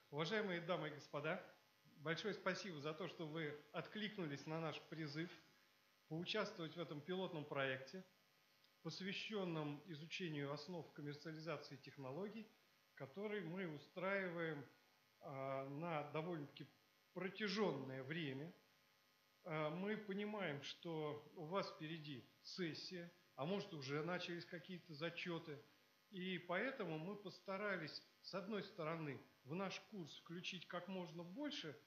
Уважаемые дамы и господа, большое спасибо за то, что вы откликнулись на наш призыв поучаствовать в этом пилотном проекте, посвященном изучению основ коммерциализации технологий, который мы устраиваем на довольно-таки протяженное время. Мы понимаем, что у вас впереди сессия, а может уже начались какие-то зачеты, и поэтому мы постарались, с одной стороны, в наш курс включить как можно больше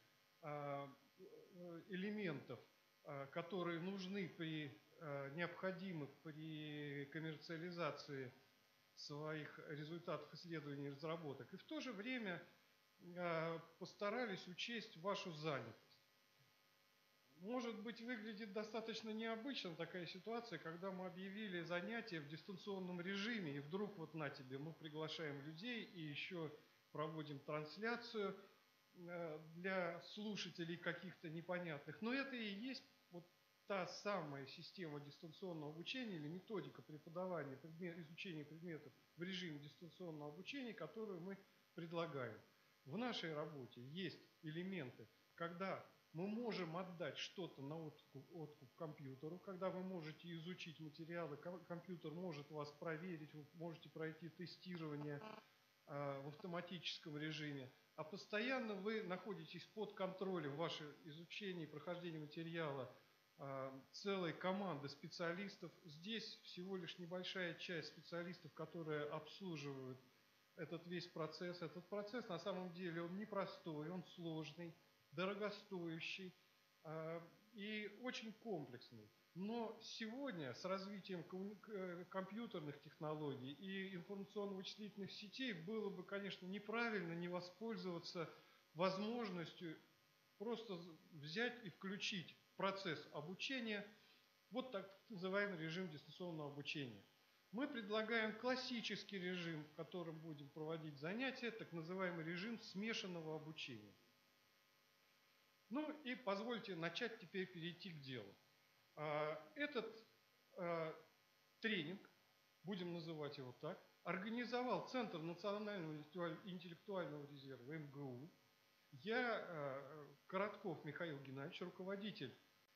элементов, которые нужны необходимы при коммерциализации своих результатов исследований и разработок, и в то же время постарались учесть вашу занятость. Может быть, выглядит достаточно необычно такая ситуация, когда мы объявили занятия в дистанционном режиме, и вдруг вот на тебе мы приглашаем людей и еще проводим трансляцию для слушателей каких-то непонятных. Но это и есть вот та самая система дистанционного обучения или методика преподавания, изучения предметов в режиме дистанционного обучения, которую мы предлагаем. В нашей работе есть элементы, когда мы можем отдать что-то на откуп компьютеру, когда вы можете изучить материалы, компьютер может вас проверить, вы можете пройти тестирование в автоматическом режиме, а постоянно вы находитесь под контролем ваше изучение и прохождение материала целой команды специалистов. Здесь всего лишь небольшая часть специалистов, которые обслуживают этот весь процесс. Этот процесс на самом деле он непростой, он сложный, дорогостоящий и очень комплексный. Но сегодня с развитием компьютерных технологий и информационно-вычислительных сетей было бы, конечно, неправильно не воспользоваться возможностью просто взять и включить в процесс обучения вот так называемый режим дистанционного обучения. Мы предлагаем классический режим, в котором будем проводить занятия, так называемый режим смешанного обучения. Ну и позвольте начать теперь перейти к делу. Этот тренинг, будем называть его так, организовал Центр национального интеллектуального резерва МГУ. Я, Коротков Михаил Геннадьевич, руководитель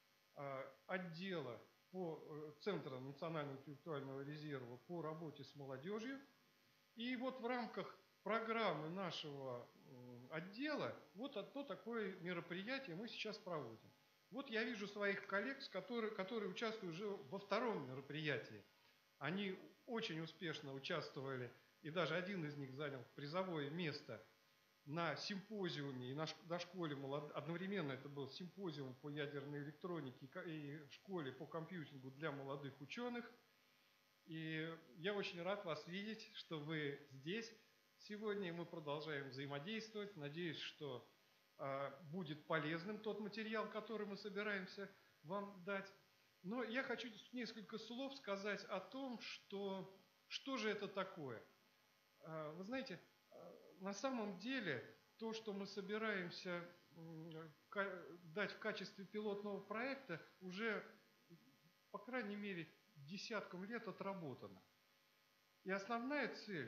отдела по Центру национального интеллектуального резерва по работе с молодежью. И вот в рамках программы нашего отдела вот одно такое мероприятие мы сейчас проводим. Вот я вижу своих коллег, которые участвуют уже во втором мероприятии. Они очень успешно участвовали, и даже один из них занял призовое место на симпозиуме и на школе одновременно это был симпозиум по ядерной электронике и школе по компьютерингу для молодых ученых. И я очень рад вас видеть, что вы здесь сегодня, и мы продолжаем взаимодействовать. Надеюсь, что будет полезным тот материал, который мы собираемся вам дать. Но я хочу несколько слов сказать о том, что же это такое. Вы знаете, на самом деле то, что мы собираемся дать в качестве пилотного проекта, уже, по крайней мере, десяткам лет отработано. И основная цель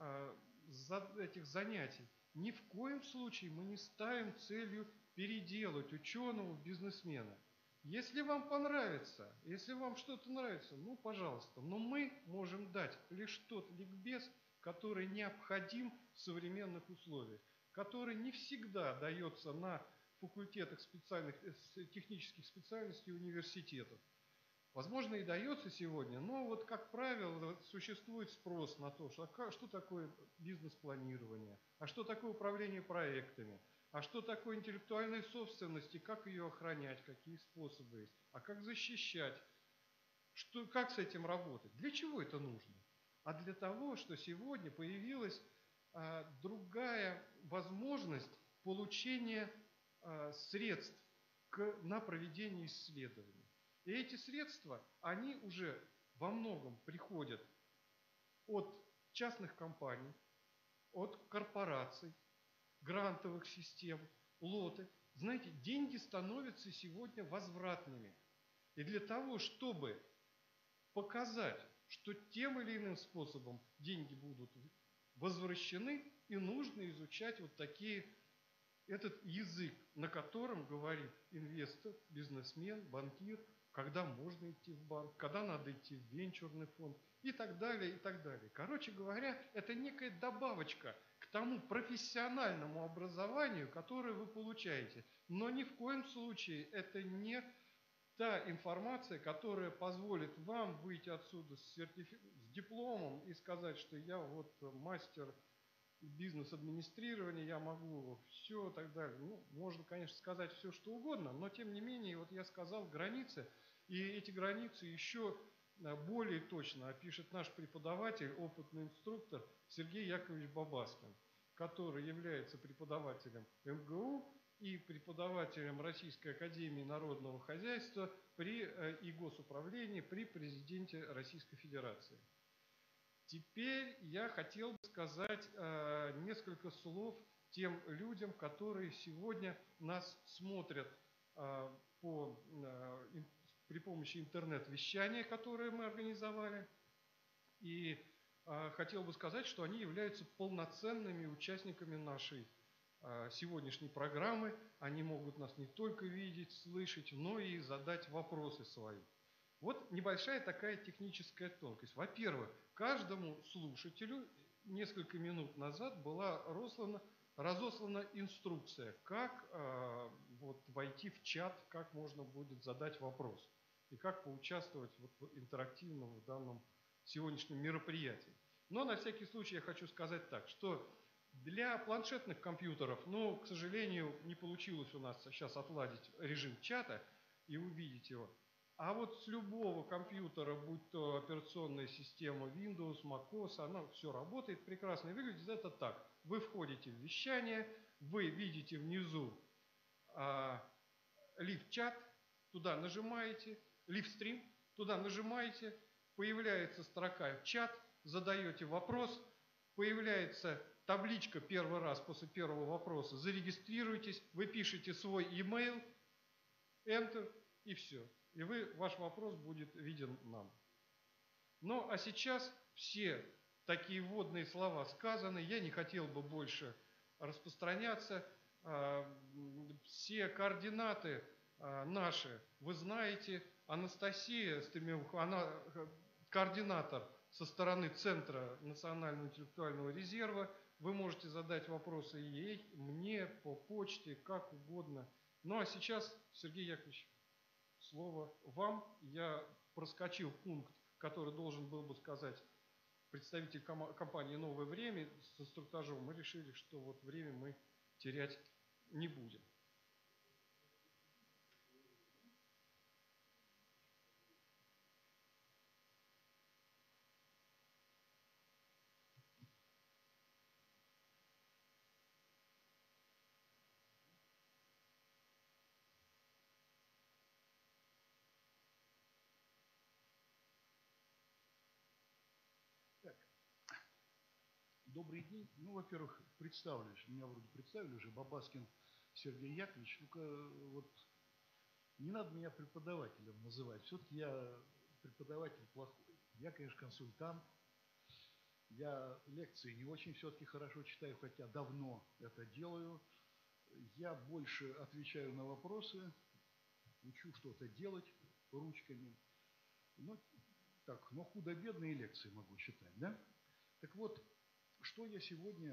этих занятий ни в коем случае мы не ставим целью переделать ученого в бизнесмена. Если вам понравится, если вам что-то нравится, ну, пожалуйста. Но мы можем дать лишь тот ликбез, который необходим в современных условиях, который не всегда дается на факультетах технических специальностей университетов. Возможно, и дается сегодня, но вот, как правило, существует спрос на то, что такое бизнес-планирование, а что такое управление проектами, а что такое интеллектуальная собственность и как ее охранять, какие способы есть, а как защищать, как с этим работать, для чего это нужно? А для того, что сегодня появилась другая возможность получения средств на проведение исследований. И эти средства, они уже во многом приходят от частных компаний, от корпораций, грантовых систем, лоты. Знаете, деньги становятся сегодня возвратными. И для того, чтобы показать, что тем или иным способом деньги будут возвращены, и нужно изучать вот такие этот язык, на котором говорит инвестор, бизнесмен, банкир, когда можно идти в банк, когда надо идти в венчурный фонд и так далее, и так далее. Короче говоря, это некая добавочка к тому профессиональному образованию, которое вы получаете. Но ни в коем случае это не та информация, которая позволит вам выйти отсюда с дипломом и сказать, что я вот мастер бизнес-администрирования, я могу все и так далее. Ну, можно, конечно, сказать все, что угодно, но тем не менее, вот я сказал границы, и эти границы еще более точно опишет наш преподаватель, опытный инструктор Сергей Яковлевич Бабаскин, который является преподавателем МГУ и преподавателем Российской академии народного хозяйства и госуправления при президенте Российской Федерации. Теперь я хотел бы сказать несколько слов тем людям, которые сегодня нас смотрят при помощи интернет-вещания, которое мы организовали. И хотел бы сказать, что они являются полноценными участниками нашей сегодняшней программы. Они могут нас не только видеть, слышать, но и задать вопросы свои. Вот небольшая такая техническая тонкость. Во-первых, каждому слушателю несколько минут назад была разослана инструкция, как войти в чат, как можно будет задать вопрос и как поучаствовать интерактивно в данном сегодняшнем мероприятии. Но на всякий случай я хочу сказать так, что для планшетных компьютеров, к сожалению, не получилось у нас сейчас отладить режим чата и увидеть его. А вот с любого компьютера, будь то операционная система Windows, macOS, она все работает прекрасно. И выглядит это так. Вы входите в вещание, вы видите внизу лив-чат, туда нажимаете, лив-стрим, туда нажимаете, появляется строка «Чат», задаете вопрос, появляется табличка первый раз после первого вопроса «Зарегистрируйтесь», вы пишете свой email, Enter и все. И ваш вопрос будет виден нам. Ну, а сейчас все такие вводные слова сказаны. Я не хотел бы больше распространяться. Все координаты наши вы знаете. Анастасия Стремюк, она координатор со стороны Центра национального интеллектуального резерва. Вы можете задать вопросы ей, мне, по почте, как угодно. Ну, а сейчас, Сергей Яковлевич, слово вам. Я проскочил пункт, который должен был бы сказать представитель компании «Новое время» с инструктажом. Мы решили, что вот время мы терять не будем. Добрый день. Ну, во-первых, представлюсь. Меня вроде представили уже. Бабаскин Сергей Яковлевич. Ну-ка, вот не надо меня преподавателем называть. Все-таки я преподаватель плохой. Я, конечно, консультант. Я лекции не очень все-таки хорошо читаю, хотя давно это делаю. Я больше отвечаю на вопросы, учу что-то делать ручками. Ну, так, но худо-бедные лекции могу читать, да? Так вот, что я сегодня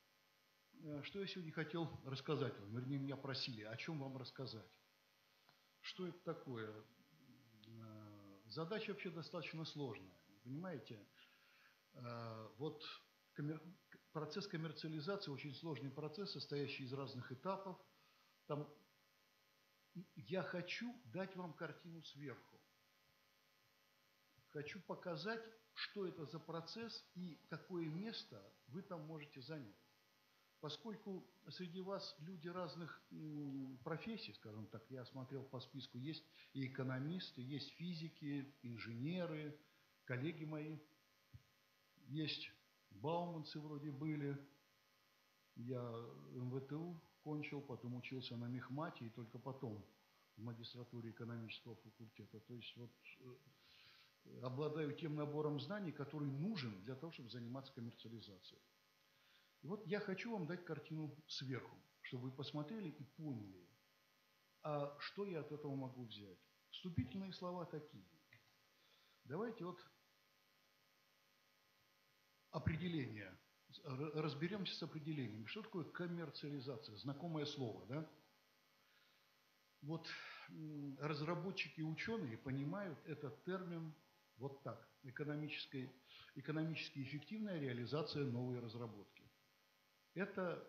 хотел рассказать вам, вернее, меня просили, о чем вам рассказать. Что это такое? Задача вообще достаточно сложная, понимаете? Вот процесс коммерциализации очень сложный процесс, состоящий из разных этапов. Там я хочу дать вам картину сверху. Хочу показать, что это за процесс и какое место вы там можете занять. Поскольку среди вас люди разных профессий, скажем так, я смотрел по списку, есть и экономисты, есть физики, инженеры, коллеги мои, есть бауманцы вроде были. Я МВТУ кончил, потом учился на мехмате и только потом в магистратуре экономического факультета. То есть вот обладаю тем набором знаний, который нужен для того, чтобы заниматься коммерциализацией. И вот я хочу вам дать картину сверху. чтобы вы посмотрели и поняли, а что я от этого могу взять. Вступительные слова такие. Давайте вот определение. Разберемся с определением. Что такое коммерциализация? Знакомое слово, да? Вот разработчики и ученые понимают этот термин вот так. Экономически эффективная реализация новой разработки. Это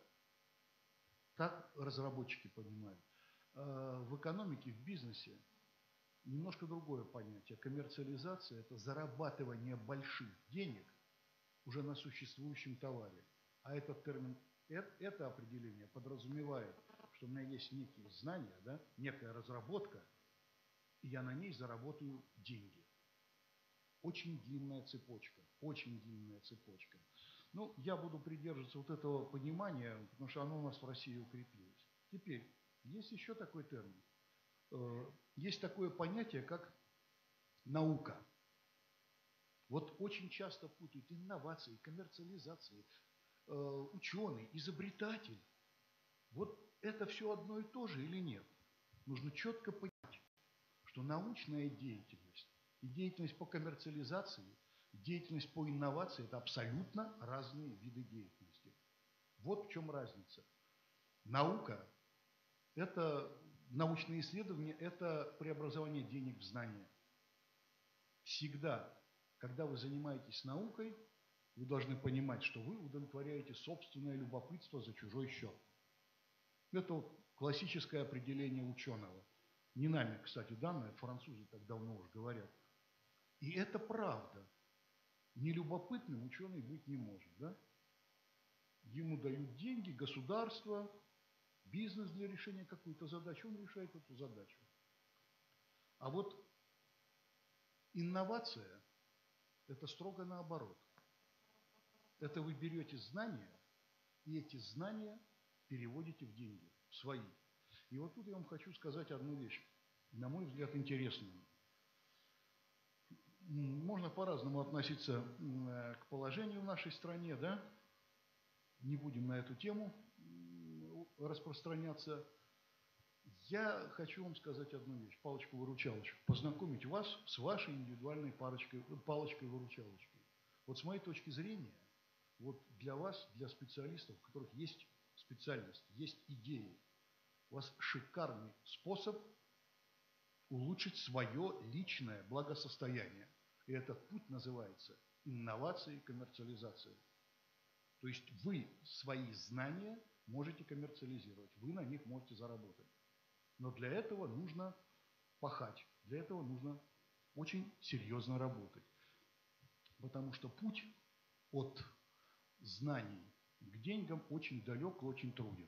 так разработчики понимают. В экономике, в бизнесе немножко другое понятие. Коммерциализация – это зарабатывание больших денег уже на существующем товаре. А этот термин, это определение подразумевает, что у меня есть некие знания, да, некая разработка, и я на ней заработаю деньги. Очень длинная цепочка, очень длинная цепочка. Ну, я буду придерживаться вот этого понимания, потому что оно у нас в России укрепилось. Теперь, есть еще такой термин. Есть такое понятие, как наука. Вот очень часто путают инновации, коммерциализации, ученый, изобретатель. Вот это все одно и то же или нет? Нужно четко понять, что научная деятельность и деятельность по коммерциализации, деятельность по инновации – это абсолютно разные виды деятельности. Вот в чем разница. Наука – это научные исследования, это преобразование денег в знания. Всегда, когда вы занимаетесь наукой, вы должны понимать, что вы удовлетворяете собственное любопытство за чужой счет. Это вот классическое определение ученого. Не нами, кстати, данное, французы так давно уже говорят. И это правда. Нелюбопытным ученый быть не может. Да? Ему дают деньги, государство, бизнес для решения какой-то задачи, он решает эту задачу. А вот инновация – это строго наоборот. Это вы берете знания, и эти знания переводите в деньги, в свои. И вот тут я вам хочу сказать одну вещь, на мой взгляд, интересную. Можно по-разному относиться к положению в нашей стране, да? Не будем на эту тему распространяться. Я хочу вам сказать одну вещь, палочку-выручалочку, познакомить вас с вашей индивидуальной палочкой-выручалочкой. Вот с моей точки зрения, вот для вас, для специалистов, у которых есть специальность, есть идеи, у вас шикарный способ улучшить свое личное благосостояние. И этот путь называется инновация и коммерциализация. То есть вы свои знания можете коммерциализировать, вы на них можете заработать. Но для этого нужно пахать, для этого нужно очень серьезно работать. Потому что путь от знаний к деньгам очень далек и очень труден.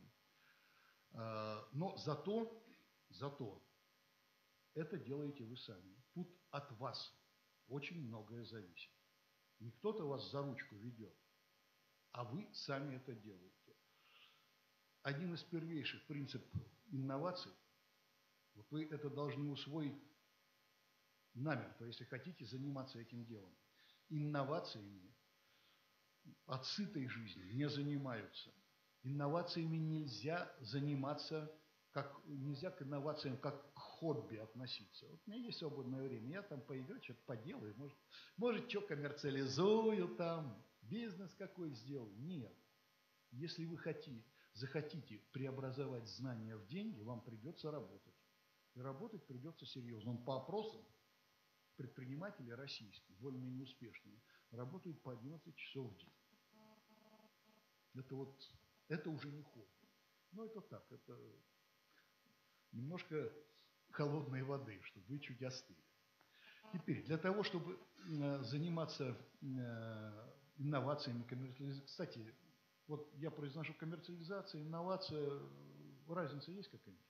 Но зато это делаете вы сами. Тут от вас очень многое зависит. Не кто-то вас за ручку ведет, а вы сами это делаете. Один из первейших принципов инноваций, вот вы это должны усвоить намертво, если хотите заниматься этим делом. Инновациями от сытой жизни не занимаются. Инновациями нельзя заниматься, нельзя к инновациям как к хобби относиться. Вот у меня есть свободное время, я там поиграю, что-то поделаю, может что коммерциализую там, бизнес какой сделаю. Нет. Если вы захотите преобразовать знания в деньги, вам придется работать. И работать придется серьезно. По опросам предприниматели российские, более-менее успешные, работают по 11 часов в день. Это уже не хобби. Но это так, это немножко холодной воды, чтобы вы чуть остыли. Теперь, для того, чтобы заниматься инновациями, коммерциализацией, кстати, вот я произношу коммерциализация, инновация, разница есть какая-нибудь?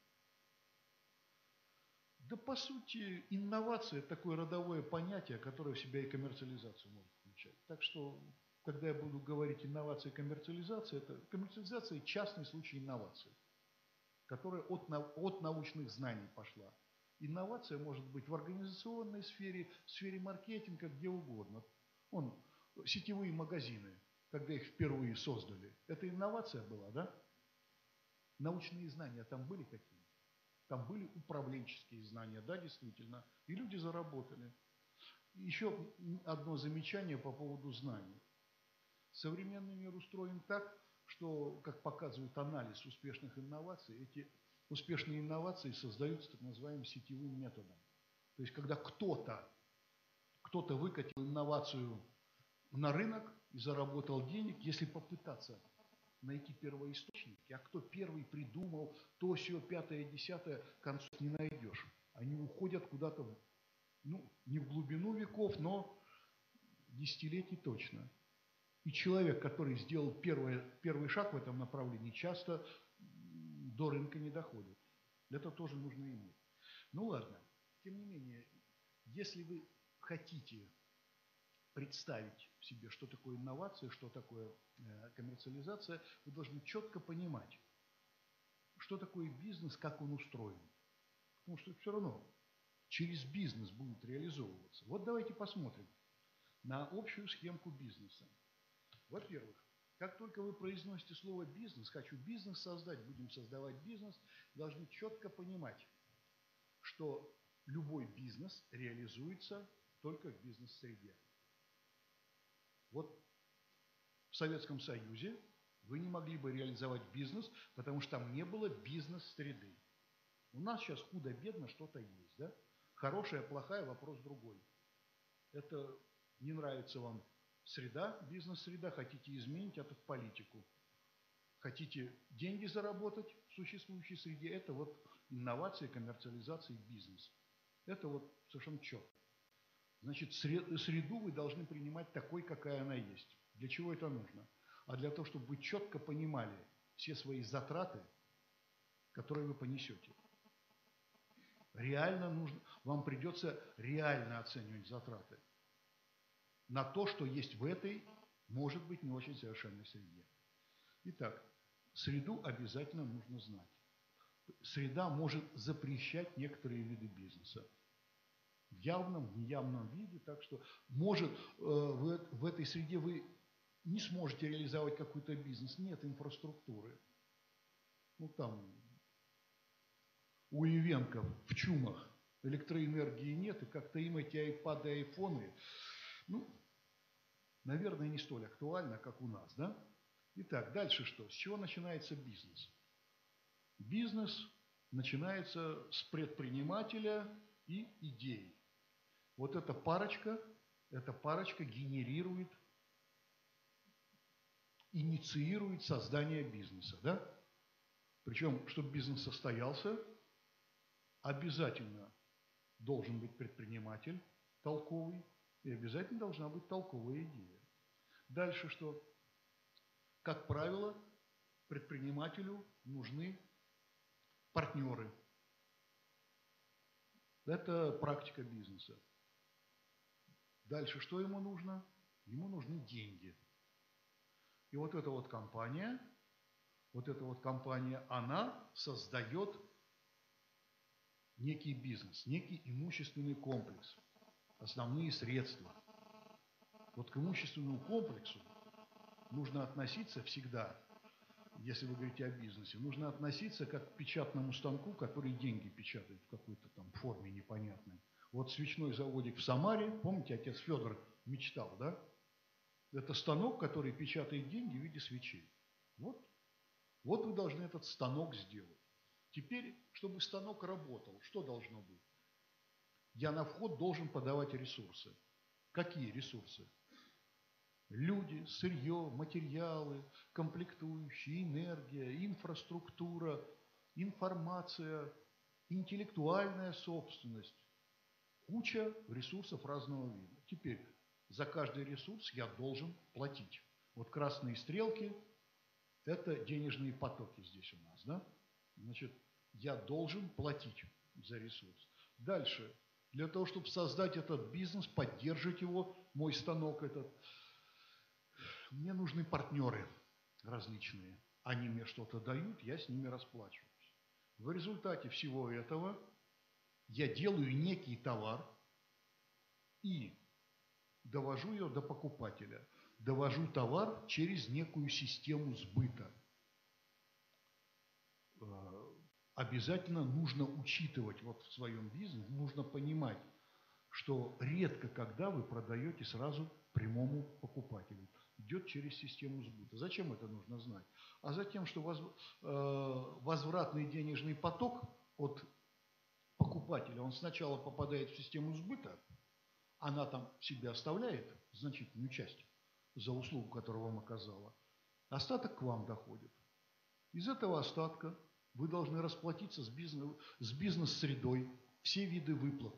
Да, по сути, инновация – это такое родовое понятие, которое в себя и коммерциализацию может включать. Так что, когда я буду говорить инновация и коммерциализация, это коммерциализация – частный случай инновации, которая от научных знаний пошла. Инновация может быть в организационной сфере, в сфере маркетинга, где угодно. Сетевые магазины, когда их впервые создали, это инновация была, да? Научные знания там были какие? Там были управленческие знания, да, действительно, и люди заработали. Еще одно замечание по поводу знаний. Современный мир устроен так, что, как показывает анализ успешных инноваций, эти успешные инновации создаются так называемым сетевым методом. То есть, когда кто-то выкатил инновацию на рынок и заработал денег, если попытаться найти первоисточники, а кто первый придумал то, сё, пятое, десятое, концов не найдешь. Они уходят куда-то, ну, не в глубину веков, но десятилетий точно. И человек, который сделал первый шаг в этом направлении, часто до рынка не доходит. Это тоже нужно иметь. Ну ладно, тем не менее, если вы хотите представить себе, что такое инновация, что такое коммерциализация, вы должны четко понимать, что такое бизнес, как он устроен. Потому что все равно через бизнес будет реализовываться. Вот давайте посмотрим на общую схемку бизнеса. Во-первых, как только вы произносите слово «бизнес», «хочу бизнес создать», «будем создавать бизнес», должны четко понимать, что любой бизнес реализуется только в бизнес-среде. Вот в Советском Союзе вы не могли бы реализовать бизнес, потому что там не было бизнес-среды. У нас сейчас худо-бедно что-то есть, да? Хорошая, плохая – вопрос другой. Это не нравится вам среда, бизнес-среда, хотите изменить это в политику. Хотите деньги заработать в существующей среде, это вот инновации, коммерциализации, бизнес. Это вот совершенно четко. Значит, среду вы должны принимать такой, какая она есть. Для чего это нужно? А для того, чтобы вы четко понимали все свои затраты, которые вы понесете. Реально нужно, вам придется реально оценивать затраты на то, что есть в этой, может быть, не очень совершенной среде. Итак, среду обязательно нужно знать. Среда может запрещать некоторые виды бизнеса. В явном, в неявном виде, так что может в этой среде вы не сможете реализовать какой-то бизнес, нет инфраструктуры. Ну там у ивенков в Чумах электроэнергии нет, и как-то им эти айпады, айфоны, ну, наверное, не столь актуально, как у нас, да? Итак, дальше что? С чего начинается бизнес? Бизнес начинается с предпринимателя и идей. Вот эта парочка генерирует, инициирует создание бизнеса, да? Причем, чтобы бизнес состоялся, обязательно должен быть предприниматель толковый, и обязательно должна быть толковая идея. Дальше что? Как правило, предпринимателю нужны партнеры. Это практика бизнеса. Дальше что ему нужно? Ему нужны деньги. И вот эта вот компания, она создает некий бизнес, некий имущественный комплекс, основные средства. Вот к имущественному комплексу нужно относиться всегда, если вы говорите о бизнесе, нужно относиться как к печатному станку, который деньги печатает в какой-то там форме непонятной. Вот свечной заводик в Самаре, помните, отец Федор мечтал, да? Это станок, который печатает деньги в виде свечей. Вот вы должны этот станок сделать. Теперь, чтобы станок работал, что должно быть? Я на вход должен подавать ресурсы. Какие ресурсы? Люди, сырье, материалы, комплектующие, энергия, инфраструктура, информация, интеллектуальная собственность. Куча ресурсов разного вида. Теперь за каждый ресурс я должен платить. Вот красные стрелки – это денежные потоки здесь у нас, да? Значит, я должен платить за ресурс. Дальше. Для того, чтобы создать этот бизнес, поддерживать его, мой станок этот, мне нужны партнеры различные. Они мне что-то дают, я с ними расплачиваюсь. В результате всего этого я делаю некий товар и довожу ее до покупателя. Довожу товар через некую систему сбыта. обязательно нужно учитывать вот в своем бизнесе, нужно понимать, что редко когда вы продаете сразу прямому покупателю. Идет через систему сбыта. Зачем это нужно знать? А затем, что возвратный денежный поток от покупателя, он сначала попадает в систему сбыта, она там себе оставляет значительную часть за услугу, которую вам оказала. Остаток к вам доходит. Из этого остатка вы должны расплатиться с бизнес-средой, все виды выплат.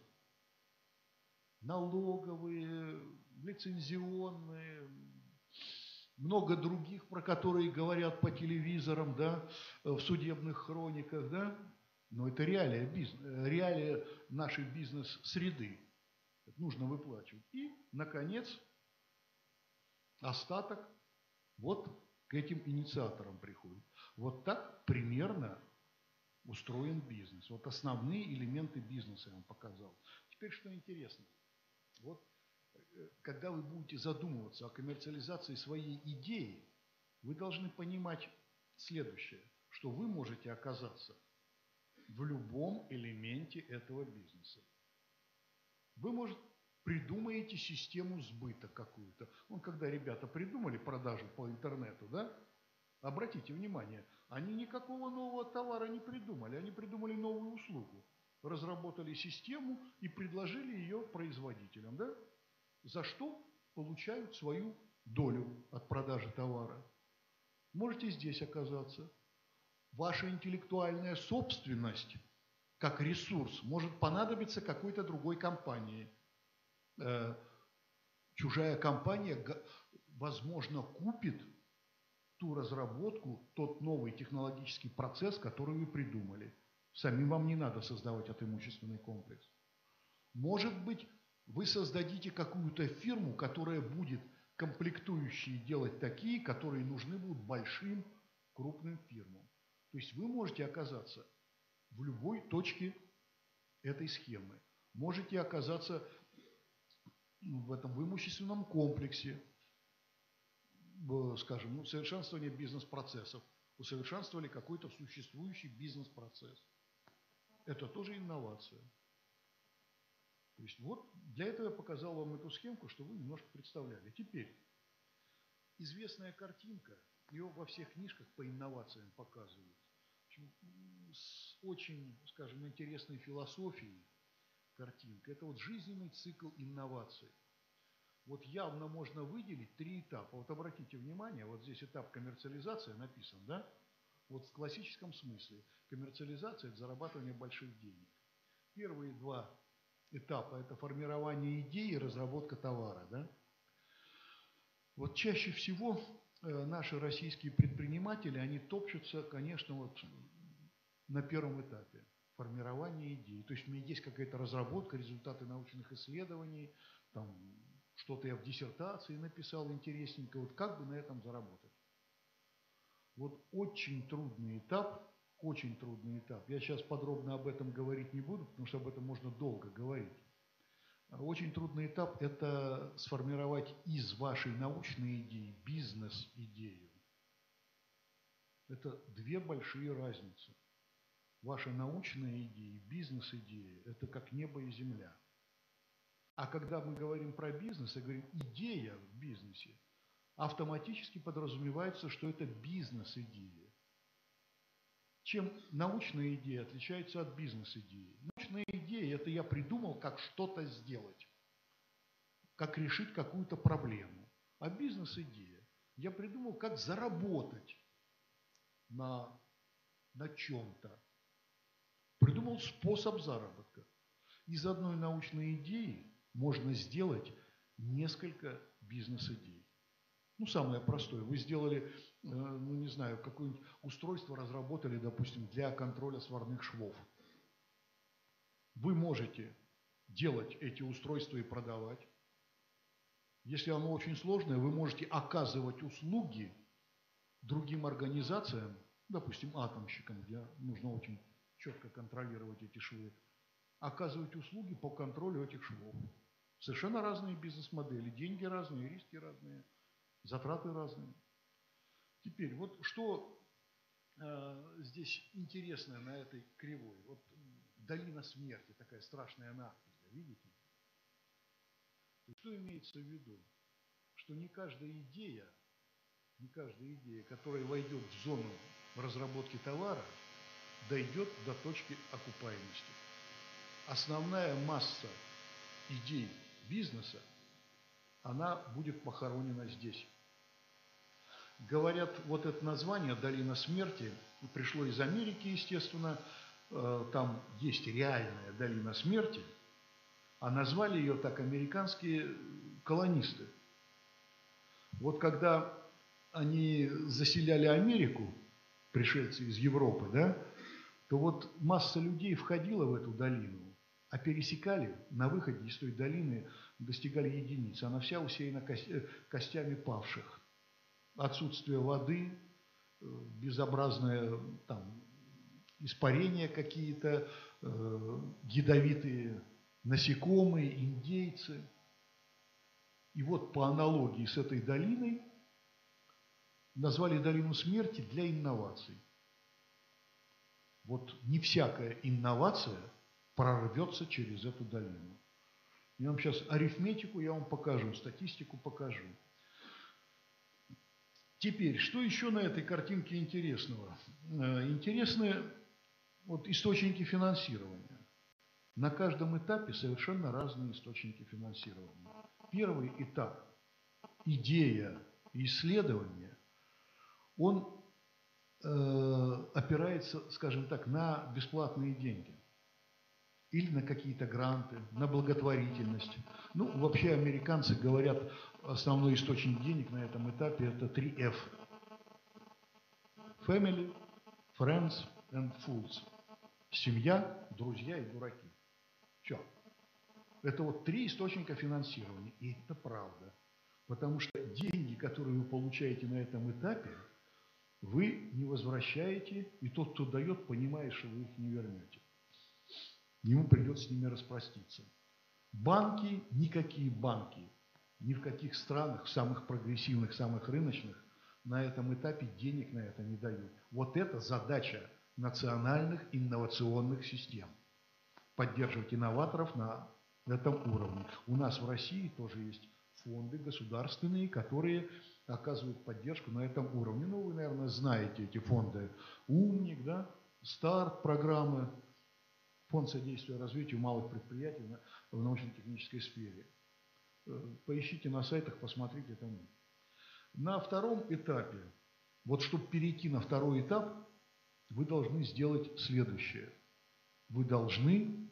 Налоговые, лицензионные, много других, про которые говорят по телевизорам, да, в судебных хрониках, да. Но это реалия нашей бизнес-среды. Нужно выплачивать. И, наконец, остаток вот к этим инициаторам приходит. Вот так примерно устроен бизнес. Вот основные элементы бизнеса я вам показал. Теперь что интересно. Вот когда вы будете задумываться о коммерциализации своей идеи, вы должны понимать следующее, что вы можете оказаться в любом элементе этого бизнеса. Вы, может, придумаете систему сбыта какую-то. Вон, когда ребята придумали продажу по интернету, да, обратите внимание, они никакого нового товара не придумали, они придумали новую услугу. Разработали систему и предложили ее производителям, да, за что получают свою долю от продажи товара. Можете здесь оказаться. Ваша интеллектуальная собственность как ресурс может понадобиться какой-то другой компании. Чужая компания, возможно, купит ту разработку, тот новый технологический процесс, который вы придумали. Самим вам не надо создавать этот имущественный комплекс. Может быть, вы создадите какую-то фирму, которая будет комплектующие делать такие, которые нужны будут большим, крупным фирмам. То есть вы можете оказаться в любой точке этой схемы. Можете оказаться в этом имущественном комплексе, скажем, совершенствование бизнес-процессов. Усовершенствовали какой-то существующий бизнес-процесс. Это тоже инновация. То есть вот для этого я показал вам эту схемку, что вы немножко представляли. Теперь известная картинка, ее во всех книжках по инновациям показывают. С очень, скажем, интересной философией картинка. Это вот жизненный цикл инноваций. Вот явно можно выделить 3 этапа. Вот обратите внимание, вот здесь этап коммерциализация написан, да? Вот в классическом смысле коммерциализация – это зарабатывание больших денег. Первые 2 этапа – это формирование идеи и разработка товара, да? Вот чаще всего наши российские предприниматели, они топчутся, конечно, вот на первом этапе формирования идеи. То есть у меня есть какая-то разработка, результаты научных исследований, там что-то я в диссертации написал интересненько, вот как бы на этом заработать. Вот очень трудный этап, очень трудный этап. Я сейчас подробно об этом говорить не буду, потому что об этом можно долго говорить. Очень трудный этап – это сформировать из вашей научной идеи бизнес-идею. Это 2 большие разницы. Ваша научная идея, бизнес-идея – это как небо и земля. А когда мы говорим про бизнес и говорим «идея в бизнесе», автоматически подразумевается, что это бизнес-идея. Чем научная идея отличается от бизнес-идеи? Научная идея – это я придумал, как что-то сделать, как решить какую-то проблему. А бизнес-идея – я придумал, как заработать на чем-то. Придумал способ заработка. Из одной научной идеи можно сделать несколько бизнес-идей. Ну, самое простое. Вы сделали, ну, не знаю, какое-нибудь устройство разработали, допустим, для контроля сварных швов. Вы можете делать эти устройства и продавать. Если оно очень сложное, вы можете оказывать услуги другим организациям, допустим, атомщикам, где нужно очень четко контролировать эти швы, оказывать услуги по контролю этих швов. Совершенно разные бизнес-модели, деньги разные, риски разные, затраты разные. Теперь, вот что здесь интересное на этой кривой. Вот долина смерти, такая страшная надпись, видите? Что имеется в виду? Что не каждая идея, которая войдет в зону разработки товара, дойдет до точки окупаемости. Основная масса идей бизнеса, она будет похоронена здесь. Говорят, вот это название «Долина смерти» пришло из Америки, естественно. Там есть реальная долина смерти, а назвали ее так американские колонисты. Вот когда они заселяли Америку, пришельцы из Европы, да, то вот масса людей входила в эту долину, а пересекали на выходе из той долины, достигали единиц. Она вся усеяна костями павших. Отсутствие воды, безобразное там испарения какие-то, ядовитые насекомые, индейцы. И вот по аналогии с этой долиной назвали долину смерти для инноваций. Вот не всякая инновация прорвется через эту долину. Я вам сейчас арифметику я вам покажу, статистику покажу. Теперь, что еще на этой картинке интересного? Интересны вот источники финансирования. На каждом этапе совершенно разные источники финансирования. Первый этап – идея и исследование, он опирается, скажем так, на бесплатные деньги. Или на какие-то гранты, на благотворительность. Ну, вообще американцы говорят, основной источник денег на этом этапе – это 3 F. Family, Friends and Fools. Семья, друзья и дураки. Все. Это вот 3 источника финансирования. И это правда. Потому что деньги, которые вы получаете на этом этапе, вы не возвращаете, и тот, кто дает, понимает, что вы их не вернете. Ему придется с ними распроститься. Банки, никакие банки, ни в каких странах, самых прогрессивных, самых рыночных, на этом этапе денег на это не дают. Вот это задача национальных инновационных систем. Поддерживать инноваторов на этом уровне. У нас в России тоже есть фонды государственные, которые оказывают поддержку на этом уровне. Ну, вы, наверное, знаете эти фонды. «Умник», да? «Старт» программы, Фонд содействия развитию малых предприятий в научно-технической сфере. Поищите на сайтах, посмотрите там. На втором этапе, вот чтобы перейти на второй этап, вы должны сделать следующее. Вы должны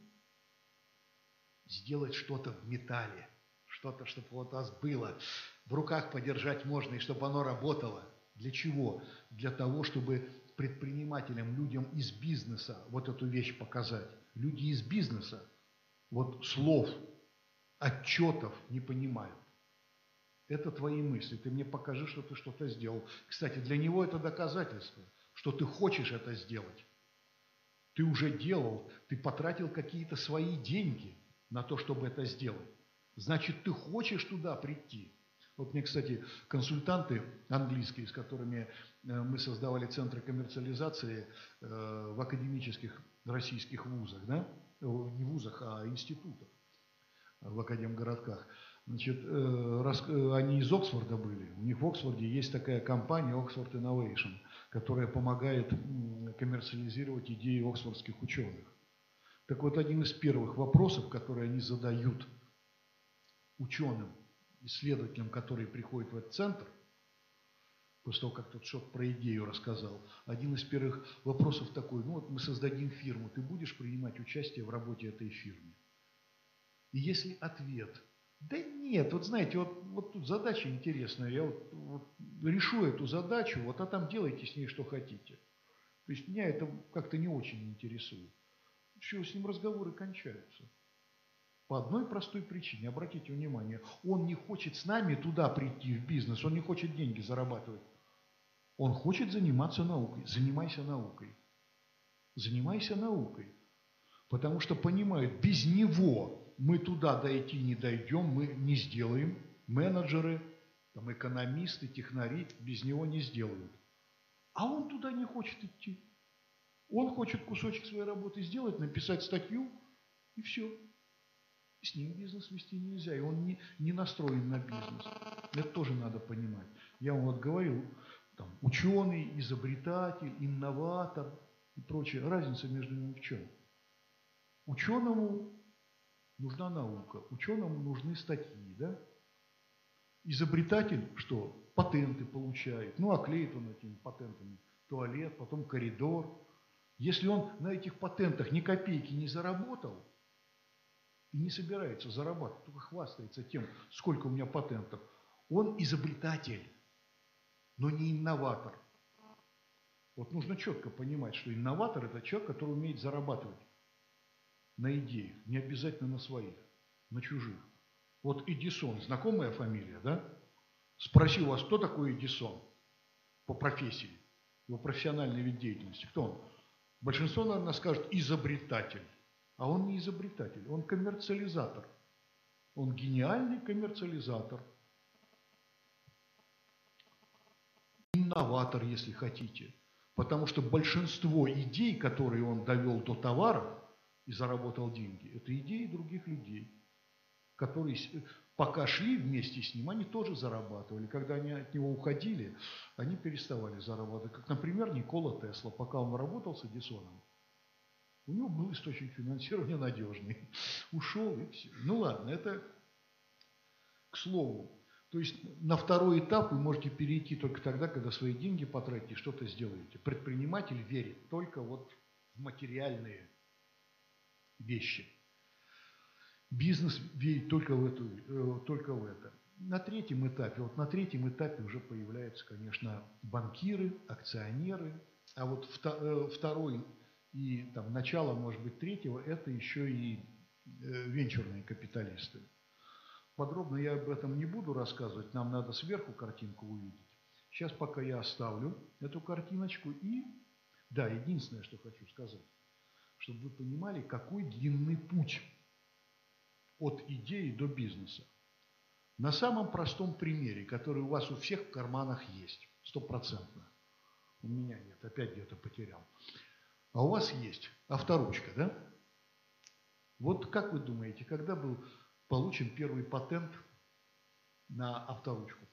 сделать что-то в металле, что-то, чтобы вот у вас было, в руках подержать можно, и чтобы оно работало. Для чего? Для того, чтобы предпринимателям, людям из бизнеса вот эту вещь показать. Люди из бизнеса вот слов, отчетов не понимают. Это твои мысли. Ты мне покажи, что ты что-то сделал. Кстати, для него это доказательство, что ты хочешь это сделать. Ты уже делал, ты потратил какие-то свои деньги на то, чтобы это сделать. Значит, ты хочешь туда прийти. Вот мне, кстати, консультанты английские, с которыми мы создавали центры коммерциализации в академических российских вузах, да? Не вузах, а институтах в академгородках. Значит, они из Оксфорда были. У них в Оксфорде есть такая компания Oxford Innovation, которая помогает коммерциализировать идеи оксфордских ученых. Так вот, один из первых вопросов, которые они задают ученым, исследователям, которые приходят в этот центр, после того, как тот что-то про идею рассказал, один из первых вопросов такой: ну вот мы создадим фирму, ты будешь принимать участие в работе этой фирмы? И если ответ: да нет, вот знаете, вот тут задача интересная, я вот решу эту задачу, вот, а там делайте с ней что хотите. То есть меня это как-то не очень интересует. Все, с ним разговоры кончаются. По одной простой причине, обратите внимание, он не хочет с нами туда прийти, в бизнес, он не хочет деньги зарабатывать. Он хочет заниматься наукой. Занимайся наукой. Занимайся наукой. Потому что понимают, без него мы туда дойти не дойдем, мы не сделаем. Менеджеры, там, экономисты, технари без него не сделают. А он туда не хочет идти. Он хочет кусочек своей работы сделать, написать статью, и все. С ним бизнес вести нельзя, и он не настроен на бизнес. Это тоже надо понимать. Я вам вот говорил, там, ученый, изобретатель, инноватор и прочее. Разница между ними в чем? Ученому нужна наука, ученому нужны статьи, да? Изобретатель что? Патенты получает. Ну, оклеит он этими патентами туалет, потом коридор. Если он на этих патентах ни копейки не заработал и не собирается зарабатывать, только хвастается тем, сколько у меня патентов, он изобретатель, но не инноватор. Вот нужно четко понимать, что инноватор – это человек, который умеет зарабатывать на идеях, не обязательно на своих, на чужих. Вот Эдисон, знакомая фамилия, да? Спроси у вас, кто такой Эдисон по профессии, его профессиональный вид деятельности, кто он? Большинство, наверное, скажет изобретатель, а он не изобретатель, он коммерциализатор. Он гениальный коммерциализатор. Инноватор, если хотите. Потому что большинство идей, которые он довел до товара и заработал деньги, это идеи других людей, которые пока шли вместе с ним, они тоже зарабатывали. Когда они от него уходили, они переставали зарабатывать. Как, например, Никола Тесла, пока он работал с Эдисоном, у него был источник финансирования надежный. Ушел и все. Ну ладно, это к слову. То есть на второй этап вы можете перейти только тогда, когда свои деньги потратите, что-то сделаете. Предприниматель верит только вот в материальные вещи. Бизнес верит только в это. На третьем этапе уже появляются, конечно, банкиры, акционеры. А вот второй и там, начало, может быть, третьего – это еще и венчурные капиталисты. Подробно я об этом не буду рассказывать, нам надо сверху картинку увидеть. Сейчас пока я оставлю эту картиночку. И, да, единственное, что хочу сказать, чтобы вы понимали, какой длинный путь от идеи до бизнеса. На самом простом примере, который у вас у всех в карманах есть, 100%. У меня нет, опять где-то потерял. А у вас есть авторучка, да? Вот как вы думаете, когда был получен первый патент на авторучку?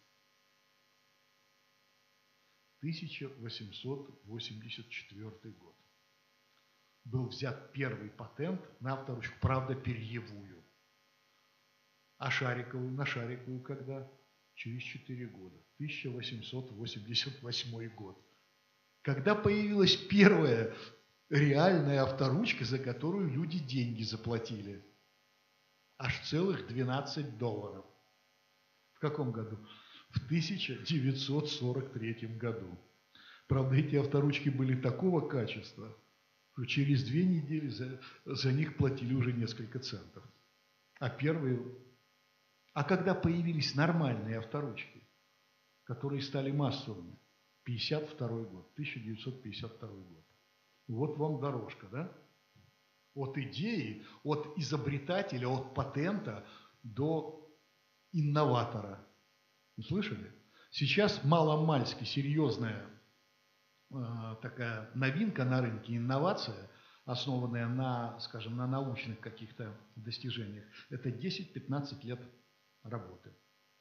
1884 год. Был взят первый патент на авторучку, правда, перьевую. А на шариковую когда? Через 4 года. 1888 год. Когда появилась первая реальная авторучка, за которую люди деньги заплатили. Аж целых $12. В каком году? В 1943 году. Правда, эти авторучки были такого качества, что через 2 недели за них платили уже несколько центов. А когда появились нормальные авторучки, которые стали массовыми? 1952 год. Вот вам дорожка, да? От идеи, от изобретателя, от патента до инноватора. Вы слышали? Сейчас маломальски серьезная такая новинка на рынке, инновация, основанная на, скажем, на научных каких-то достижениях, это 10-15 лет работы.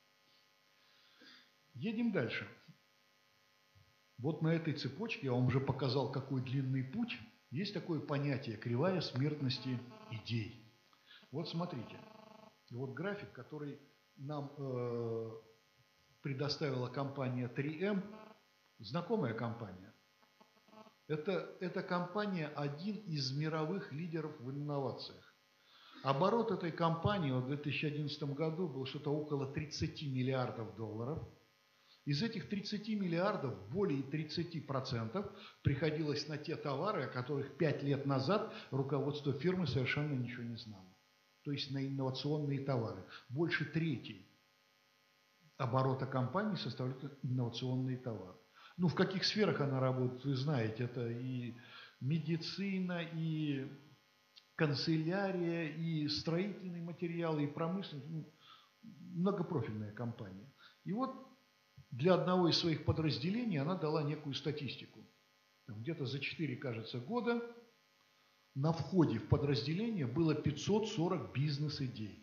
Едем дальше. Вот на этой цепочке я вам уже показал, какой длинный путь. Есть такое понятие кривая смертности идей. Вот смотрите, вот график, который нам предоставила компания 3M, знакомая компания. Эта компания один из мировых лидеров в инновациях. Оборот этой компании в 2011 году был что-то около 30 миллиардов долларов. Из этих 30 миллиардов более 30% приходилось на те товары, о которых 5 лет назад руководство фирмы совершенно ничего не знало. То есть на инновационные товары. Больше трети оборота компании составляют инновационные товары. Ну, в каких сферах она работает, вы знаете. Это и медицина, и канцелярия, и строительные материалы, и промышленность. Многопрофильная компания. И вот для одного из своих подразделений она дала некую статистику. Где-то за 4, кажется, года на входе в подразделение было 540 бизнес-идей.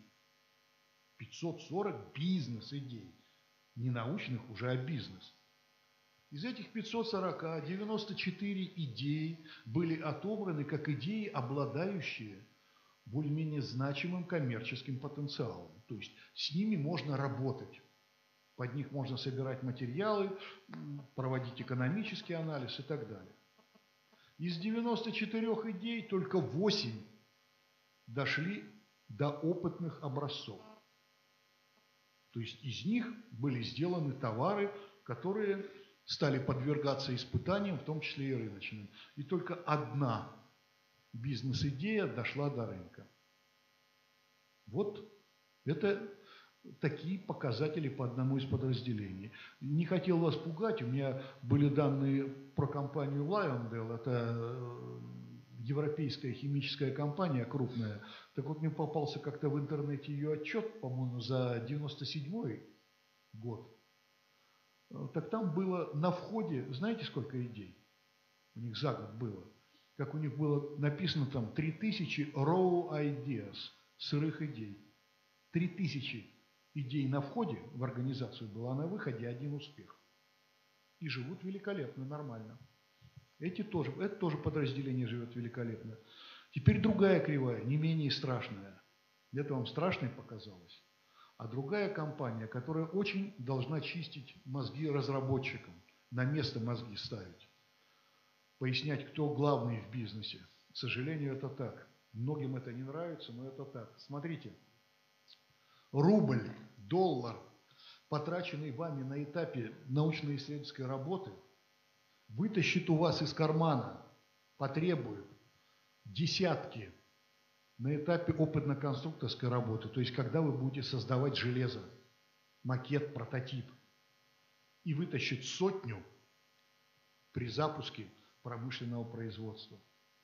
540 бизнес-идей. Не научных уже, а бизнес. Из этих 540 94 идеи были отобраны как идеи, обладающие более-менее значимым коммерческим потенциалом. То есть с ними можно работать. Под них можно собирать материалы, проводить экономический анализ и так далее. Из 94 идей только 8 дошли до опытных образцов. То есть из них были сделаны товары, которые стали подвергаться испытаниям, в том числе и рыночным. И только одна бизнес-идея дошла до рынка. Вот это такие показатели по одному из подразделений. Не хотел вас пугать, у меня были данные про компанию Lyondell, это европейская химическая компания крупная. Так вот, мне попался как-то в интернете ее отчет, по-моему, за 97 год. Так там было на входе, знаете, сколько идей у них за год было? Как у них было написано там 3000 raw ideas, сырых идей. 3000 идей на входе в организацию было, а на выходе 1 успех. И живут великолепно, нормально. Это тоже подразделение живет великолепно. Теперь другая кривая, не менее страшная. Это вам страшной показалось. А другая компания, которая очень должна чистить мозги разработчикам, на место мозги ставить. Пояснять, кто главный в бизнесе. К сожалению, это так. Многим это не нравится, но это так. Смотрите, рубль, доллар, потраченный вами на этапе научно-исследовательской работы, вытащит у вас из кармана, потребует десятки на этапе опытно-конструкторской работы, то есть когда вы будете создавать железо, макет, прототип, и вытащит 100 при запуске промышленного производства.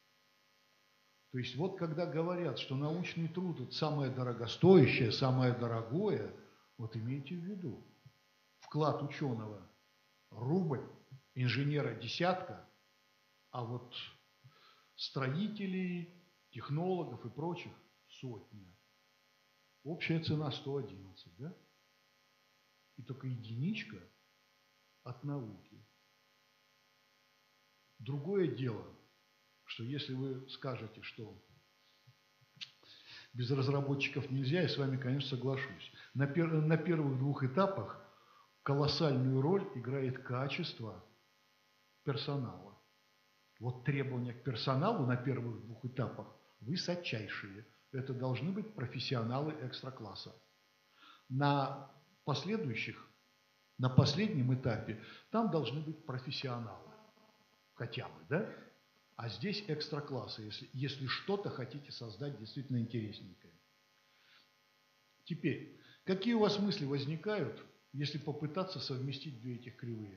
То есть вот когда говорят, что научный труд – это самое дорогостоящее, самое дорогое, вот имейте в виду, вклад ученого – рубль, инженера – десятка, а вот строителей, технологов и прочих – 100. Общая цена 111, да? И только единичка от науки. Другое дело, что если вы скажете, что без разработчиков нельзя, я с вами, конечно, соглашусь. На первых 2 этапах колоссальную роль играет качество персонала. Вот требования к персоналу на первых 2 этапах высочайшие. Это должны быть профессионалы экстра-класса. На последующих, на последнем этапе там должны быть профессионалы. Хотя бы, да? А здесь экстра-классы, если что-то хотите создать действительно интересненькое. Теперь, какие у вас мысли возникают, если попытаться совместить 2 этих кривые?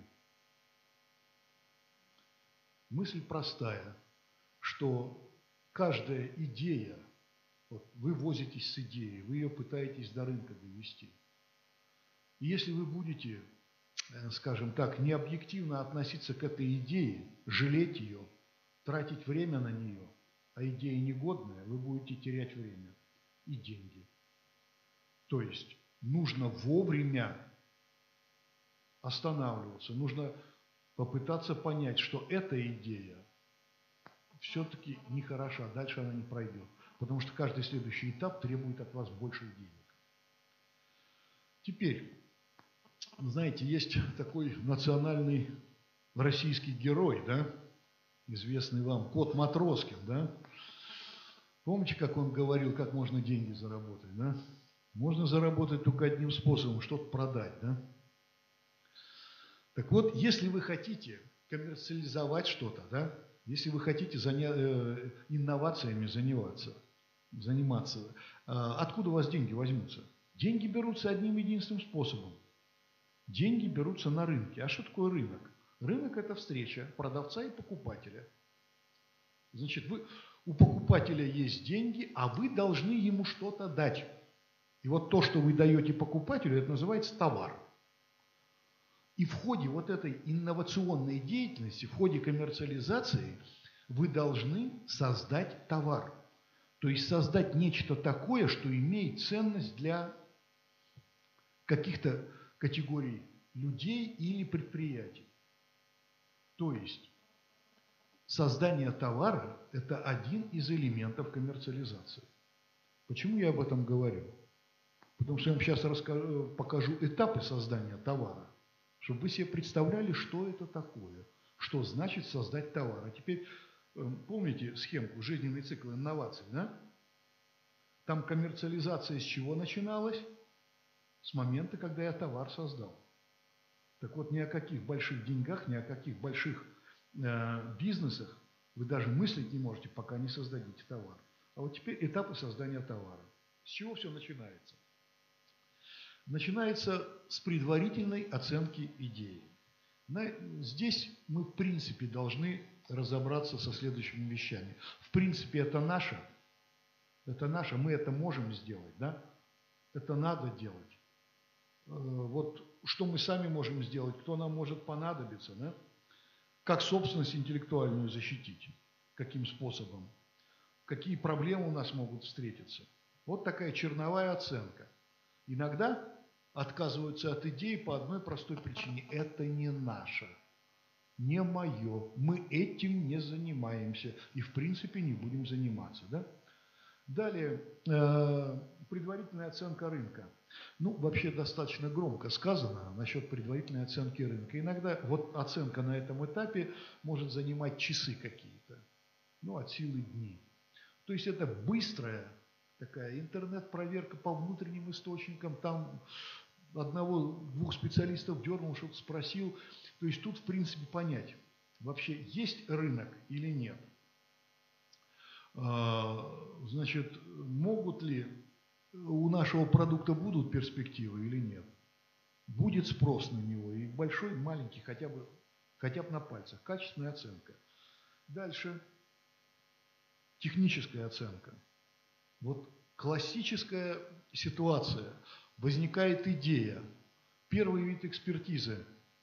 Мысль простая, что каждая идея, вот вы возитесь с идеей, вы ее пытаетесь до рынка довести. И если вы будете, скажем так, необъективно относиться к этой идее, жалеть ее, тратить время на нее, а идея негодная, вы будете терять время и деньги. То есть нужно вовремя останавливаться, нужно попытаться понять, что эта идея все-таки нехороша, дальше она не пройдет, потому что каждый следующий этап требует от вас больших денег. Теперь, знаете, есть такой национальный российский герой, да, известный вам, Кот Матроскин, да? Помните, как он говорил, как можно деньги заработать, да? Можно заработать только одним способом, что-то продать, да? Так вот, если вы хотите коммерциализовать что-то, да, если вы хотите инновациями заниматься, откуда у вас деньги возьмутся? Деньги берутся одним единственным способом. Деньги берутся на рынке. А что такое рынок? Рынок – это встреча продавца и покупателя. Значит, у покупателя есть деньги, а вы должны ему что-то дать. И вот то, что вы даете покупателю, это называется товар. И в ходе вот этой инновационной деятельности, в ходе коммерциализации вы должны создать товар. То есть создать нечто такое, что имеет ценность для каких-то категорий людей или предприятий. То есть создание товара – это один из элементов коммерциализации. Почему я об этом говорю? Потому что я вам сейчас покажу этапы создания товара, чтобы вы себе представляли, что это такое, что значит создать товар. А теперь помните схемку «Жизненный цикл инноваций», да? Там коммерциализация с чего начиналась? С момента, когда я товар создал. Так вот, ни о каких больших деньгах, ни о каких больших бизнесах вы даже мыслить не можете, пока не создадите товар. А вот теперь этапы создания товара. С чего все начинается? Начинается с предварительной оценки идеи. Здесь мы, в принципе, должны разобраться со следующими вещами. В принципе, это наше, мы это можем сделать, да? Это надо делать. Вот что мы сами можем сделать, кто нам может понадобиться, да? Как собственность интеллектуальную защитить, каким способом, какие проблемы у нас могут встретиться. Вот такая черновая оценка. Иногда отказываются от идеи по одной простой причине. Это не наше, не мое. Мы этим не занимаемся и, в принципе, не будем заниматься. Да? Далее, предварительная оценка рынка. Ну, вообще достаточно громко сказано насчет предварительной оценки рынка. Иногда вот оценка на этом этапе может занимать часы какие-то, ну, от силы дней. То есть это быстрая такая интернет-проверка по внутренним источникам, там одного-двух специалистов дернул, что-то спросил. То есть тут, в принципе, понять, вообще есть рынок или нет. Значит, могут ли у нашего продукта будут перспективы или нет? Будет спрос на него, и большой, и маленький, хотя бы на пальцах. Качественная оценка. Дальше техническая оценка. Вот классическая ситуация. Возникает идея. Первый вид экспертизы,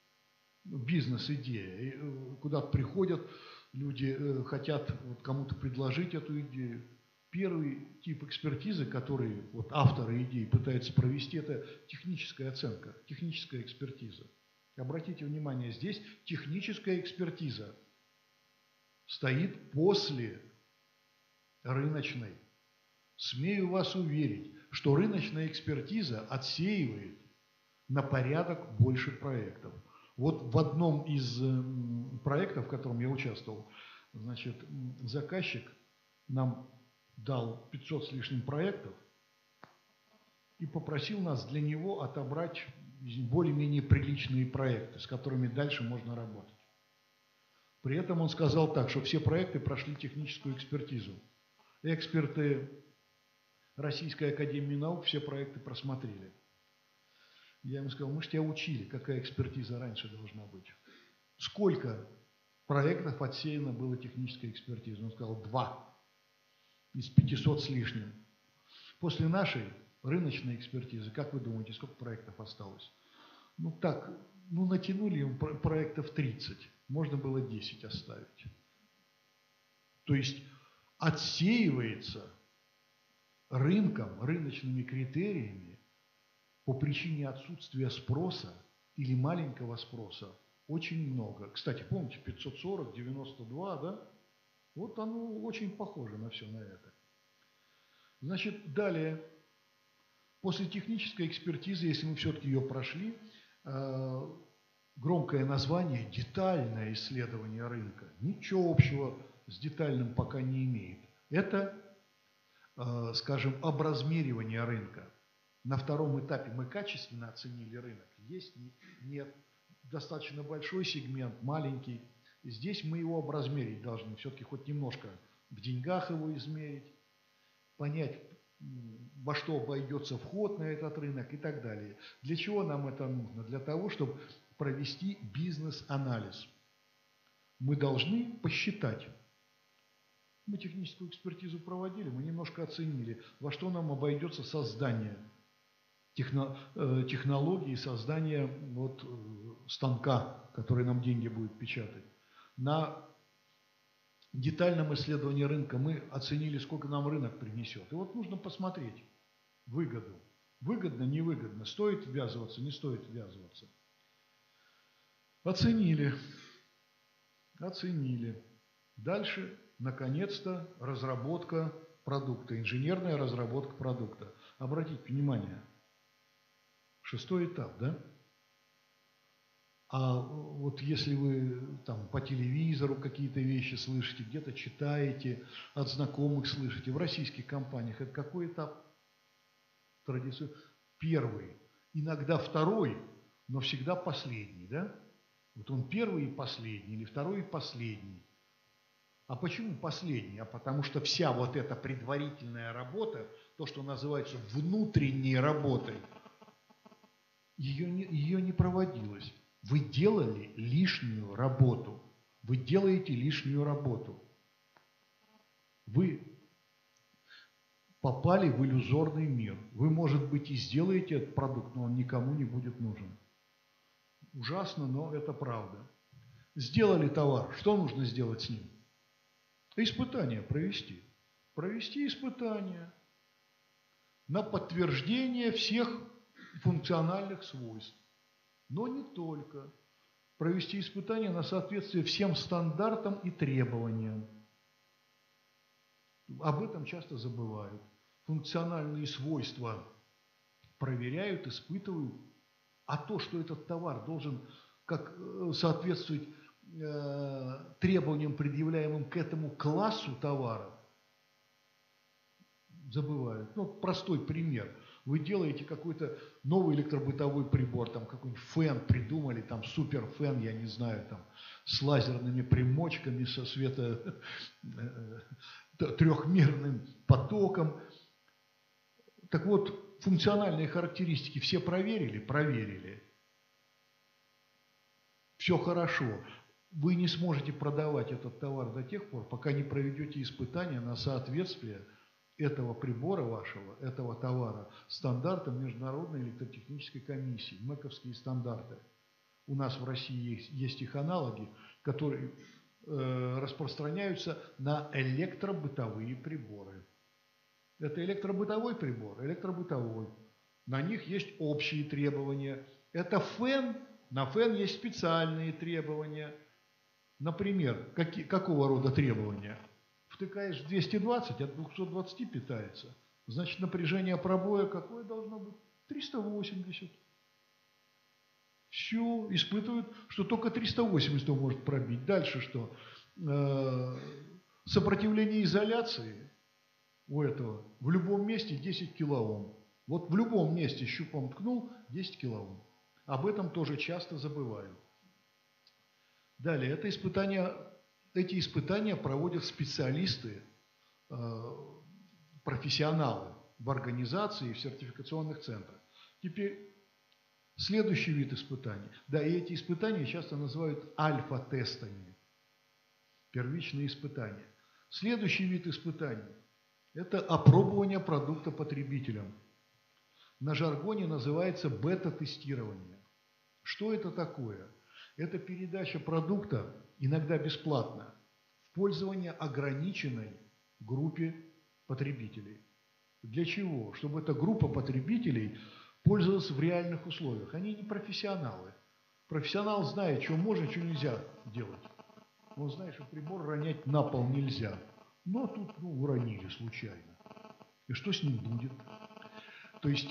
бизнес-идея. Куда-то приходят, люди хотят вот кому-то предложить эту идею. Первый тип экспертизы, который вот авторы идей пытаются провести, это техническая оценка, техническая экспертиза. Обратите внимание, здесь техническая экспертиза стоит после рыночной. Смею вас уверить, что рыночная экспертиза отсеивает на порядок больше проектов. Вот в одном из проектов, в котором я участвовал, значит, заказчик нам дал 500 с лишним проектов и попросил нас для него отобрать более-менее приличные проекты, с которыми дальше можно работать. При этом он сказал так, что все проекты прошли техническую экспертизу. Эксперты Российской академии наук все проекты просмотрели. Я ему сказал, мы же тебя учили, какая экспертиза раньше должна быть. Сколько проектов отсеяно было технической экспертизы? Он сказал, 2 из 500 с лишним. После нашей рыночной экспертизы, как вы думаете, сколько проектов осталось? Ну так, натянули им проектов 30, можно было 10 оставить. То есть отсеивается рынком, рыночными критериями по причине отсутствия спроса или маленького спроса очень много. Кстати, помните, 540, 92, да? Вот оно очень похоже на все на это. Значит, далее, после технической экспертизы, если мы все-таки ее прошли, громкое название – детальное исследование рынка. Ничего общего с детальным пока не имеет. Это, скажем, образмеривание рынка. На втором этапе мы качественно оценили рынок. Есть, нет, достаточно большой сегмент, маленький. Здесь мы его образмерить должны, все-таки хоть немножко в деньгах его измерить, понять, во что обойдется вход на этот рынок и так далее. Для чего нам это нужно? Для того, чтобы провести бизнес-анализ. Мы должны посчитать. Мы техническую экспертизу проводили, мы немножко оценили, во что нам обойдется создание технологии создания вот станка, который нам деньги будет печатать. На детальном исследовании рынка мы оценили, сколько нам рынок принесет. И вот нужно посмотреть выгоду. Выгодно, невыгодно, стоит ввязываться, не стоит ввязываться. Оценили. Дальше, наконец-то, разработка продукта, инженерная разработка продукта. Обратите внимание, 6-й этап, да? А вот если вы там по телевизору какие-то вещи слышите, где-то читаете, от знакомых слышите, в российских компаниях, это какой этап? Традиционно. 1, иногда 2, но всегда последний, да? Вот он 1 и последний, или 2 и последний. А почему последний? А потому что вся вот эта предварительная работа, то, что называется внутренней работой, ее не проводилось. Вы делали лишнюю работу. Вы делаете лишнюю работу. Вы попали в иллюзорный мир. Вы, может быть, и сделаете этот продукт, но он никому не будет нужен. Ужасно, но это правда. Сделали товар. Что нужно сделать с ним? Испытания провести. Провести испытания на подтверждение всех функциональных свойств. Но не только. Провести испытания на соответствие всем стандартам и требованиям. Об этом часто забывают. Функциональные свойства проверяют, испытывают. А то, что этот товар должен соответствовать требованиям, предъявляемым к этому классу товара, забывают. Ну, простой пример. Вы делаете какой-то новый электробытовой прибор, там какой-нибудь фен придумали, там суперфен, я не знаю, там с лазерными примочками, со трехмерным потоком. Так вот, функциональные характеристики все проверили? Проверили. Все хорошо. Вы не сможете продавать этот товар до тех пор, пока не проведете испытания на соответствие этого прибора вашего, этого товара, стандартам Международной электротехнической комиссии, МЭКовские стандарты. У нас в России есть их аналоги, которые распространяются на электробытовые приборы. Это электробытовой прибор, электробытовой. На них есть общие требования. Это фен, на фен есть специальные требования. Например, какого рода требования? Втыкаешь 220, от 220 питается. Значит, напряжение пробоя какое должно быть? 380. Все, испытывают, что только 380 может пробить. Дальше что? Сопротивление изоляции у этого в любом месте 10 килоом. Вот в любом месте щупом ткнул 10 килоом. Об этом тоже часто забывают. Далее, эти испытания проводят специалисты, профессионалы в организации и в сертификационных центрах. Теперь следующий вид испытаний. Да, и эти испытания часто называют альфа-тестами. Первичные испытания. Следующий вид испытаний – это опробование продукта потребителям. На жаргоне называется бета-тестирование. Что это такое? Это передача продукта, иногда бесплатно, в пользование ограниченной группе потребителей. Для чего? Чтобы эта группа потребителей пользовалась в реальных условиях. Они не профессионалы. Профессионал знает, что можно, что нельзя делать. Он знает, что прибор ронять на пол нельзя. Но тут уронили случайно. И что с ним будет? То есть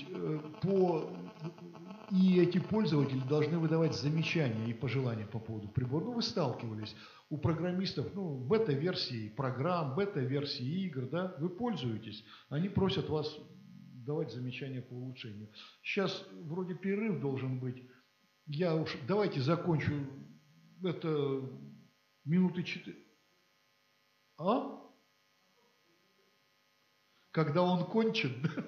и эти пользователи должны выдавать замечания и пожелания по поводу прибора. Вы сталкивались у программистов, бета-версии программ, бета-версии игр, да, вы пользуетесь. Они просят вас давать замечания по улучшению. Сейчас вроде перерыв должен быть. Давайте закончу это минуты 4. А? Когда он кончит?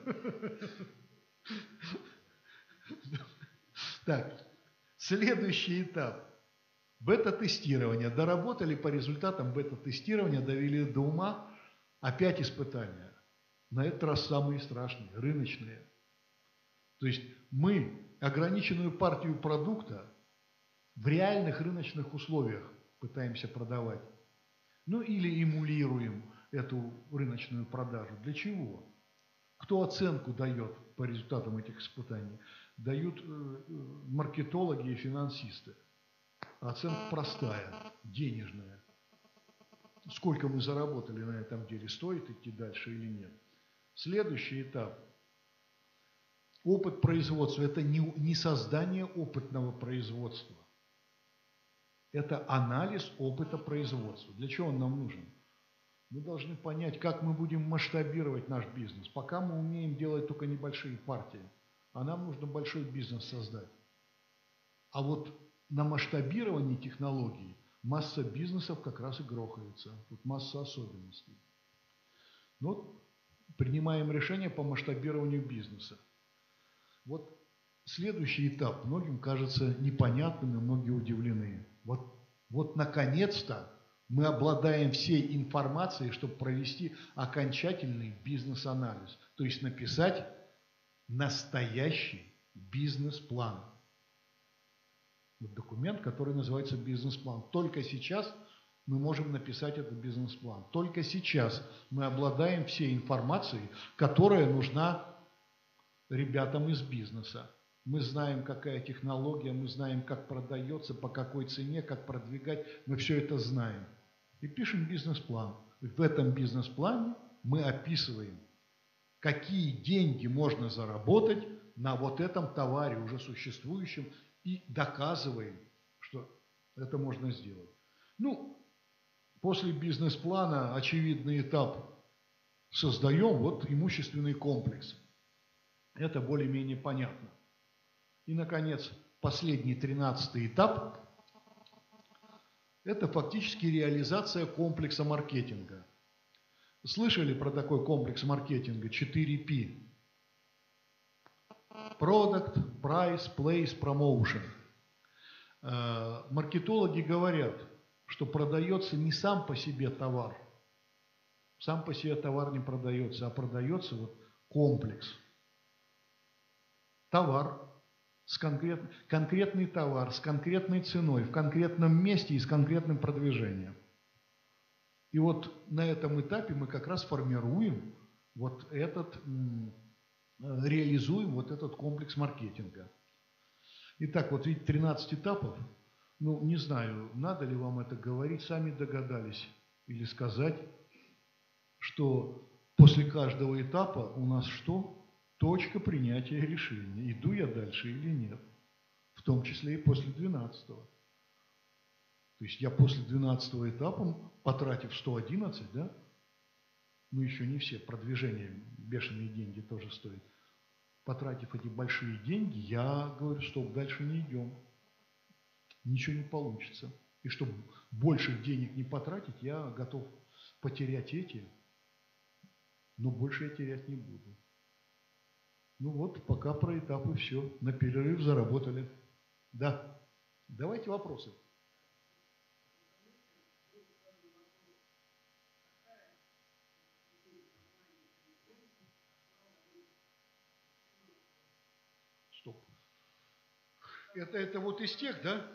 Так, следующий этап. Бета-тестирование. Доработали по результатам бета-тестирования, довели до ума. Опять испытания. На этот раз самые страшные, рыночные. То есть мы ограниченную партию продукта в реальных рыночных условиях пытаемся продавать. Ну или эмулируем эту рыночную продажу. Для чего? Кто оценку дает по результатам этих испытаний? Дают маркетологи и финансисты. Оценка простая, денежная. Сколько мы заработали на этом деле, стоит идти дальше или нет. Следующий этап. Опыт производства – это не создание опытного производства. Это анализ опыта производства. Для чего он нам нужен? Мы должны понять, как мы будем масштабировать наш бизнес. Пока мы умеем делать только небольшие партии, а нам нужно большой бизнес создать. А вот на масштабировании технологий масса бизнесов как раз и грохается. Тут масса особенностей. Вот принимаем решение по масштабированию бизнеса. Вот следующий этап многим кажется непонятным, и многие удивлены. Вот наконец-то мы обладаем всей информацией, чтобы провести окончательный бизнес-анализ. То есть написать настоящий бизнес-план. Вот документ, который называется бизнес-план. Только сейчас мы можем написать этот бизнес-план. Только сейчас мы обладаем всей информацией, которая нужна ребятам из бизнеса. Мы знаем, какая технология, мы знаем, как продается, по какой цене, как продвигать. Мы все это знаем. И пишем бизнес-план. В этом бизнес-плане мы описываем, какие деньги можно заработать на вот этом товаре, уже существующем, и доказываем, что это можно сделать. Ну, после бизнес-плана очевидный этап создаем, вот имущественный комплекс. Это более-менее понятно. И, наконец, последний 13-й этап – это фактически реализация комплекса маркетинга. Слышали про такой комплекс маркетинга 4P? Product, Price, Place, Promotion. Маркетологи говорят, что продается не сам по себе товар. Сам по себе товар не продается, а продается вот комплекс. Товар, конкретный товар с конкретной ценой, в конкретном месте и с конкретным продвижением. И вот на этом этапе мы как раз формируем вот этот, реализуем вот этот комплекс маркетинга. Итак, вот видите, 13 этапов. Ну, не знаю, надо ли вам это говорить, сами догадались или сказать, что после каждого этапа у нас что? Точка принятия решения. Иду я дальше или нет. В том числе и после 12-го. То есть я после 12-го этапа, потратив 111, да, ну еще не все, продвижение, бешеные деньги тоже стоит. Потратив эти большие деньги, я говорю, стоп, дальше не идем. Ничего не получится. И чтобы больше денег не потратить, я готов потерять эти, но больше я терять не буду. Ну вот, пока про этапы все. На перерыв заработали. Да. Давайте вопросы. Стоп. Это вот из тех, да?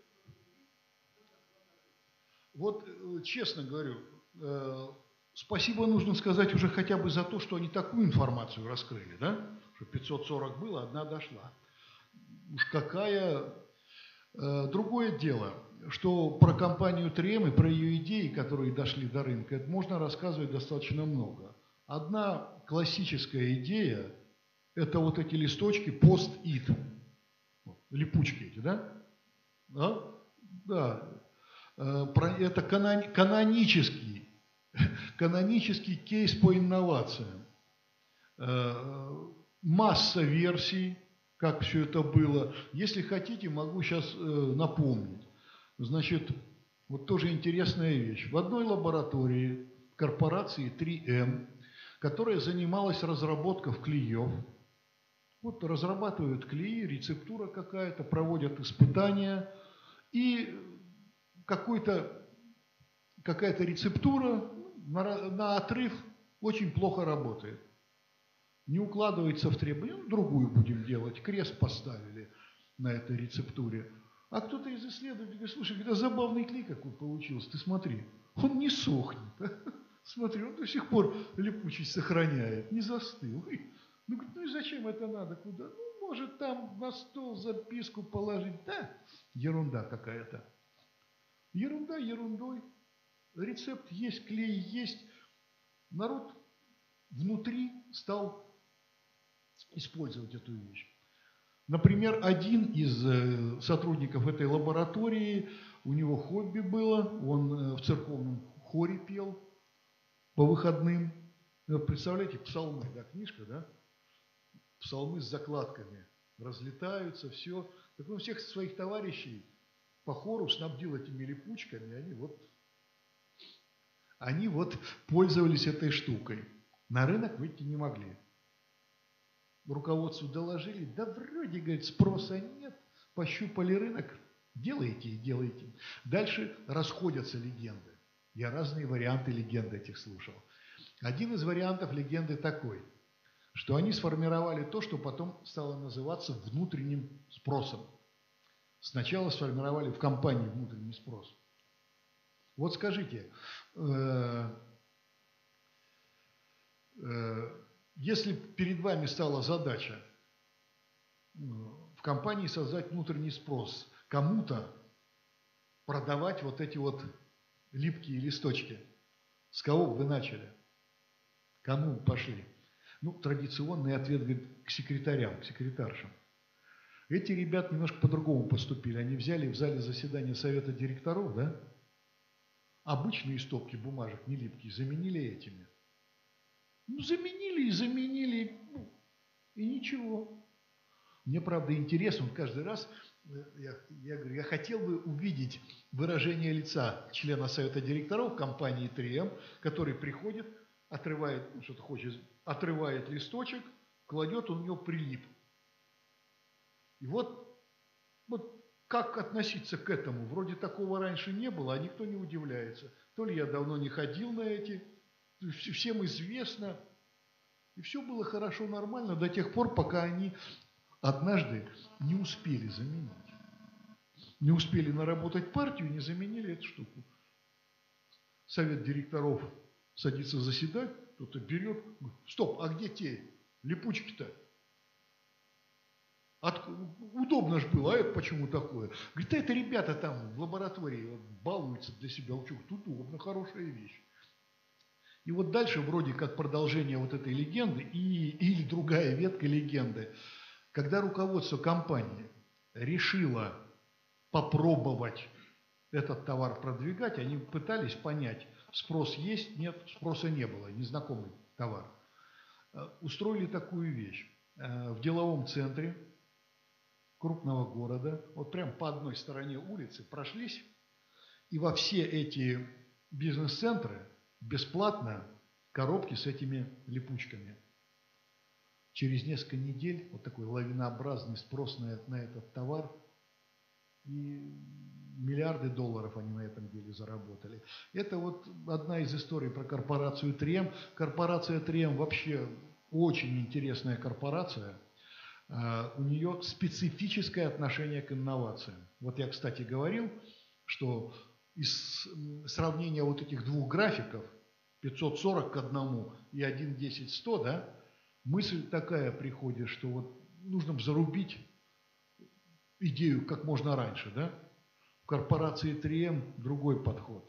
Вот, честно говорю, спасибо нужно сказать уже хотя бы за то, что они такую информацию раскрыли, да? Что 540 было, одна дошла. Уж какая... Другое дело, что про компанию 3М и про ее идеи, которые дошли до рынка, это можно рассказывать достаточно много. Одна классическая идея – это вот эти листочки пост-ит. Липучки эти, да? Да. Это канонический кейс по инновациям. Масса версий, как все это было. Если хотите, могу сейчас напомнить. Значит, вот тоже интересная вещь. В одной лаборатории корпорации 3М, которая занималась разработкой клеев, вот разрабатывают клеи, рецептура какая-то, проводят испытания, и какая-то рецептура на отрыв очень плохо работает. не укладывается в требования, ну, другую будем делать, крест поставили на этой рецептуре. А кто-то из исследователей говорит, слушай, это забавный клей какой получился, ты смотри, он не сохнет. Смотри, он до сих пор липучесть сохраняет, не застыл. Ну, ну и зачем это надо? Куда? Ну, может, там на стол записку положить. Да, ерунда какая-то. Ерунда ерундой. Рецепт есть, клей есть. Народ внутри стал использовать эту вещь. Например, один из сотрудников этой лаборатории, у него хобби было, он в церковном хоре пел по выходным. Представляете, псалмы, да, книжка, да? Псалмы с закладками разлетаются, все. Так он всех своих товарищей по хору снабдил этими липучками, они вот пользовались этой штукой. На рынок выйти не могли. Руководству доложили, да вроде, говорит, спроса нет, пощупали рынок, делайте и делайте. Дальше расходятся легенды. Я разные варианты легенд этих слушал. Один из вариантов легенды такой, что они сформировали то, что потом стало называться внутренним спросом. Сначала сформировали в компании внутренний спрос. Вот скажите, если перед вами стала задача в компании создать внутренний спрос, кому-то продавать вот эти вот липкие листочки, с кого бы вы начали? Кому пошли? Ну, традиционный ответ, говорит, к секретарям, к секретаршам. Эти ребята немножко по-другому поступили. Они взяли в зале заседания совета директоров, да, обычные стопки бумажек, не липкие, заменили этими. Ну, заменили и заменили, и ничего. Мне, правда, интересно, вот каждый раз, я говорю, я хотел бы увидеть выражение лица члена совета директоров компании 3М, который приходит, отрывает, ну, что-то хочет, отрывает листочек, кладет, он у него прилип. И вот как относиться к этому? Вроде такого раньше не было, а никто не удивляется. То ли я давно не ходил на эти, всем известно. И все было хорошо, нормально до тех пор, пока они однажды не успели заменить. Не успели наработать партию, не заменили эту штуку. Совет директоров садится заседать, кто-то берет, стоп, а где те липучки-то? Удобно же было, а это почему такое? Говорит, это ребята там в лаборатории вот, балуются для себя. Тут удобно, хорошая вещь. И вот дальше вроде как продолжение вот этой легенды или другая ветка легенды. Когда руководство компании решило попробовать этот товар продвигать, они пытались понять, спрос есть, нет, спроса не было, незнакомый товар. Устроили такую вещь. В деловом центре крупного города, вот прям по одной стороне улицы прошлись, и во все эти бизнес-центры бесплатно коробки с этими липучками. Через несколько недель вот такой лавинообразный спрос на этот товар, и миллиарды долларов они на этом деле заработали. Это вот одна из историй про корпорацию 3М. Корпорация 3М вообще очень интересная корпорация. У нее специфическое отношение к инновациям. Вот я, кстати, говорил, что из сравнения вот этих двух графиков, 540 к 1 и 1:10:100, да, мысль такая приходит, что вот нужно зарубить идею как можно раньше, да? В корпорации 3М другой подход.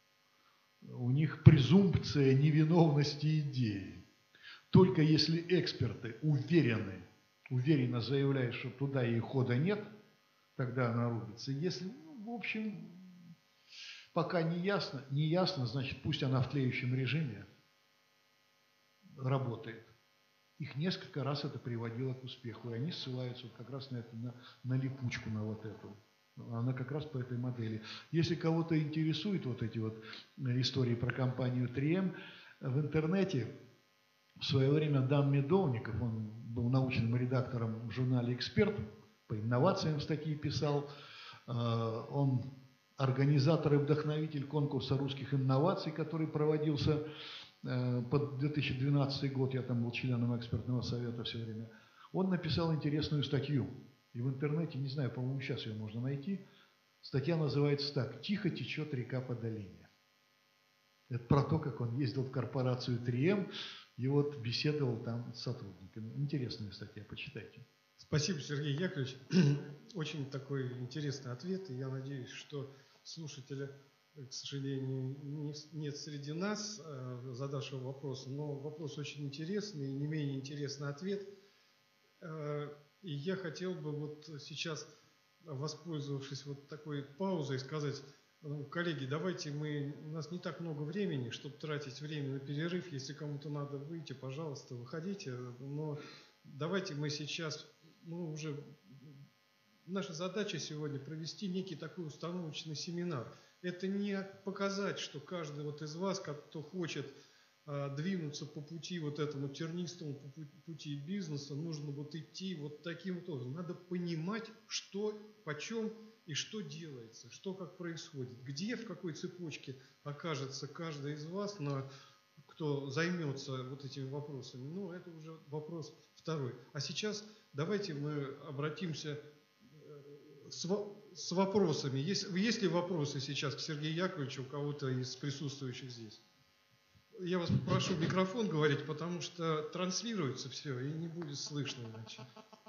У них презумпция невиновности идеи. Только если эксперты уверенно заявляют, что туда и хода нет, тогда она рубится. Если, в общем, пока не ясно, значит, пусть она в тлеющем режиме работает. Их несколько раз это приводило к успеху, и они ссылаются вот как раз на это, на липучку, на вот эту. Она как раз по этой модели. Если кого-то интересуют вот эти вот истории про компанию 3М, в интернете в свое время Дан Медовников, он был научным редактором в журнале «Эксперт», по инновациям статьи писал, он организатор и вдохновитель конкурса русских инноваций, который проводился под 2012 год, я там был членом экспертного совета все время, он написал интересную статью. И в интернете, не знаю, по-моему, сейчас ее можно найти. Статья называется так: «Тихо течет река по долине». Это про то, как он ездил в корпорацию 3М и вот беседовал там с сотрудниками. Интересная статья, почитайте. Спасибо, Сергей Яковлевич. Очень такой интересный ответ, и я надеюсь, что слушателя, к сожалению, нет среди нас, задавшего вопроса, но вопрос очень интересный, и не менее интересный ответ. И я хотел бы вот сейчас, воспользовавшись вот такой паузой, сказать: коллеги, давайте у нас не так много времени, чтобы тратить время на перерыв. Если кому-то надо выйти, пожалуйста, выходите. Но давайте мы сейчас, наша задача сегодня провести некий такой установочный семинар. Это не показать, что каждый вот из вас, кто хочет двинуться по пути вот этому тернистому, по пути бизнеса, нужно вот идти вот таким вот образом. Надо понимать, что, почем и что делается, что как происходит, где, в какой цепочке окажется каждый из вас, кто займется вот этими вопросами. Это уже вопрос второй. А сейчас давайте мы обратимся с вопросами. Есть ли вопросы сейчас к Сергею Яковлевичу у кого-то из присутствующих здесь? Я вас попрошу микрофон говорить, потому что транслируется все и не будет слышно иначе.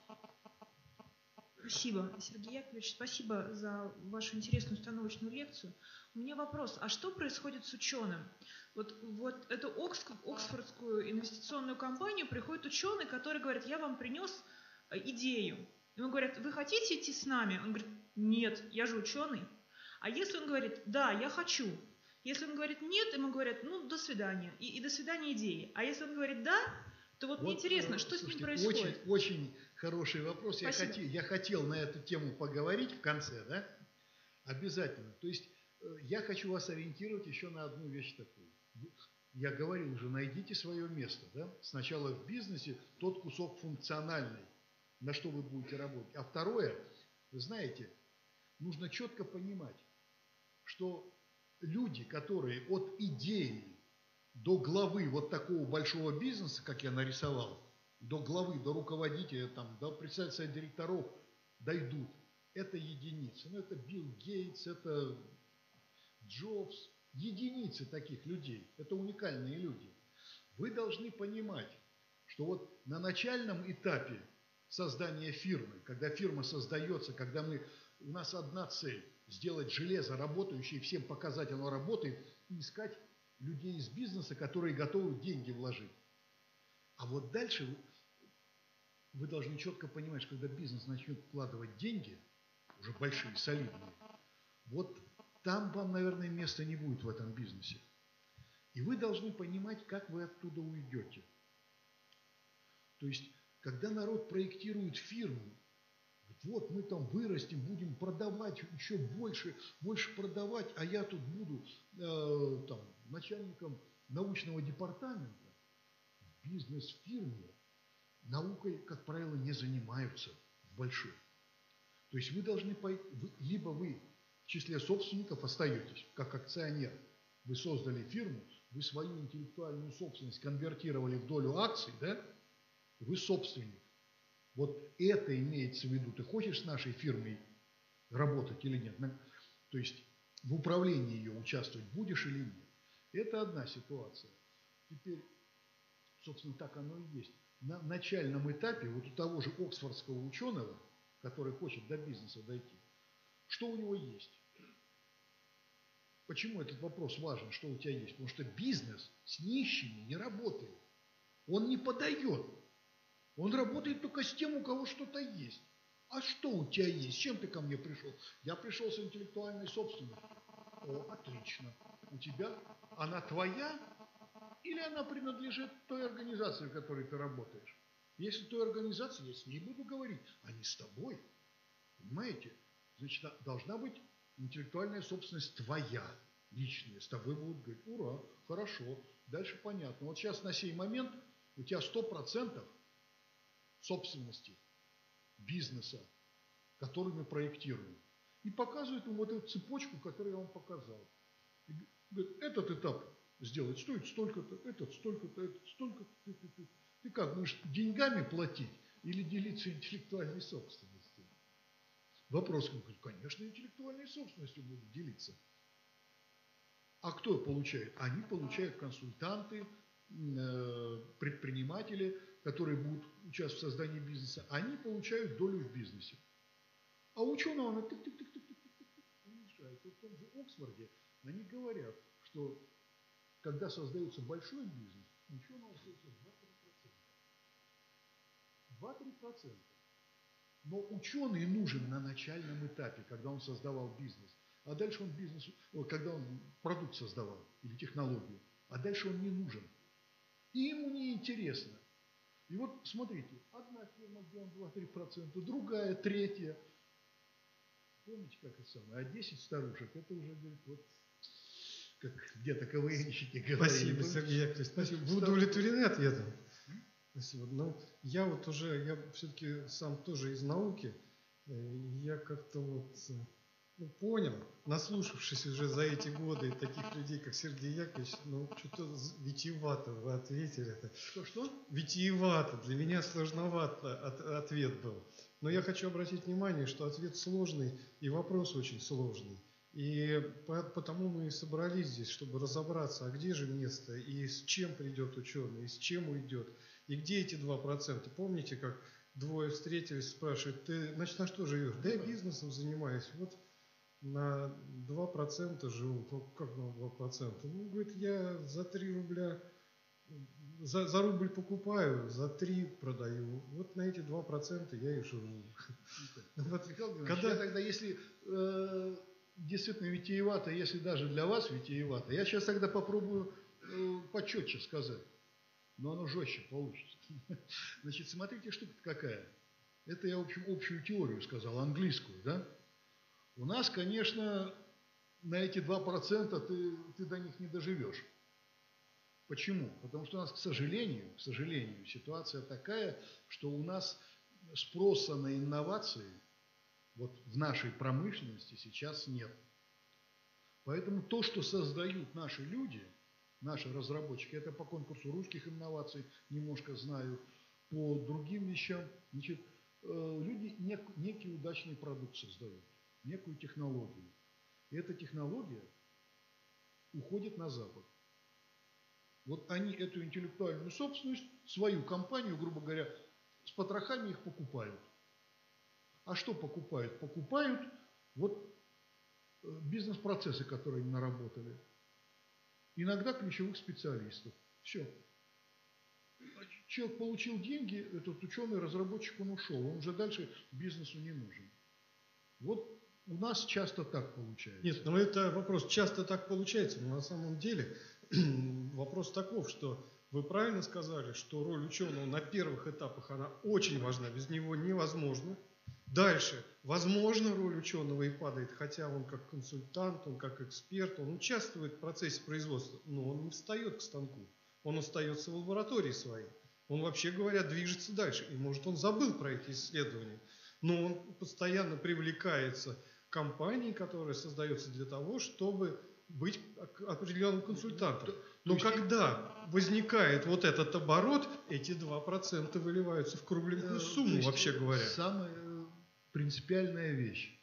Спасибо, Сергей Яковлевич, спасибо за вашу интересную установочную лекцию. У меня вопрос: а что происходит с ученым? Вот эту Оксфордскую инвестиционную компанию приходит ученый, который говорит: я вам принес идею. Ему говорят: вы хотите идти с нами? Он говорит: нет, я же ученый. А если он говорит: да, я хочу. Если он говорит нет, ему говорят: до свидания. И до свидания идеи. А если он говорит да, то вот мне интересно, что с ним происходит? Очень хороший вопрос. Спасибо. Я хотел на эту тему поговорить в конце, да? Обязательно. То есть я хочу вас ориентировать еще на одну вещь такую. Я говорил уже, найдите свое место, да? Сначала в бизнесе тот кусок функциональный, на что вы будете работать. А второе, вы знаете, нужно четко понимать, что люди, которые от идеи до главы вот такого большого бизнеса, как я нарисовал, до главы, до руководителя, до председателя директоров дойдут, это единицы. Это Билл Гейтс, это Джобс, единицы таких людей. Это уникальные люди. Вы должны понимать, что вот на начальном этапе создания фирмы, когда фирма создается, когда у нас одна цель – сделать железо работающее, всем показать, оно работает, и искать людей из бизнеса, которые готовы деньги вложить. А вот дальше вы должны четко понимать, что когда бизнес начнет вкладывать деньги, уже большие, солидные, вот там вам, наверное, места не будет в этом бизнесе. И вы должны понимать, как вы оттуда уйдете. То есть, когда народ проектирует фирму, вот мы там вырастем, будем продавать еще больше продавать, а я тут буду начальником научного департамента. В бизнес-фирме наукой, как правило, не занимаются в большой. То есть вы должны либо вы в числе собственников остаетесь, как акционер. Вы создали фирму, вы свою интеллектуальную собственность конвертировали в долю акций, да? Вы собственник. Вот это имеется в виду. Ты хочешь с нашей фирмой работать или нет? То есть в управлении ее участвовать будешь или нет? Это одна ситуация. Теперь, собственно, так оно и есть. На начальном этапе вот у того же оксфордского ученого, который хочет до бизнеса дойти, что у него есть? Почему этот вопрос важен, что у тебя есть? Потому что бизнес с нищими не работает. Он не подает. Он работает только с тем, у кого что-то есть. А что у тебя есть? С чем ты ко мне пришел? Я пришел с интеллектуальной собственностью. О, отлично. У тебя она твоя или она принадлежит той организации, в которой ты работаешь? Если той организации, я с ней буду говорить, а не с тобой. Понимаете? Значит, должна быть интеллектуальная собственность твоя, личная. С тобой будут говорить: ура, хорошо, дальше понятно. Вот сейчас на сей момент у тебя 100% собственности бизнеса, который мы проектируем. И показывает ему вот эту цепочку, которую я вам показал. И говорит: этот этап сделать, стоит столько-то, этот столько-то, этот столько-то. Ты как, будешь деньгами платить или делиться интеллектуальной собственностью? Вопрос, конечно, интеллектуальной собственностью будут делиться. А кто получает? Они получают консультанты, предприниматели, которые будут участвовать в создании бизнеса. Они получают долю в бизнесе. А ученого она уменьшается. В том же Оксфорде они говорят, что когда создается большой бизнес, ученого остается 2-3%. 2-3%. Но ученый нужен на начальном этапе, когда он создавал бизнес. А дальше он когда он продукт создавал или технологию. А дальше он не нужен. И ему не интересно. И вот смотрите, одна фирма, где он 2-3%, другая, третья. Помните, как это самое? А 10 старушек, это уже, говорит, вот как где-то КВНщики говорили. Спасибо, Сергей Яковлевич, спасибо. Вы удовлетворены ответом? Спасибо. Но я все-таки сам тоже из науки, я как-то понял, наслушавшись уже за эти годы таких людей, как Сергей Яковлевич, что-то витиевато вы ответили. Что? Витиевато. Для меня сложновато ответ был. Но я хочу обратить внимание, что ответ сложный и вопрос очень сложный. И потому мы и собрались здесь, чтобы разобраться, а где же место, и с чем придет ученый, и с чем уйдет, и где эти 2%. Помните, как двое встретились, спрашивают, ты, значит, на что живешь? Да я бизнесом занимаюсь, вот на 2% живу. Ну, как на 2%? Ну, говорит, я за 3 рубля, за рубль покупаю, за 3 продаю. Вот на эти 2% я и живу. Я тогда, если действительно витиевато, если даже для вас витиевато, я сейчас тогда попробую почетче сказать. Но оно жестче получится. Значит, смотрите, штука какая. Это я, в общем, общую теорию сказал, английскую, да? У нас, конечно, на эти 2% ты до них не доживешь. Почему? Потому что у нас, к сожалению, ситуация такая, что у нас спроса на инновации вот в нашей промышленности сейчас нет. Поэтому то, что создают наши люди, наши разработчики, это по конкурсу русских инноваций, немножко знаю, по другим вещам, значит, люди некий удачный продукт создают, некую технологию. И эта технология уходит на Запад. Вот они эту интеллектуальную собственность, свою компанию, грубо говоря, с потрохами их покупают. А что покупают? Покупают вот бизнес-процессы, которые они наработали. Иногда ключевых специалистов. Все. Человек получил деньги, этот ученый, разработчик, он ушел. Он уже дальше бизнесу не нужен. Вот у нас часто так получается. Нет, но это вопрос, часто так получается, но на самом деле вопрос таков, что вы правильно сказали, что роль ученого на первых этапах, она очень важна, без него невозможно. Дальше, возможно, роль ученого и падает, хотя он как консультант, он как эксперт, он участвует в процессе производства, но он не встает к станку, он остается в лаборатории своей. Он, вообще говоря, движется дальше, и может он забыл про эти исследования, но он постоянно привлекается к компании, которая создается для того, чтобы быть определенным консультантом. Но когда возникает вот этот оборот, эти 2% выливаются в кругленькую сумму, вообще говоря. Самая принципиальная вещь.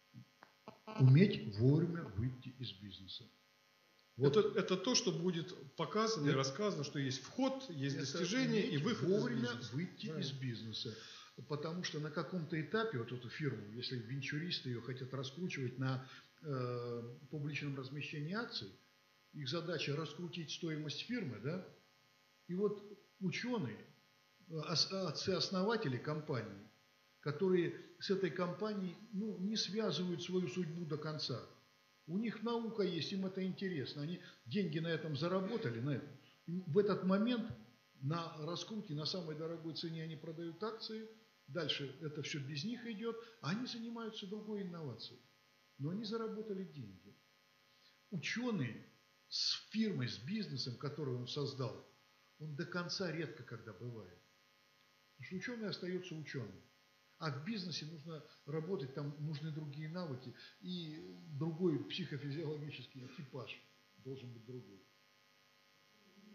Уметь вовремя выйти из бизнеса. Вот. Это то, что будет показано и рассказано, что есть вход, есть достижение и выход вовремя выйти из бизнеса. Потому что на каком-то этапе вот эту фирму, если венчуристы ее хотят раскручивать на публичном размещении акций, их задача раскрутить стоимость фирмы, да? И вот ученые, отцы-основатели компании, которые с этой компанией не связывают свою судьбу до конца. У них наука есть, им это интересно. Они деньги на этом заработали. На этом. И в этот момент на раскрутке, на самой дорогой цене они продают акции. Дальше это все без них идет. А они занимаются другой инновацией. Но они заработали деньги. Ученый с фирмой, с бизнесом, который он создал, он до конца редко когда бывает. Потому что ученый остается ученым. А в бизнесе нужно работать, там нужны другие навыки и другой психофизиологический типаж должен быть другой.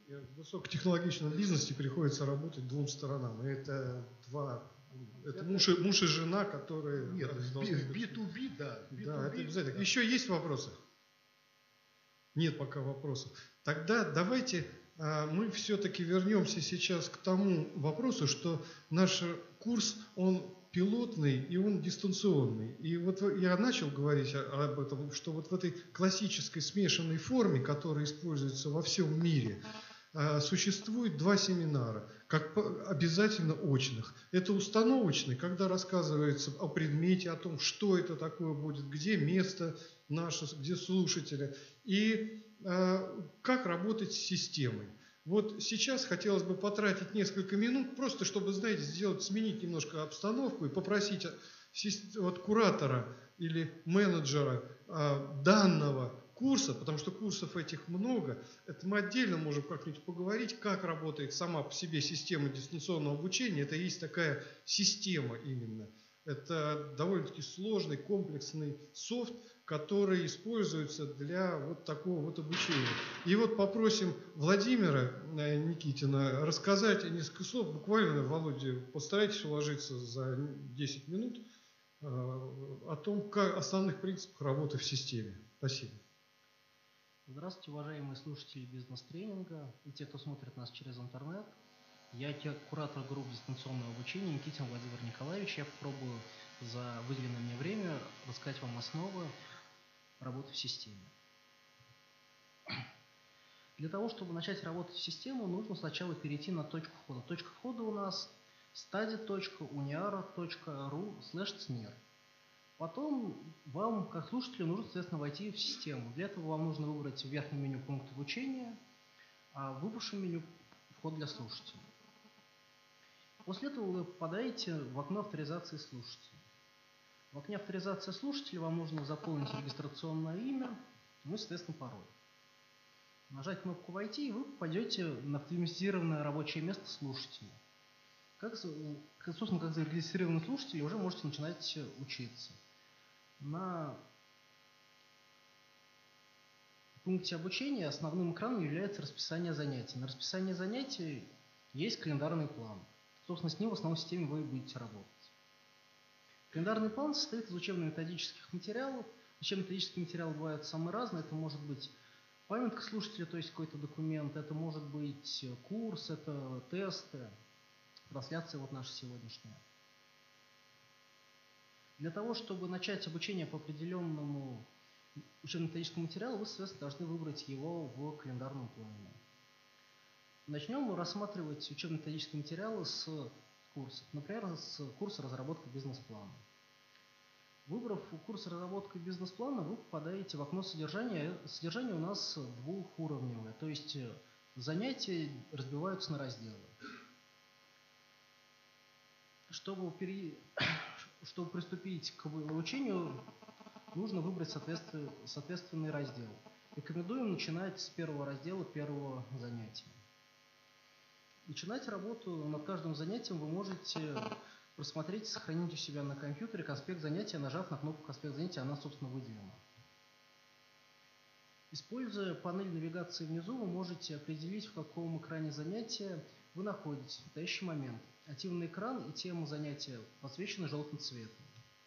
В высокотехнологичном бизнесе приходится работать двум сторонам. И это муж и жена, которые... Нет, в B2B, да. Да, это обязательно. Да. Еще есть вопросы? Нет пока вопросов. Тогда давайте мы все-таки вернемся сейчас к тому вопросу, что наш курс, он пилотный и он дистанционный. И вот я начал говорить об этом, что вот в этой классической смешанной форме, которая используется во всем мире, существует два семинара, как обязательно очных. Это установочный, когда рассказывается о предмете, о том, что это такое будет, где место наше, где слушатели, и как работать с системой. Вот сейчас хотелось бы потратить несколько минут, просто чтобы, знаете, сменить немножко обстановку и попросить от куратора или менеджера данного курса, потому что курсов этих много, это мы отдельно можем как-нибудь поговорить, как работает сама по себе система дистанционного обучения. Это есть такая система именно. Это довольно-таки сложный, комплексный софт, который используется для вот такого вот обучения. И вот попросим Владимира Никитина рассказать несколько слов, буквально, Володя, постарайтесь уложиться за 10 минут, о том, как основных принципах работы в системе. Спасибо. Здравствуйте, уважаемые слушатели бизнес-тренинга и те, кто смотрит нас через интернет. Я куратор группы дистанционного обучения Никитин Владимир Николаевич. Я попробую за выделенное мне время рассказать вам основы работы в системе. Для того, чтобы начать работать в систему, нужно сначала перейти на точку входа. Точка входа у нас study.uniara.ru/cnr. Потом вам, как слушателю, нужно, соответственно, войти в систему. Для этого вам нужно выбрать в верхнем меню пункт обучения, а в выбывшем меню вход для слушателей. После этого вы попадаете в окно авторизации слушателей. В окне авторизации слушателей вам нужно заполнить регистрационное имя, ну и, соответственно, пароль. Нажать кнопку «Войти», и вы попадете на автоматизированное рабочее место слушателя. Собственно, как зарегистрированный слушатель, уже можете начинать учиться. На пункте обучения основным экраном является расписание занятий. На расписании занятий есть календарный план. Собственно, с ним в основной системе вы будете работать. Календарный план состоит из учебно-методических материалов. Учебно-методические материалы бывают самые разные. Это может быть памятка слушателя, то есть какой-то документ, это может быть курс, это тесты, трансляция вот наша сегодняшняя. Для того, чтобы начать обучение по определенному учебно-методическому материалу, вы, соответственно, должны выбрать его в календарном плане. Начнем мы рассматривать учебно-методические материалы с курсов. Например, с курса разработки бизнес-плана. Выбрав курс разработки бизнес-плана, вы попадаете в окно содержания. Содержание у нас двухуровневое, то есть занятия разбиваются на разделы. Чтобы приступить к выучению, нужно выбрать соответственный раздел. Рекомендуем начинать с первого раздела первого занятия. Начинать работу над каждым занятием вы можете просмотреть и сохранить у себя на компьютере конспект занятия, нажав на кнопку «Конспект занятия», она, собственно, выделена. Используя панель навигации внизу, вы можете определить, в каком экране занятия вы находитесь в настоящий момент. Активный экран и тема занятия подсвечены желтым цветом.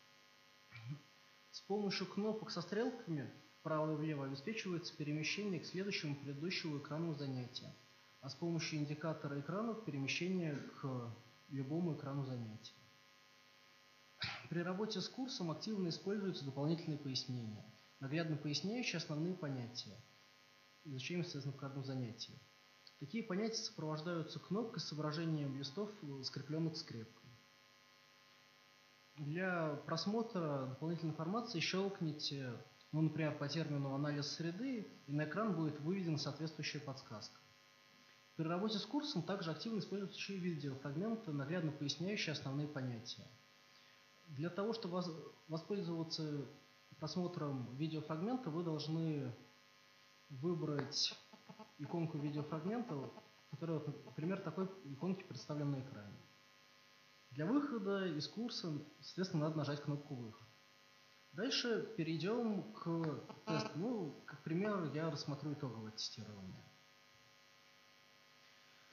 С помощью кнопок со стрелками вправо и влево обеспечивается перемещение к следующему предыдущему экрану занятия, а с помощью индикатора экранов перемещение к любому экрану занятия. При работе с курсом активно используются дополнительные пояснения, наглядно поясняющие основные понятия, изучаемые, соответственно, в каждом занятии. Такие понятия сопровождаются кнопкой с отображением листов, скрепленных скрепкой. Для просмотра дополнительной информации щелкните, например, по термину «анализ среды», и на экран будет выведена соответствующая подсказка. При работе с курсом также активно используются еще и видеофрагменты, наглядно поясняющие основные понятия. Для того, чтобы воспользоваться просмотром видеофрагмента, вы должны выбрать иконку видеофрагмента, которая, например, такой иконки представлена на экране. Для выхода из курса, соответственно, надо нажать кнопку «Выход». Дальше перейдем к тесту. Как пример, я рассмотрю итоговое тестирование.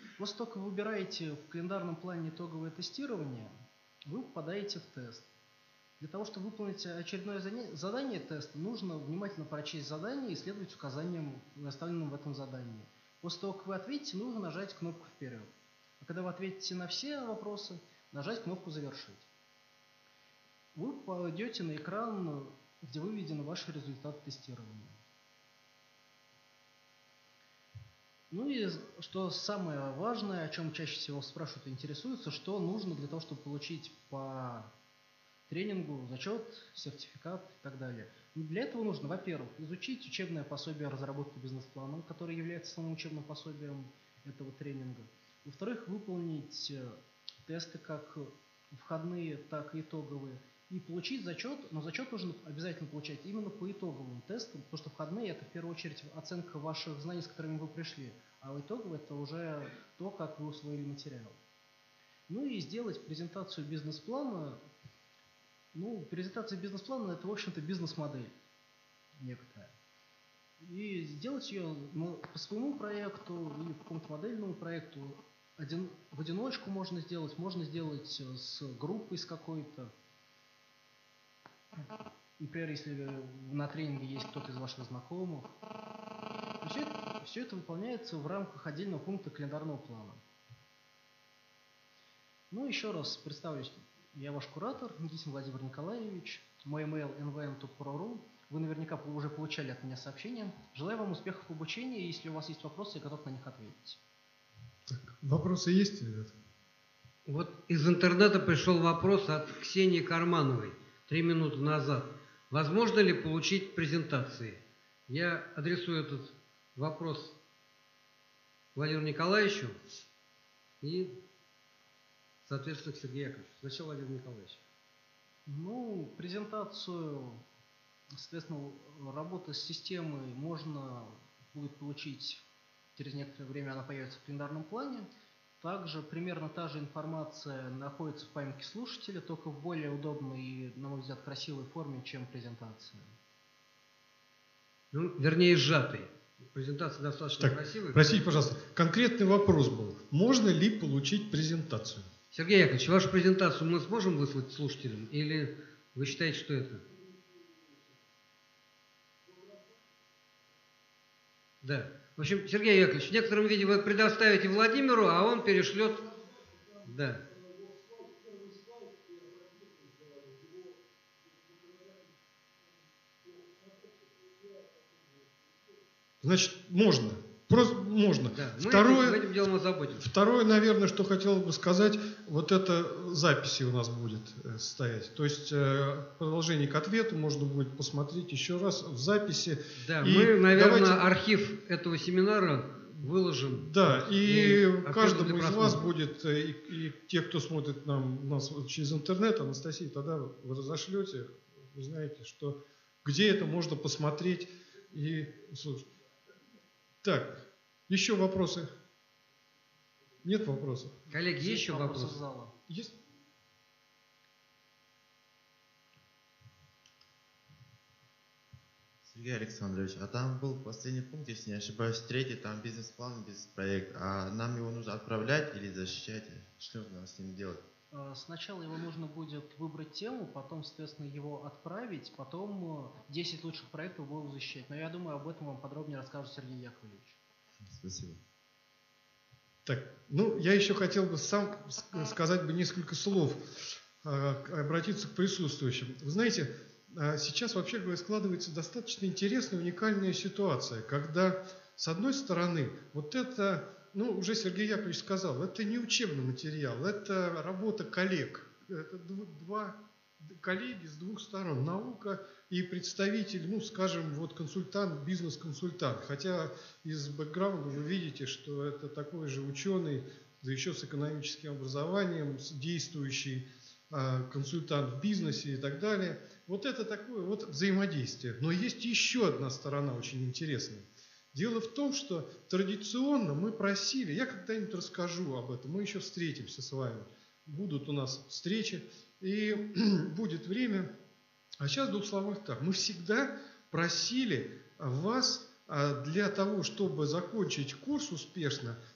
После того, как вы выбираете в календарном плане итоговое тестирование, вы попадаете в тест. Для того, чтобы выполнить очередное задание теста, нужно внимательно прочесть задание и следовать указаниям, оставленным в этом задании. После того, как вы ответите, нужно нажать кнопку «Вперед». А когда вы ответите на все вопросы, нажать кнопку «Завершить». Вы попадете на экран, где выведены ваши результаты тестирования. Ну и что самое важное, о чем чаще всего спрашивают и интересуются, что нужно для того, чтобы получить по тренингу зачет, сертификат и так далее. Для этого нужно, во-первых, изучить учебное пособие разработки бизнес-плана, которое является основным учебным пособием этого тренинга. Во-вторых, выполнить тесты как входные, так и итоговые. И получить зачет, но зачет нужно обязательно получать именно по итоговым тестам, потому что входные – это в первую очередь оценка ваших знаний, с которыми вы пришли, а итоговые – это уже то, как вы усвоили материал. Ну и сделать презентацию бизнес-плана. Ну, презентация бизнес-плана – это, в общем-то, бизнес-модель некоторая. И сделать ее по своему проекту или по какому-то модельному проекту в одиночку можно сделать с группой с какой-то. Например, если на тренинге есть кто-то из ваших знакомых. Все это выполняется в рамках отдельного пункта календарного плана. Ну, еще раз представлюсь. Я ваш куратор, Никитин Владимир Николаевич. Мой email nvm.pro.ru. Вы наверняка уже получали от меня сообщения. Желаю вам успехов в обучении. Если у вас есть вопросы, я готов на них ответить. Так, вопросы есть, ребята? Вот из интернета пришел вопрос от Ксении Кармановой 3 минуты назад. Возможно ли получить презентации? Я адресую этот вопрос Владимиру Николаевичу и, соответственно, к Сергею Яковлевичу. Сначала Владимир Николаевич. Ну, презентацию, соответственно, работа с системой можно будет получить через некоторое время, она появится в календарном плане. Также примерно та же информация находится в памяти слушателя, только в более удобной и, на мой взгляд, красивой форме, чем презентация. Ну, вернее, сжатой. Презентация достаточно Так, красивая. простите, пожалуйста, конкретный вопрос был. Можно ли получить презентацию? Сергей Яковлевич, вашу презентацию мы сможем выслать слушателям? Или вы считаете, что это? Да. В общем, Сергей Яковлевич, в некотором виде вы предоставите Владимиру, а он перешлет. Да. Значит, можно. Просто можно. Да. Второе, мы этим делом озаботимся. Второе, наверное, что хотел бы сказать, вот это записи у нас будет стоять. То есть продолжение к ответу можно будет посмотреть еще раз в записи. Да, и мы, наверное, давайте... архив этого семинара выложим. Да, и каждому из вас просмотра. будет, и те, кто смотрит нас через интернет, Анастасия, тогда вы разошлете, вы знаете, что где это можно посмотреть и слушать. Так, еще вопросы? Нет вопросов? Коллеги, есть еще вопросы? В зала. Есть? Сергей Александрович, а там был последний пункт, если не ошибаюсь, 3-й, там бизнес-план, бизнес-проект. А нам его нужно отправлять или защищать? Что нужно с ним делать? Сначала его нужно будет выбрать тему, потом, соответственно, его отправить, потом 10 лучших проектов будут защищать. Но я думаю, об этом вам подробнее расскажет Сергей Яковлевич. Спасибо. Так, ну, я еще хотел бы сам сказать бы несколько слов, обратиться к присутствующим. Вы знаете, сейчас, вообще говоря, складывается достаточно интересная, уникальная ситуация, когда, с одной стороны, вот это... Ну, уже Сергей Яковлевич сказал, это не учебный материал, это работа коллег. Это два коллеги с двух сторон. Наука и представитель, ну, скажем, вот консультант, бизнес-консультант. Хотя из бэкграунда вы видите, что это такой же ученый, да еще с экономическим образованием, действующий консультант в бизнесе и так далее. Вот это такое вот взаимодействие. Но есть еще одна сторона очень интересная. Дело в том, что традиционно мы просили, я когда-нибудь расскажу об этом, мы еще встретимся с вами, будут у нас встречи, и будет время. А сейчас в двух словах так, мы всегда просили вас для того, чтобы закончить курс успешно,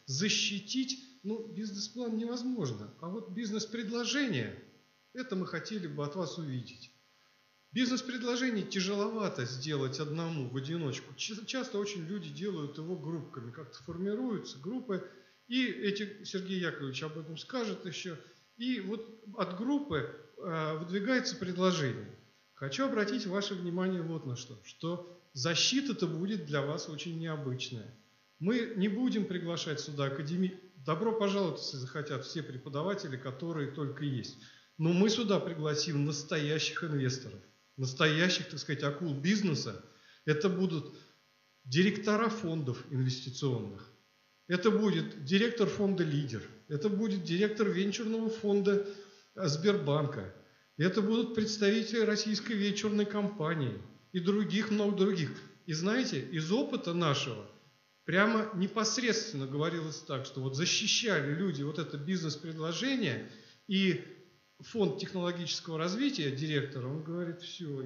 защитить, бизнес-план невозможно. А вот бизнес-предложение, это мы хотели бы от вас увидеть. Бизнес-предложение тяжеловато сделать одному, в одиночку. Часто очень люди делают его группками, как-то формируются группы, и Сергей Яковлевич об этом скажет еще, и вот от группы выдвигается предложение. Хочу обратить ваше внимание вот на что защита-то будет для вас очень необычная. Мы не будем приглашать сюда академии. Добро пожаловать, если захотят, все преподаватели, которые только есть. Но мы сюда пригласим настоящих инвесторов, настоящих, так сказать, акул бизнеса. Это будут директора фондов инвестиционных. Это будет директор фонда «Лидер». Это будет директор венчурного фонда Сбербанка. Это будут представители российской венчурной компании и много других. И знаете, из опыта нашего прямо непосредственно говорилось так, что вот защищали люди вот это бизнес-предложение, и фонд технологического развития, директор, он говорит: все,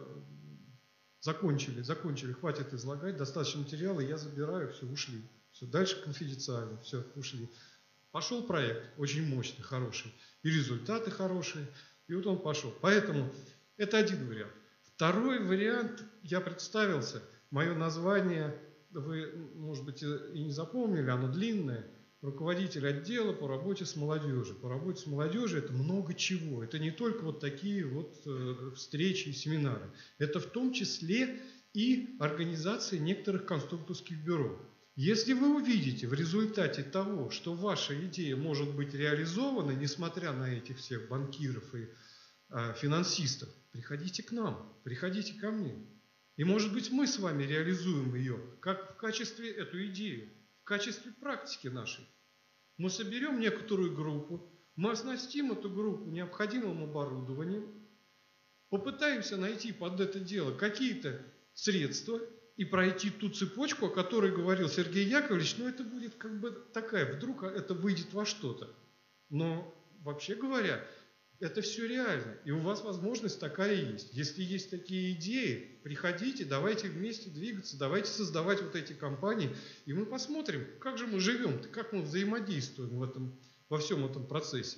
закончили, хватит излагать, достаточно материала, я забираю, все, ушли. Все, дальше конфиденциально, все, ушли. Пошел проект, очень мощный, хороший, и результаты хорошие, и вот он пошел. Поэтому это один вариант. Второй вариант, я представился, мое название вы, может быть, и не запомнили, оно длинное. Руководитель отдела по работе с молодежью. По работе с молодежью это много чего. Это не только вот такие вот встречи и семинары. Это в том числе и организация некоторых конструкторских бюро. Если вы увидите в результате того, что ваша идея может быть реализована, несмотря на этих всех банкиров и финансистов, приходите к нам, приходите ко мне. И, может быть, мы с вами реализуем ее как в качестве эту идею, в качестве практики нашей. Мы соберем некоторую группу, мы оснастим эту группу необходимым оборудованием, попытаемся найти под это дело какие-то средства и пройти ту цепочку, о которой говорил Сергей Яковлевич. Но это будет как бы такая, вдруг это выйдет во что-то. Но, вообще говоря, это все реально, и у вас возможность такая есть. Если есть такие идеи, приходите, давайте вместе двигаться, давайте создавать вот эти компании, и мы посмотрим, как же мы живем-то, как мы взаимодействуем во всем этом процессе.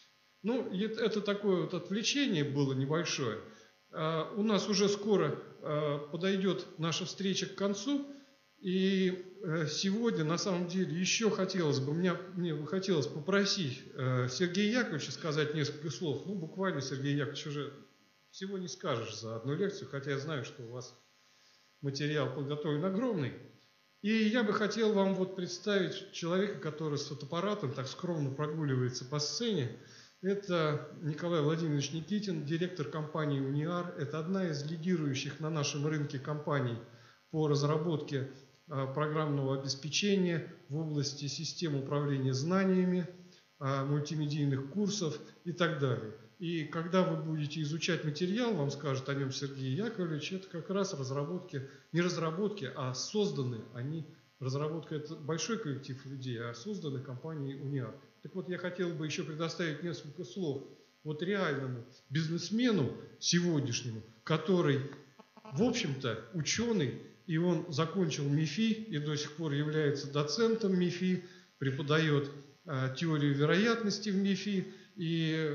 Это такое вот отвлечение было небольшое. У нас уже скоро подойдет наша встреча к концу, и сегодня, на самом деле, еще мне бы хотелось попросить Сергея Яковлевича сказать несколько слов. Буквально, Сергей Яковлевич, уже всего не скажешь за одну лекцию, хотя я знаю, что у вас материал подготовлен огромный. И я бы хотел вам представить человека, который с фотоаппаратом так скромно прогуливается по сцене. Это Николай Владимирович Никитин, директор компании «Униар». Это одна из лидирующих на нашем рынке компаний по разработке программного обеспечения в области систем управления знаниями, мультимедийных курсов и так далее. И когда вы будете изучать материал, вам скажет о нем Сергей Яковлевич, это как раз не разработки, а созданы они. Разработка – это большой коллектив людей, а созданы компанией «Униар». Так вот, я хотел бы еще предоставить несколько слов реальному бизнесмену сегодняшнему, который, в общем-то, ученый, и он закончил МИФИ и до сих пор является доцентом МИФИ, преподает теорию вероятности в МИФИ. И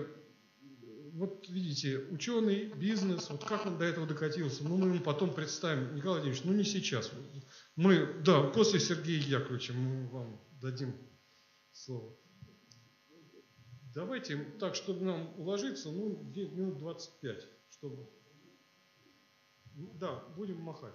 видите, ученый, бизнес, как он до этого докатился, мы ему потом представим. Николай Владимирович, не сейчас. После Сергея Яковлевича мы вам дадим слово. Давайте так, чтобы нам уложиться, минут 25, чтобы... Да, будем махать.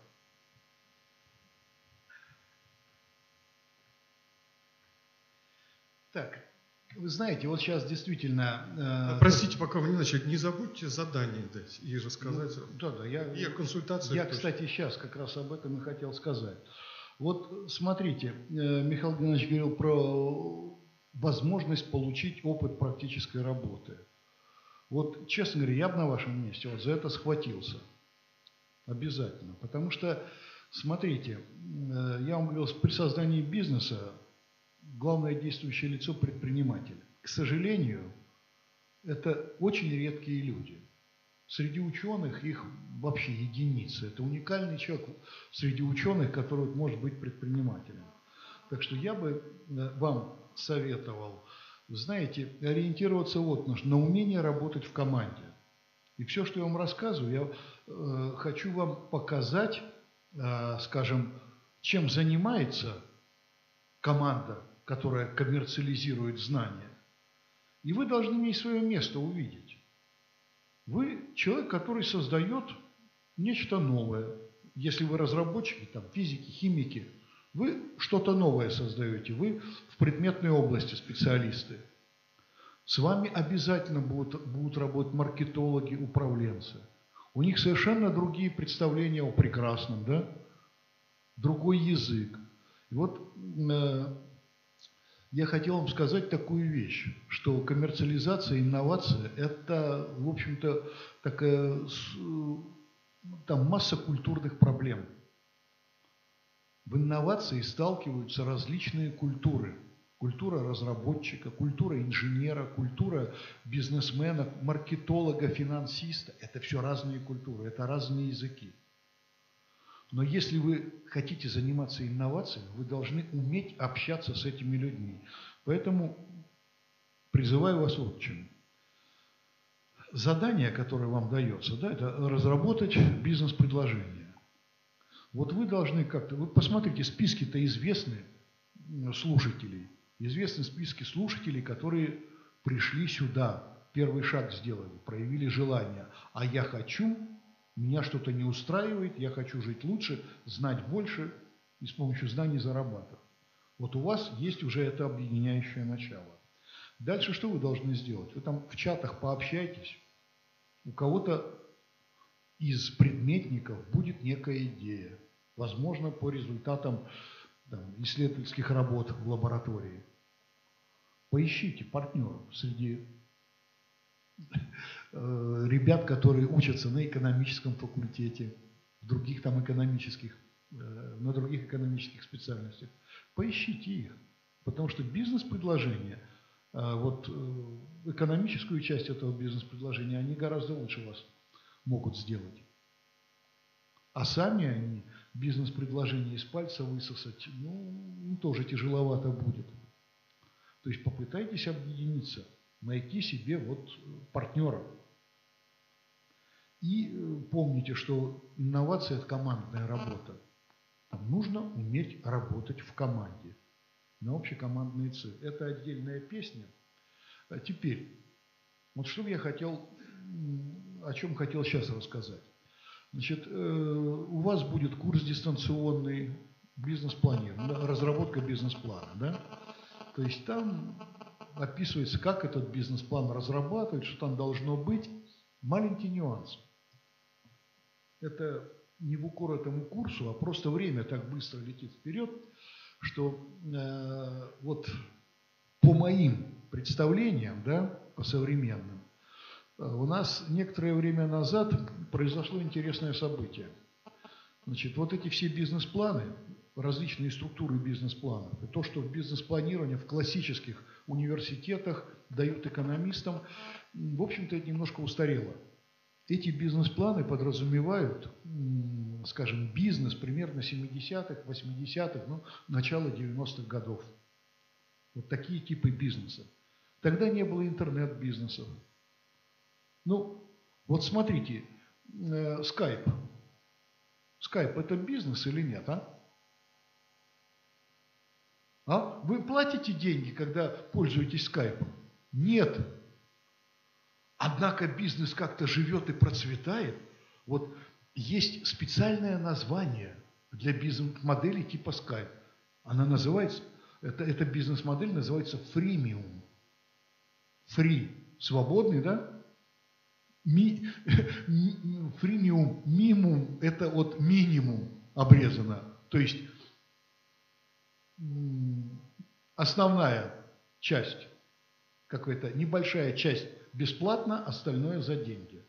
Так, вы знаете, вот сейчас действительно... Простите, пока вы не начали, не забудьте задание дать и рассказать. И консультацию. Я, кстати, сейчас как раз об этом и хотел сказать. Смотрите, Михаил Геннадьевич говорил про возможность получить опыт практической работы. Честно говоря, я бы на вашем месте за это схватился. Обязательно. Потому что, смотрите, я вам говорил, при создании бизнеса главное действующее лицо – предприниматель. К сожалению, это очень редкие люди. Среди ученых их вообще единицы. Это уникальный человек среди ученых, который может быть предпринимателем. Так что я бы вам советовал, знаете, ориентироваться вот на умение работать в команде. И все, что я вам рассказываю, я хочу вам показать, скажем, чем занимается команда, которая коммерциализирует знания. И вы должны в ней свое место увидеть. Вы человек, который создает нечто новое. Если вы разработчики, там, физики, химики, вы что-то новое создаете, вы в предметной области специалисты. С вами обязательно будут работать маркетологи, управленцы. У них совершенно другие представления о прекрасном, да? Другой язык. И вот я хотел вам сказать такую вещь, что коммерциализация, инновация – это, в общем-то, такая, там масса культурных проблем. В инновации сталкиваются различные культуры. Культура разработчика, культура инженера, культура бизнесмена, маркетолога, финансиста. Это все разные культуры, это разные языки. Но если вы хотите заниматься инновациями, вы должны уметь общаться с этими людьми. Поэтому призываю вас вот к чему. Задание, которое вам дается, да, это разработать бизнес-предложение. Вот вы должны как-то, вы посмотрите, списки-то известны слушателей, известны списки слушателей, которые пришли сюда, первый шаг сделали, проявили желание. А я хочу, меня что-то не устраивает, я хочу жить лучше, знать больше и с помощью знаний зарабатывать. Вот у вас есть уже это объединяющее начало. Дальше что вы должны сделать? Вы там в чатах пообщайтесь, у кого-то из предметников будет некая идея, возможно, по результатам исследовательских работ в лаборатории. Поищите партнеров среди ребят, которые учатся на экономическом факультете, в других там экономических, на других экономических специальностях. Поищите их, потому что бизнес-предложение, вот экономическую часть этого бизнес-предложения они гораздо лучше вас могут сделать. А сами они бизнес-предложение из пальца высосать, ну, им тоже тяжеловато будет. То есть попытайтесь объединиться, найти себе вот партнера. И помните, что инновация – это командная работа. Там нужно уметь работать в команде на общекомандные цели. Это отдельная песня. А теперь, вот что я хотел, о чем хотел сейчас рассказать. Значит, у вас будет курс дистанционный бизнес-планирования, разработка бизнес-плана, да? То есть там описывается, как этот бизнес-план разрабатывать, что там должно быть. Маленький нюанс. Это не в укор этому курсу, а просто время так быстро летит вперед, что вот по моим представлениям, да, по современным, у нас некоторое время назад произошло интересное событие. Значит, вот эти все бизнес-планы, различные структуры бизнес-планов, и то, что в бизнес-планировании в классических университетах дают экономистам, в общем-то, это немножко устарело. Эти бизнес-планы подразумевают, скажем, бизнес примерно 70-х, 80-х, ну, начала 90-х годов. Вот такие типы бизнеса. Тогда не было интернет-бизнесов. Ну, вот смотрите, Skype. Skype – это бизнес или нет, а? А? Вы платите деньги, когда пользуетесь Skype? Нет. Однако бизнес как-то живет и процветает. Вот есть специальное название для бизнес-модели типа Skype. Она называется, эта бизнес-модель называется freemium. Free – свободный, да? Freemium, минимум – это от минимум обрезано. То есть основная часть, какая-то небольшая часть бесплатно, остальное за деньги.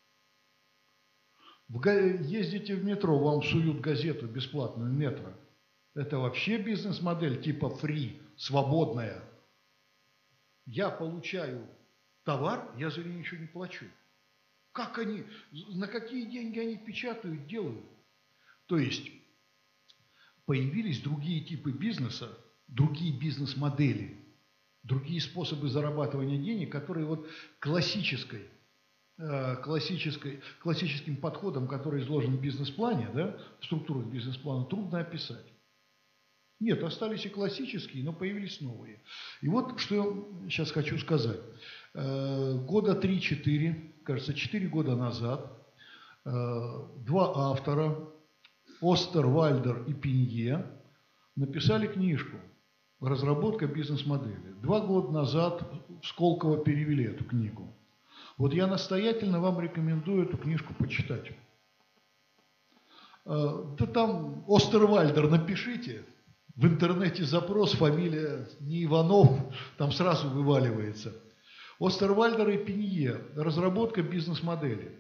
Ездите в метро, вам суют газету бесплатную метро. Это вообще бизнес-модель типа free, свободная. Я получаю товар, я за него ничего не плачу. Как они, на какие деньги они печатают, делают? То есть появились другие типы бизнеса, другие бизнес-модели, другие способы зарабатывания денег, которые вот классическим подходом, который изложен в бизнес-плане, да, в структурах бизнес-плана, трудно описать. Нет, остались и классические, но появились новые. И вот что я сейчас хочу сказать. Года 3-4, кажется, 4 года назад, два автора, Остервальдер и Пинье, написали книжку «Разработка бизнес-модели». 2 года назад в Сколково перевели эту книгу. Вот я настоятельно вам рекомендую эту книжку почитать. Да там Остервальдер напишите, в интернете запрос, фамилия не Иванов, там сразу вываливается. Остервальдер и Пинье. Разработка бизнес-модели.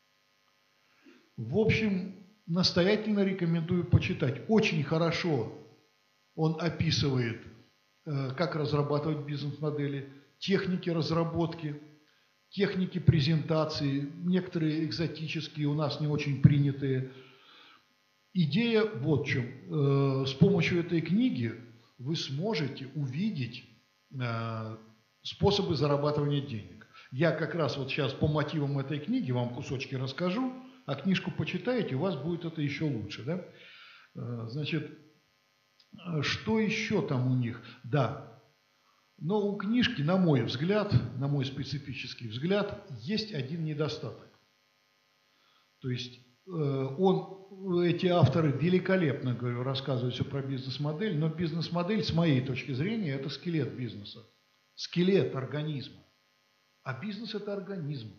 В общем, настоятельно рекомендую почитать. Очень хорошо он описывает, как разрабатывать бизнес-модели, техники разработки, техники презентации, некоторые экзотические, у нас не очень принятые. Идея вот в чем. С помощью этой книги вы сможете увидеть способы зарабатывания денег. Я как раз вот сейчас по мотивам этой книги вам кусочки расскажу, а книжку почитаете, у вас будет это еще лучше. Да? Значит, что еще там у них? Да, но у книжки, на мой взгляд, на мой специфический взгляд, есть один недостаток. То есть эти авторы великолепно, говорю, рассказывают все про бизнес-модель, но бизнес-модель, с моей точки зрения, это скелет бизнеса, скелет организма. А бизнес – это организм.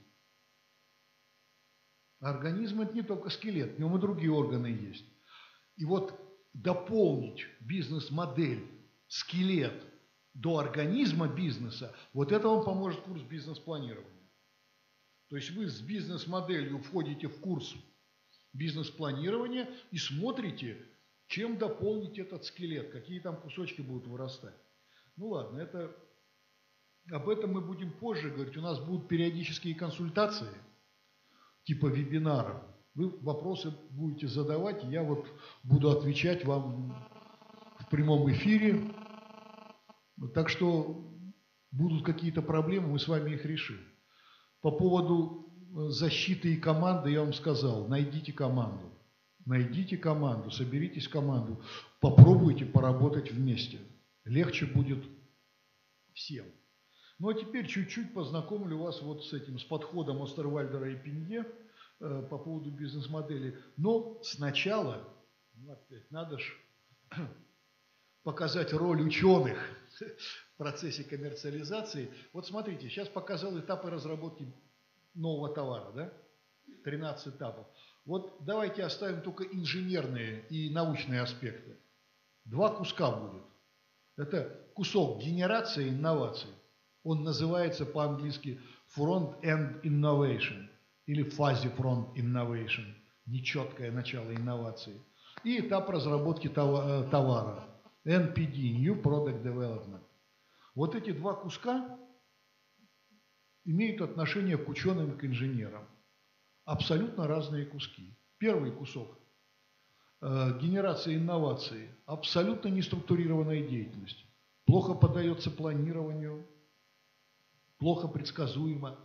А организм – это не только скелет, в нем и другие органы есть. И вот дополнить бизнес-модель, скелет до организма бизнеса, вот это вам поможет курс бизнес-планирования. То есть вы с бизнес-моделью входите в курс бизнес-планирования и смотрите, чем дополнить этот скелет, какие там кусочки будут вырастать. Ну ладно, об этом мы будем позже говорить. У нас будут периодические консультации, типа вебинаров. Вы вопросы будете задавать, и я вот буду отвечать вам в прямом эфире. Так что будут какие-то проблемы, мы с вами их решим. По поводу защиты и команды я вам сказал, найдите команду, соберитесь в команду, попробуйте поработать вместе. Легче будет всем. Ну а теперь чуть-чуть познакомлю вас вот с этим, с подходом Остервальдера и Пинье по поводу бизнес-модели. Но сначала, надо же показать роль ученых в процессе коммерциализации. Вот смотрите, сейчас показал этапы разработки нового товара, да? 13 этапов. Вот давайте оставим только инженерные и научные аспекты. 2 куска будет. Это кусок генерации инноваций. Он называется по-английски Front-End Innovation или Fuzzy Front Innovation. Нечеткое начало инноваций. И этап разработки товара. NPD, New Product Development. Вот эти 2 куска имеют отношение к ученым и к инженерам. Абсолютно разные куски. Первый кусок – генерация инноваций. Абсолютно неструктурированная деятельность. Плохо поддается планированию, плохо предсказуемо.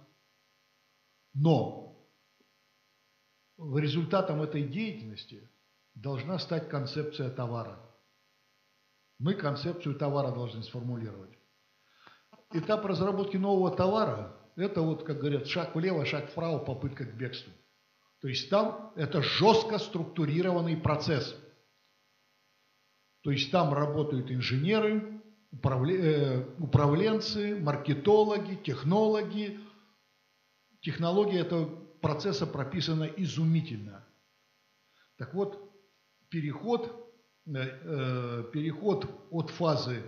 Но результатом этой деятельности должна стать концепция товара. Мы концепцию товара должны сформулировать. Этап разработки нового товара – это вот, как говорят, шаг влево, шаг вправо, попытка к бегству. То есть там это жестко структурированный процесс. То есть там работают инженеры, управленцы, маркетологи, технологи. Технология этого процесса прописана изумительно. Так вот, переход от фазы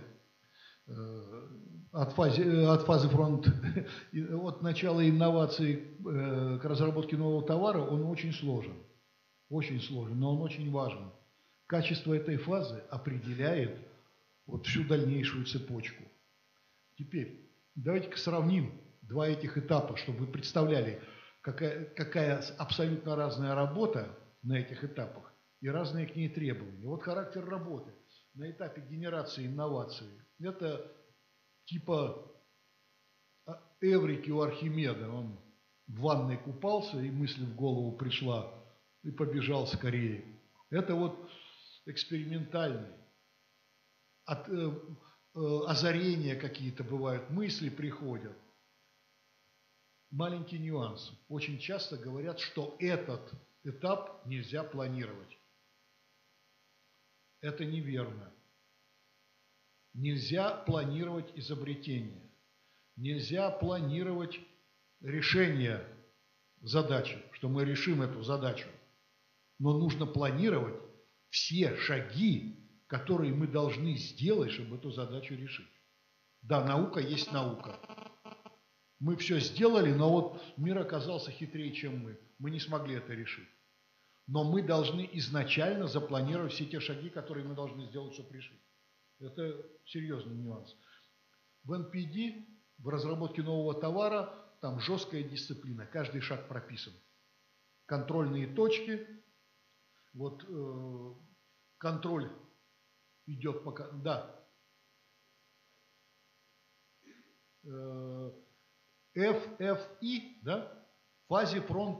фронт, от начала инноваций к разработке нового товара, он очень сложен, но он очень важен. Качество этой фазы определяет вот всю дальнейшую цепочку. Теперь давайте-ка сравним 2 этих этапа, чтобы вы представляли, какая абсолютно разная работа на этих этапах и разные к ней требования. Вот характер работы. на этапе генерации инноваций, это типа эврики у Архимеда. Он в ванной купался, и мысль в голову пришла, и побежал скорее. Это вот экспериментальный. Озарения какие-то бывают, мысли приходят. Маленький нюанс. Очень часто говорят, что этот этап нельзя планировать. Это неверно. Нельзя планировать изобретение. Нельзя планировать решение задачи, что мы решим эту задачу. Но нужно планировать все шаги, которые мы должны сделать, чтобы эту задачу решить. Да, наука есть наука. Мы все сделали, но вот мир оказался хитрее, чем мы. Мы не смогли это решить. Но мы должны изначально запланировать все те шаги, которые мы должны сделать, чтобы решить. Это серьезный нюанс. В NPD, в разработке нового товара, там жесткая дисциплина, каждый шаг прописан. Контрольные точки, вот контроль идет пока, да. FFI, да, фазе фронт,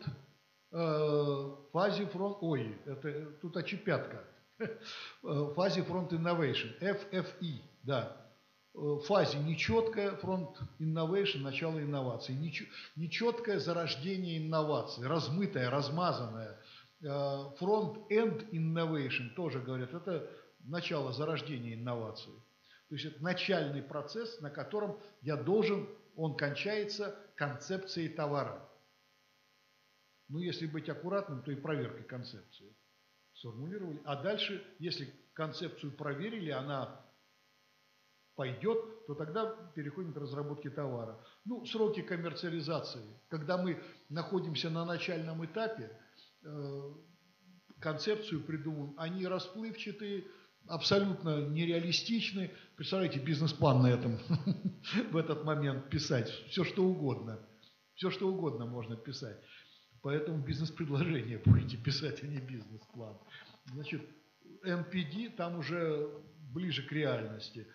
ой, это тут очепятка. Фазе фронт innovation, FFI, да. Фазе нечеткая, фронт innovation, начало инноваций. Нечеткое зарождение инноваций, размытое, размазанное. Front-end innovation тоже говорят, это начало зарождения инноваций. То есть это начальный процесс, на котором я должен, он кончается концепцией товара. Ну, если быть аккуратным, то и проверкой концепции. Сформулировали. А дальше, если концепцию проверили, она пойдет, то тогда переходим к разработке товара. Ну, сроки коммерциализации. Когда мы находимся на начальном этапе, концепцию придумываем, они расплывчатые, абсолютно нереалистичны. Представляете, бизнес-план на этом в этот момент писать. Все, что угодно. Все, что угодно можно писать. Поэтому бизнес-предложение будете писать, а не бизнес-план. Значит, NPD там уже ближе к реальности.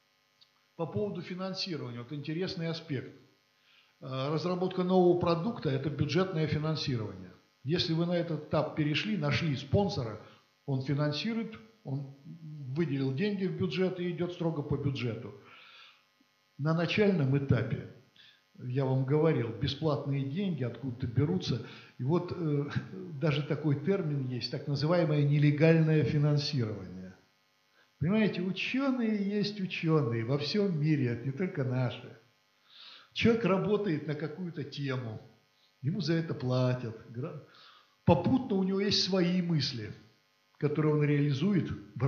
По поводу финансирования, вот интересный аспект. Разработка нового продукта – это бюджетное финансирование. Если вы на этот этап перешли, нашли спонсора, он финансирует, он выделил деньги в бюджет и идет строго по бюджету. На начальном этапе, я вам говорил, бесплатные деньги откуда-то берутся. И вот даже такой термин есть, так называемое нелегальное финансирование. Понимаете, ученые есть ученые во всем мире, это не только наши. Человек работает на какую-то тему, ему за это платят. Попутно у него есть свои мысли, которые он реализует в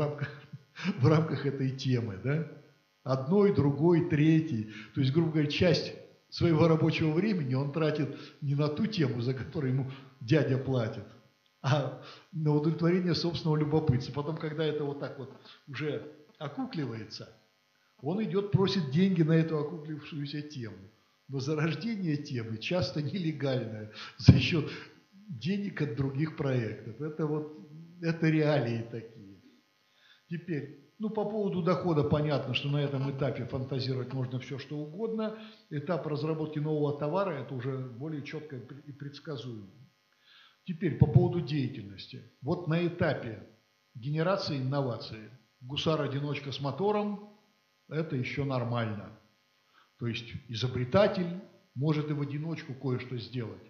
рамках этой темы. Да? Одной, другой, третий. То есть, грубо говоря, часть своего рабочего времени он тратит не на ту тему, за которую ему дядя платит, а на удовлетворение собственного любопытства. Потом, когда это вот так вот уже окукливается, он идет, просит деньги на эту окуклившуюся тему. Но зарождение темы часто нелегальное за счет денег от других проектов. Это реалии такие. Теперь, ну, по поводу дохода понятно, что на этом этапе фантазировать можно все, что угодно. Этап разработки нового товара – это уже более четко и предсказуемо. Теперь, по поводу деятельности. Вот на этапе генерации инноваций гусар-одиночка с мотором – это еще нормально. То есть изобретатель может и в одиночку кое-что сделать.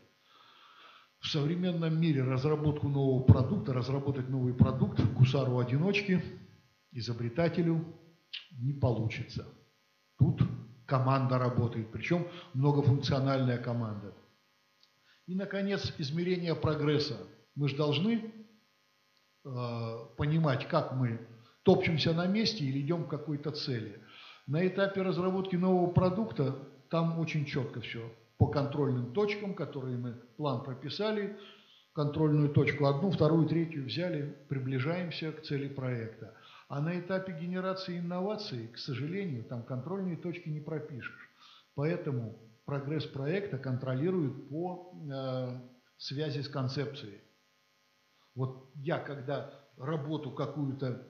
В современном мире разработку нового продукта, разработать новый продукт гусару-одиночке, изобретателю не получится. Тут команда работает, причем многофункциональная команда. И, наконец, измерение прогресса. Мы же должны понимать, как мы топчемся на месте или идем к какой-то цели. На этапе разработки нового продукта там очень четко все. По контрольным точкам, которые мы план прописали, контрольную точку одну, вторую, третью взяли, приближаемся к цели проекта. А на этапе генерации инноваций, к сожалению, там контрольные точки не пропишешь. Поэтому прогресс проекта контролирует по связи с концепцией. Вот я, когда работу какую-то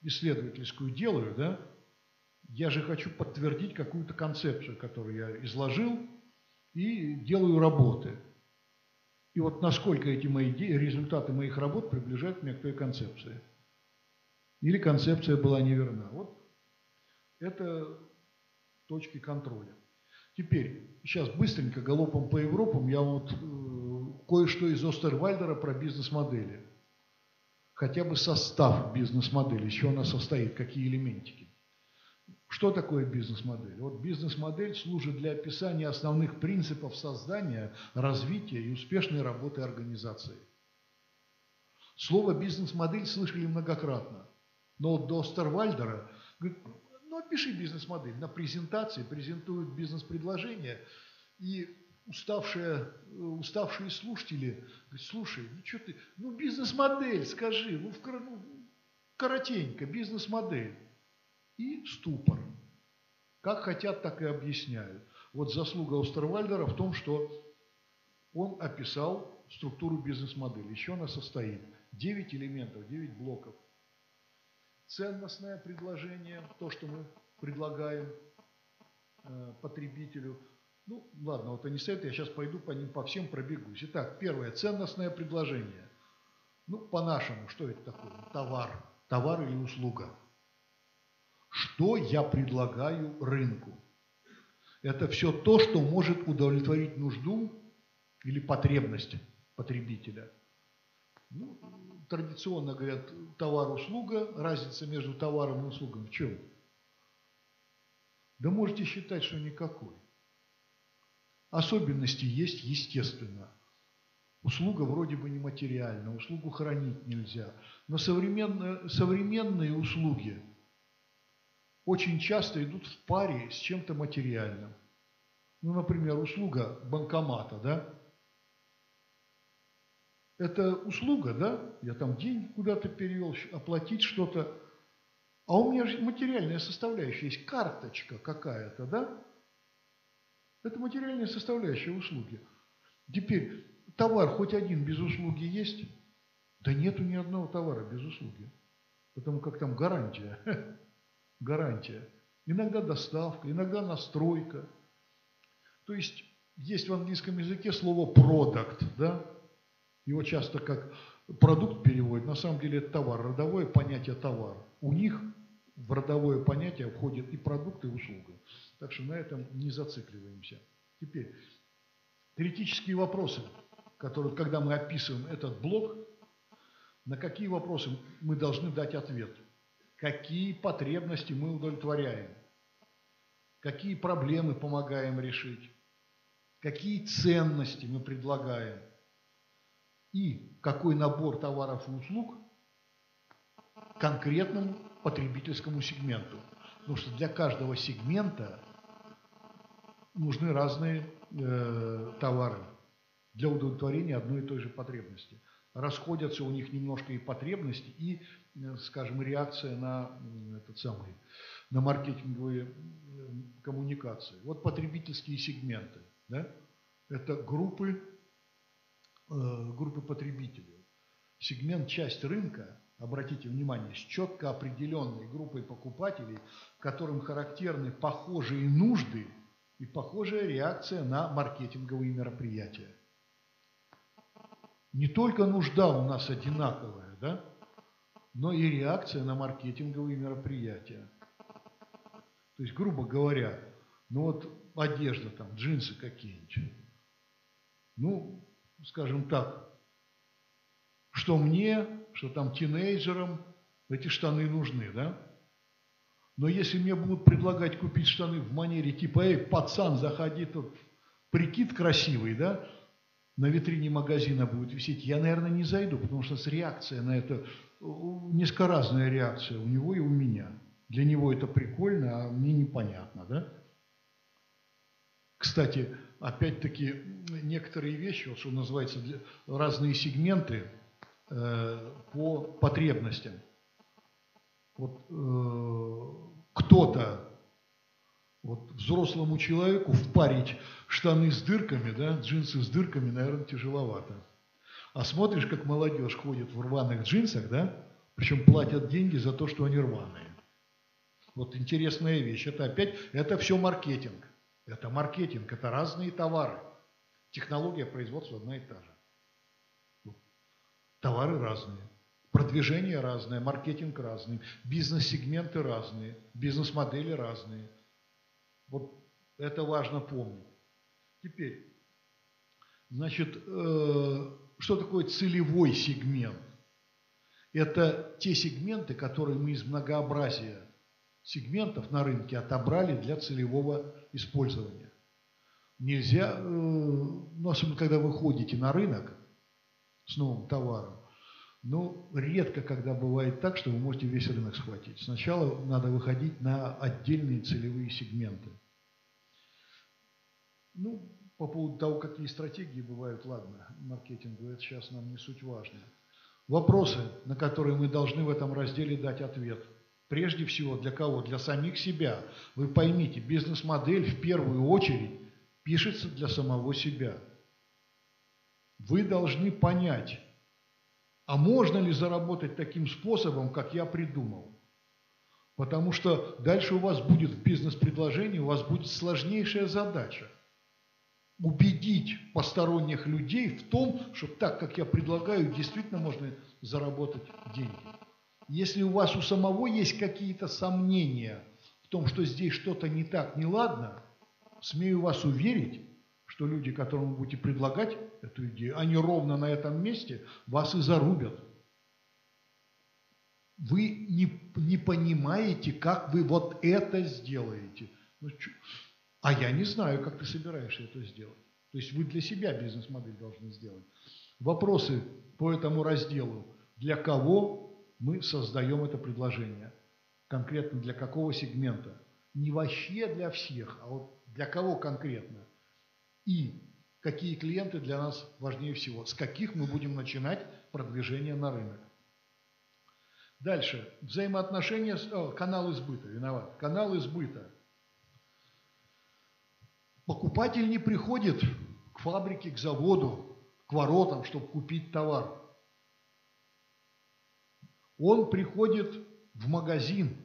исследовательскую делаю, да, я же хочу подтвердить какую-то концепцию, которую я изложил, и делаю работы. И вот насколько эти результаты моих работ приближают меня к той концепции. Или концепция была неверна. Вот это точки контроля. Теперь, сейчас быстренько, галопом по Европам, я вот кое-что из Остервальдера про бизнес-модели. Хотя бы состав бизнес-модели, из чего она состоит, какие элементики. Что такое бизнес-модель? Вот бизнес-модель служит для описания основных принципов создания, развития и успешной работы организации. Слово бизнес-модель слышали многократно. Но до Остервальдера говорит, ну опиши бизнес-модель. На презентации презентуют бизнес-предложение, и уставшие слушатели говорят, слушай, ну что ты, ну бизнес-модель скажи, ну коротенько, бизнес-модель. И ступор. Как хотят, так и объясняют. Вот заслуга Остервальдера в том, что он описал структуру бизнес-модели. Еще она состоит 9 элементов, 9 блоков. Ценностное предложение, то, что мы предлагаем потребителю. Ну, ладно, вот они стоят, я сейчас пойду по ним по всем пробегусь. Итак, первое, ценностное предложение. Ну, по-нашему, что это такое? Товар или услуга. Что я предлагаю рынку? Это все то, что может удовлетворить нужду или потребность потребителя. Ну, традиционно говорят товар-услуга, разница между товаром и услугой в чем? Да можете считать, что никакой. Особенности есть, естественно. Услуга вроде бы нематериальна, услугу хранить нельзя. Но современные услуги очень часто идут в паре с чем-то материальным. Ну, например, услуга банкомата, да? Это услуга, да? Я там деньги куда-то перевел, оплатить что-то. А у меня же материальная составляющая есть, карточка какая-то, да? Это материальная составляющая услуги. Теперь, товар хоть один без услуги есть? Да нету ни одного товара без услуги. Потому как там гарантия. Гарантия. Иногда доставка, иногда настройка. То есть, есть в английском языке слово product, да? Его часто как продукт переводят, на самом деле это товар, родовое понятие товар. У них в родовое понятие входят и продукт, и услуга. Так что на этом не зацикливаемся. Теперь, теоретические вопросы, которые, когда мы описываем этот блок, на какие вопросы мы должны дать ответ? Какие потребности мы удовлетворяем? Какие проблемы помогаем решить? Какие ценности мы предлагаем? И какой набор товаров и услуг конкретному потребительскому сегменту. Потому что для каждого сегмента нужны разные товары для удовлетворения одной и той же потребности. Расходятся у них немножко и потребности, и, скажем, реакция на на маркетинговые коммуникации. Вот потребительские сегменты. Да? Это группы потребителей. Сегмент, часть рынка, обратите внимание, с четко определенной группой покупателей, которым характерны похожие нужды и похожая реакция на маркетинговые мероприятия. Не только нужда у нас одинаковая, да, но и реакция на маркетинговые мероприятия. То есть, грубо говоря, ну вот одежда, там, джинсы какие-нибудь. Ну, скажем так, что мне, что там тинейджерам эти штаны нужны, да? Но если мне будут предлагать купить штаны в манере типа, эй, пацан, заходи, тут прикид красивый, да? На витрине магазина будет висеть, я, наверное, не зайду, потому что реакция на это, низкоразная реакция у него и у меня. Для него это прикольно, а мне непонятно, да? Кстати, опять-таки, некоторые вещи, вот что называется, разные сегменты по потребностям. Вот кто-то, вот взрослому человеку впарить штаны с дырками, да, джинсы с дырками, наверное, тяжеловато. А смотришь, как молодежь ходит в рваных джинсах, да, Причем платят деньги за то, что они рваные. Вот интересная вещь. Это опять, это все маркетинг. Это маркетинг, это разные товары. Технология производства одна и та же. Товары разные, продвижение разное, маркетинг разный, бизнес-сегменты разные, бизнес-модели разные. Вот это важно помнить. Теперь, значит, что такое целевой сегмент? Это те сегменты, которые мы из многообразия сегментов на рынке отобрали для целевого использования. Нельзя, ну, особенно когда вы ходите на рынок с новым товаром, но редко когда бывает так, что вы можете весь рынок схватить. Сначала надо выходить на отдельные целевые сегменты. Ну, по поводу того, какие стратегии бывают, ладно, маркетингу, это сейчас нам не суть важно. Вопросы, на которые мы должны в этом разделе дать ответ. Прежде всего, для кого? Для самих себя. Вы поймите, бизнес-модель в первую очередь пишется для самого себя. Вы должны понять, а можно ли заработать таким способом, как я придумал? Потому что дальше у вас будет в бизнес-предложении, у вас будет сложнейшая задача. Убедить посторонних людей в том, что так, как я предлагаю, действительно можно заработать деньги. Если у вас у самого есть какие-то сомнения в том, что здесь что-то не так, не ладно, смею вас уверить, что люди, которым вы будете предлагать эту идею, они ровно на этом месте вас и зарубят. Вы не понимаете, как вы вот это сделаете. Ну, а я не знаю, как ты собираешься это сделать. То есть вы для себя бизнес-модель должны сделать. Вопросы по этому разделу. Для кого мы создаем это предложение? Конкретно для какого сегмента? Не вообще для всех, а вот для кого конкретно? И какие клиенты для нас важнее всего? С каких мы будем начинать продвижение на рынок? Дальше. Взаимоотношения, канал избыта, виноват. Канал избыта. Покупатель не приходит к фабрике, к заводу, к воротам, чтобы купить товар. Он приходит в магазин.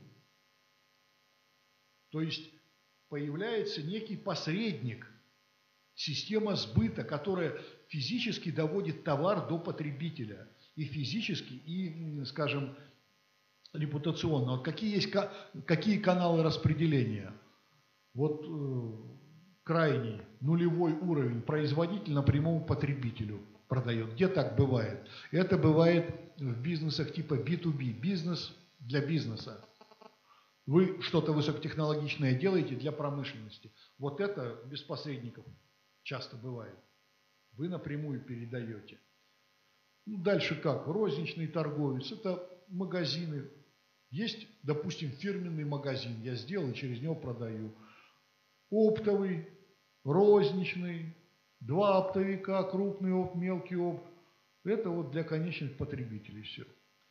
То есть появляется некий посредник, система сбыта, которая физически доводит товар до потребителя. И физически, и, скажем, репутационно. Вот какие каналы распределения? Вот крайний, нулевой уровень производитель напрямую потребителю продает. Где так бывает? Это бывает в бизнесах типа B2B, бизнес для бизнеса. Вы что-то высокотехнологичное делаете для промышленности. Вот это без посредников часто бывает. Вы напрямую передаете. Ну, дальше как? Розничный торговец. Это магазины. Есть, допустим, фирменный магазин. Я сделал и через него продаю. Оптовый, розничный, два оптовика, крупный опт, мелкий опт. Это вот для конечных потребителей все.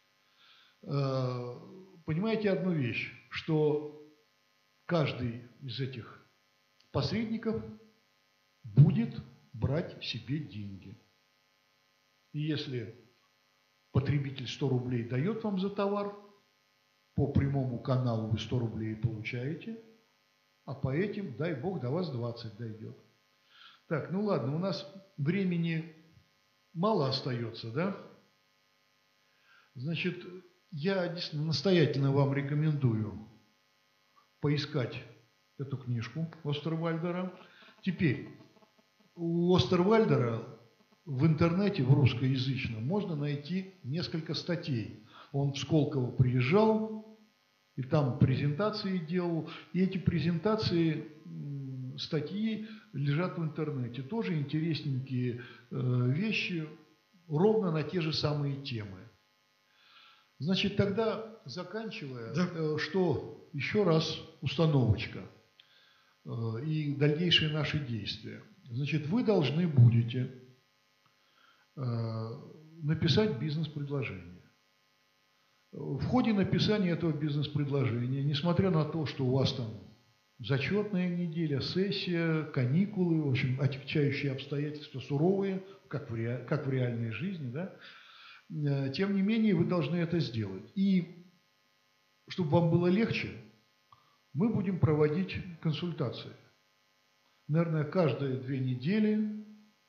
Понимаете одну вещь, что каждый из этих посредников будет брать себе деньги. И если потребитель 100 рублей дает вам за товар, по прямому каналу вы 100 рублей получаете, а по этим, дай бог, до вас 20 дойдет. Так, ну ладно, у нас времени мало остается, да? Значит, я действительно настоятельно вам рекомендую поискать эту книжку Остервальдера. Теперь, у Остервальдера в интернете, в русскоязычном, можно найти несколько статей. Он в Сколково приезжал, и там презентации делал. И эти презентации, статьи лежат в интернете. Тоже интересненькие вещи, ровно на те же самые темы. Значит, тогда, заканчивая, да, что еще раз установочка и дальнейшие наши действия. Значит, вы должны будете написать бизнес-предложение. В ходе написания этого бизнес-предложения, несмотря на то, что у вас там зачетная неделя, сессия, каникулы, в общем, отягчающие обстоятельства суровые, как в реальной жизни, да, Тем не менее, вы должны это сделать. И чтобы вам было легче, мы будем проводить консультации. Наверное, каждые 2 недели,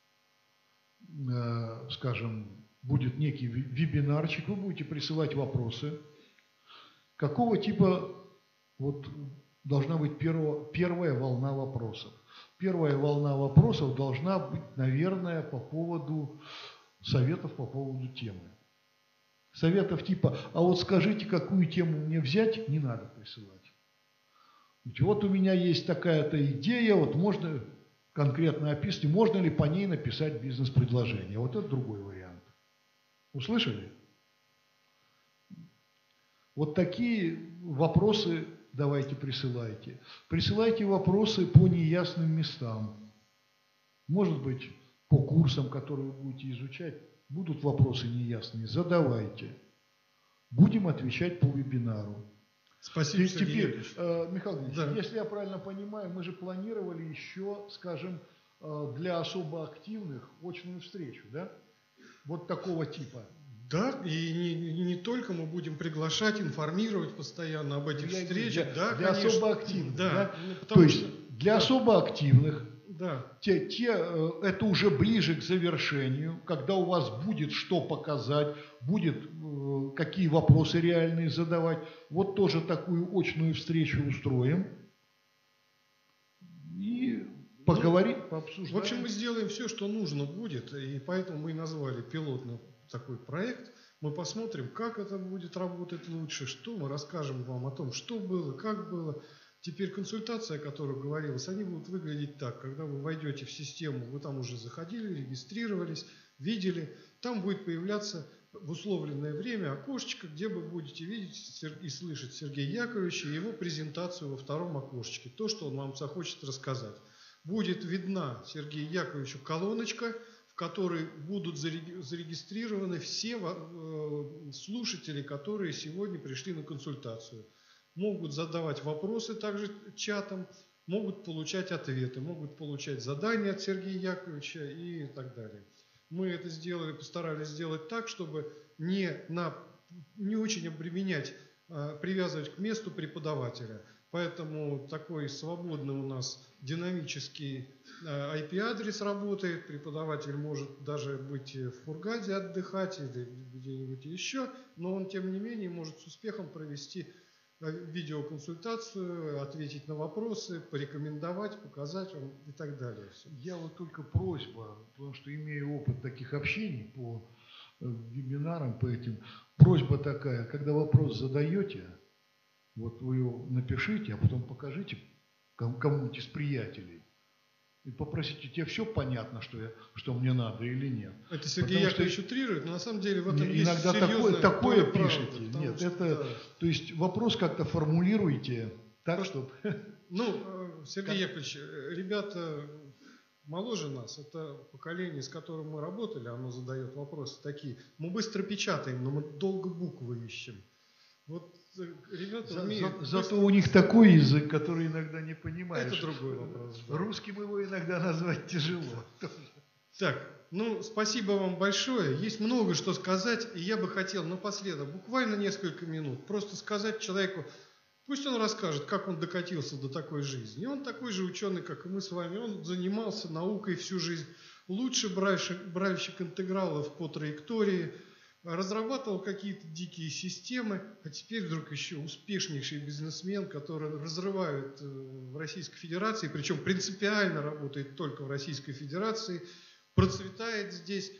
скажем, будет некий вебинарчик, вы будете присылать вопросы. Какого типа вот должна быть первая волна вопросов? Первая волна вопросов должна быть, наверное, по поводу советов по поводу темы. Советов типа, а вот скажите, какую тему мне взять, не надо присылать. Вот у меня есть такая-то идея, вот можно конкретно описать, можно ли по ней написать бизнес-предложение. Вот это другой вариант. Услышали? Вот такие вопросы давайте присылайте. Присылайте вопросы по неясным местам. Может быть, по курсам, которые вы будете изучать, будут вопросы неясные, задавайте. Будем отвечать по вебинару. Спасибо, И Сергей теперь, Яковлевич. Михаил Ильич, Да. если я правильно понимаю, мы же планировали еще, скажем, для особо активных очную встречу, да? Вот такого типа. Да, и не только мы будем приглашать, информировать постоянно об этих встречах. Для Конечно. особо активных. Да. Да? Ну, То потому есть что- для да. особо активных Да. это уже ближе к завершению, когда у вас будет что показать, будет какие вопросы реальные задавать. Вот тоже такую очную встречу устроим. И поговорим, пообсуждаем. В общем, мы сделаем все, что нужно будет, и поэтому мы и назвали пилотный такой проект. Мы посмотрим, как это будет работать лучше, что мы расскажем вам о том, что было, как было. Теперь консультация, о которой говорилось, они будут выглядеть так. Когда вы войдете в систему, вы там уже заходили, регистрировались, видели, там будет появляться в условленное время окошечко, где вы будете видеть и слышать Сергея Яковлевича и его презентацию во втором окошечке, то, что он вам захочет рассказать. Будет видна Сергею Яковлевичу колоночка, в которой будут зарегистрированы все слушатели, которые сегодня пришли на консультацию. Могут задавать вопросы также чатом, могут получать ответы, могут получать задания от Сергея Яковлевича и так далее. Мы это сделали, постарались сделать так, чтобы не очень обременять, привязывать к месту преподавателя. Поэтому такой свободный у нас динамический IP-адрес работает. Преподаватель может даже быть в Фургаде отдыхать или где-нибудь еще, но он, тем не менее, может с успехом провести видеоконсультацию, ответить на вопросы, порекомендовать, показать вам и так далее. Я вот только просьба, потому что имею опыт таких общений по вебинарам, по этим. Просьба такая, когда вопрос задаете, вот вы его напишите, а потом покажите кому-нибудь из приятелей. И попросите, тебе все понятно, что мне надо или нет. Это Сергей Яковлевич утрирует, но на самом деле в этом есть иногда серьезная такое доля правды, пишете. потому Нет, что, это, да. то есть вопрос как-то формулируйте так, чтобы... Ну, Сергей Яковлевич, ребята моложе нас, это поколение, с которым мы работали, оно задает вопросы такие. Мы быстро печатаем, но мы долго буквы ищем. Вот ребята умеют... Зато у них такой язык, который иногда не понимаешь. Это другой вопрос. Да. Русским его иногда назвать тяжело. Так, ну, спасибо вам большое. Есть много что сказать, и я бы хотел напоследок, буквально несколько минут, просто сказать человеку, пусть он расскажет, как он докатился до такой жизни. Он такой же ученый, как и мы с вами. Он занимался наукой всю жизнь. Лучший бральщик интегралов по траектории, разрабатывал какие-то дикие системы, а теперь вдруг еще успешнейший бизнесмен, который разрывает в Российской Федерации, причем принципиально работает только в Российской Федерации, процветает здесь,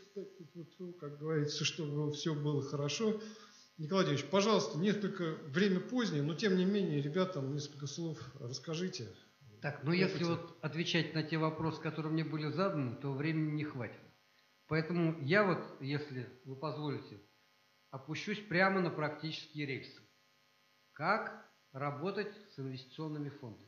как говорится, чтобы все было хорошо. Николай Владимирович, пожалуйста, время позднее, но тем не менее, ребятам несколько слов расскажите. Так, ну если вот отвечать на те вопросы, которые мне были заданы, то времени не хватит. Поэтому я вот, если вы позволите, опущусь прямо на практические рельсы. Как работать с инвестиционными фондами?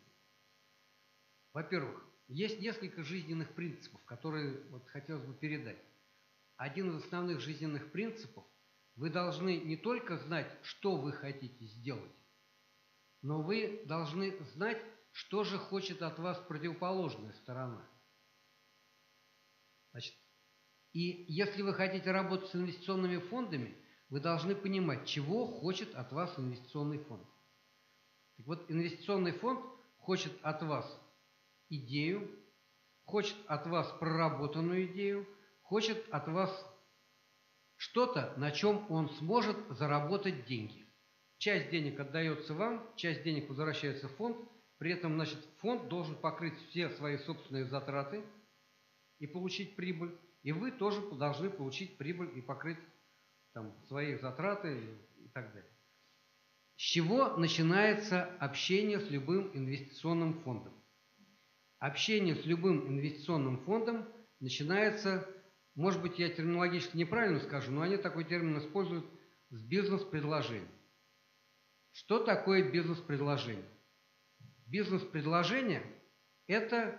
Во-первых, есть несколько жизненных принципов, которые вот хотелось бы передать. Один из основных жизненных принципов – вы должны не только знать, что вы хотите сделать, но вы должны знать, что же хочет от вас противоположная сторона. Значит, И если вы хотите работать с инвестиционными фондами, вы должны понимать, чего хочет от вас инвестиционный фонд. Так вот, инвестиционный фонд хочет от вас идею, хочет от вас проработанную идею, хочет от вас что-то, на чем он сможет заработать деньги. Часть денег отдается вам, часть денег возвращается в фонд, при этом, значит, фонд должен покрыть все свои собственные затраты и получить прибыль, и вы тоже должны получить прибыль и покрыть там свои затраты и так далее. С чего начинается общение с любым инвестиционным фондом? Общение с любым инвестиционным фондом начинается, может быть, я терминологически неправильно скажу, но они такой термин используют, с бизнес-предложения. Что такое бизнес-предложение? Бизнес-предложение – это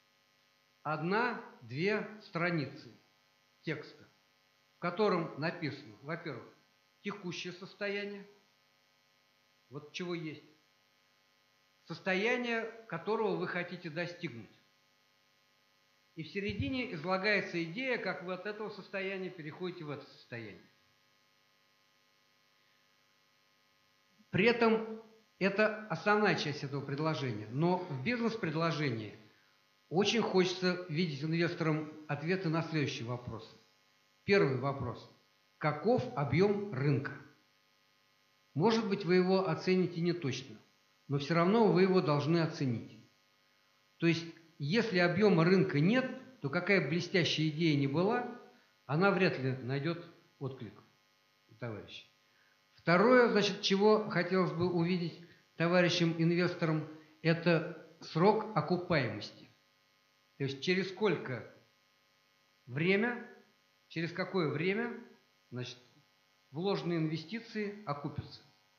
1-2 страницы текста, в котором написано, во-первых, текущее состояние, вот чего есть, состояние, которого вы хотите достигнуть. И в середине излагается идея, как вы от этого состояния переходите в это состояние. При этом это основная часть этого предложения. Но в бизнес-предложении очень хочется видеть инвесторам ответы на следующие вопросы. Первый вопрос. Каков объем рынка? Может быть, вы его оцените не точно, но все равно вы его должны оценить. То есть, если объема рынка нет, то какая блестящая идея ни была, она вряд ли найдет отклик у товарищей. Второе, значит, чего хотелось бы увидеть товарищам-инвесторам, это срок окупаемости. То есть, через какое время, значит, вложенные инвестиции окупятся.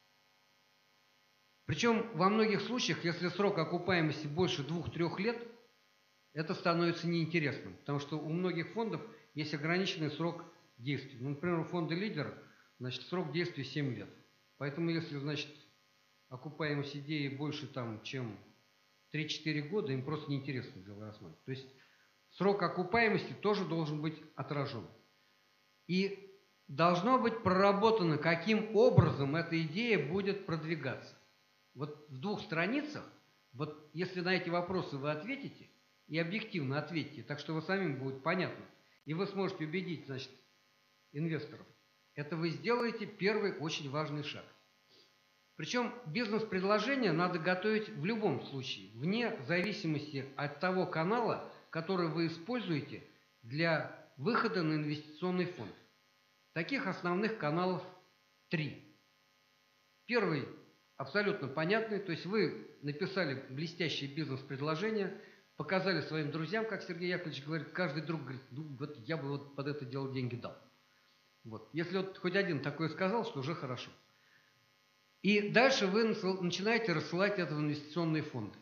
Причем во многих случаях, если срок окупаемости больше 2-3 лет, это становится неинтересным, потому что у многих фондов есть ограниченный срок действия. Ну, например, у фонда «Лидер», значит, срок действия 7 лет. Поэтому, если, значит, окупаемость идеи больше, чем 3-4 года, им просто неинтересно дело рассматривать. То есть срок окупаемости тоже должен быть отражен. И должно быть проработано, каким образом эта идея будет продвигаться. Вот в 2 страницах, вот если на эти вопросы вы ответите, и объективно ответите, так что вы самим будет понятно, и вы сможете убедить, значит, инвесторов, это вы сделаете первый очень важный шаг. Причем бизнес-предложение надо готовить в любом случае, вне зависимости от того канала, который вы используете для выхода на инвестиционный фонд. Таких основных каналов 3. Первый абсолютно понятный, то есть вы написали блестящее бизнес-предложение, показали своим друзьям, как Сергей Яковлевич говорит, каждый друг говорит, ну вот я бы вот под это дело деньги дал. Вот. Если вот хоть один такой сказал, что уже хорошо. И дальше вы начинаете рассылать это в инвестиционные фонды.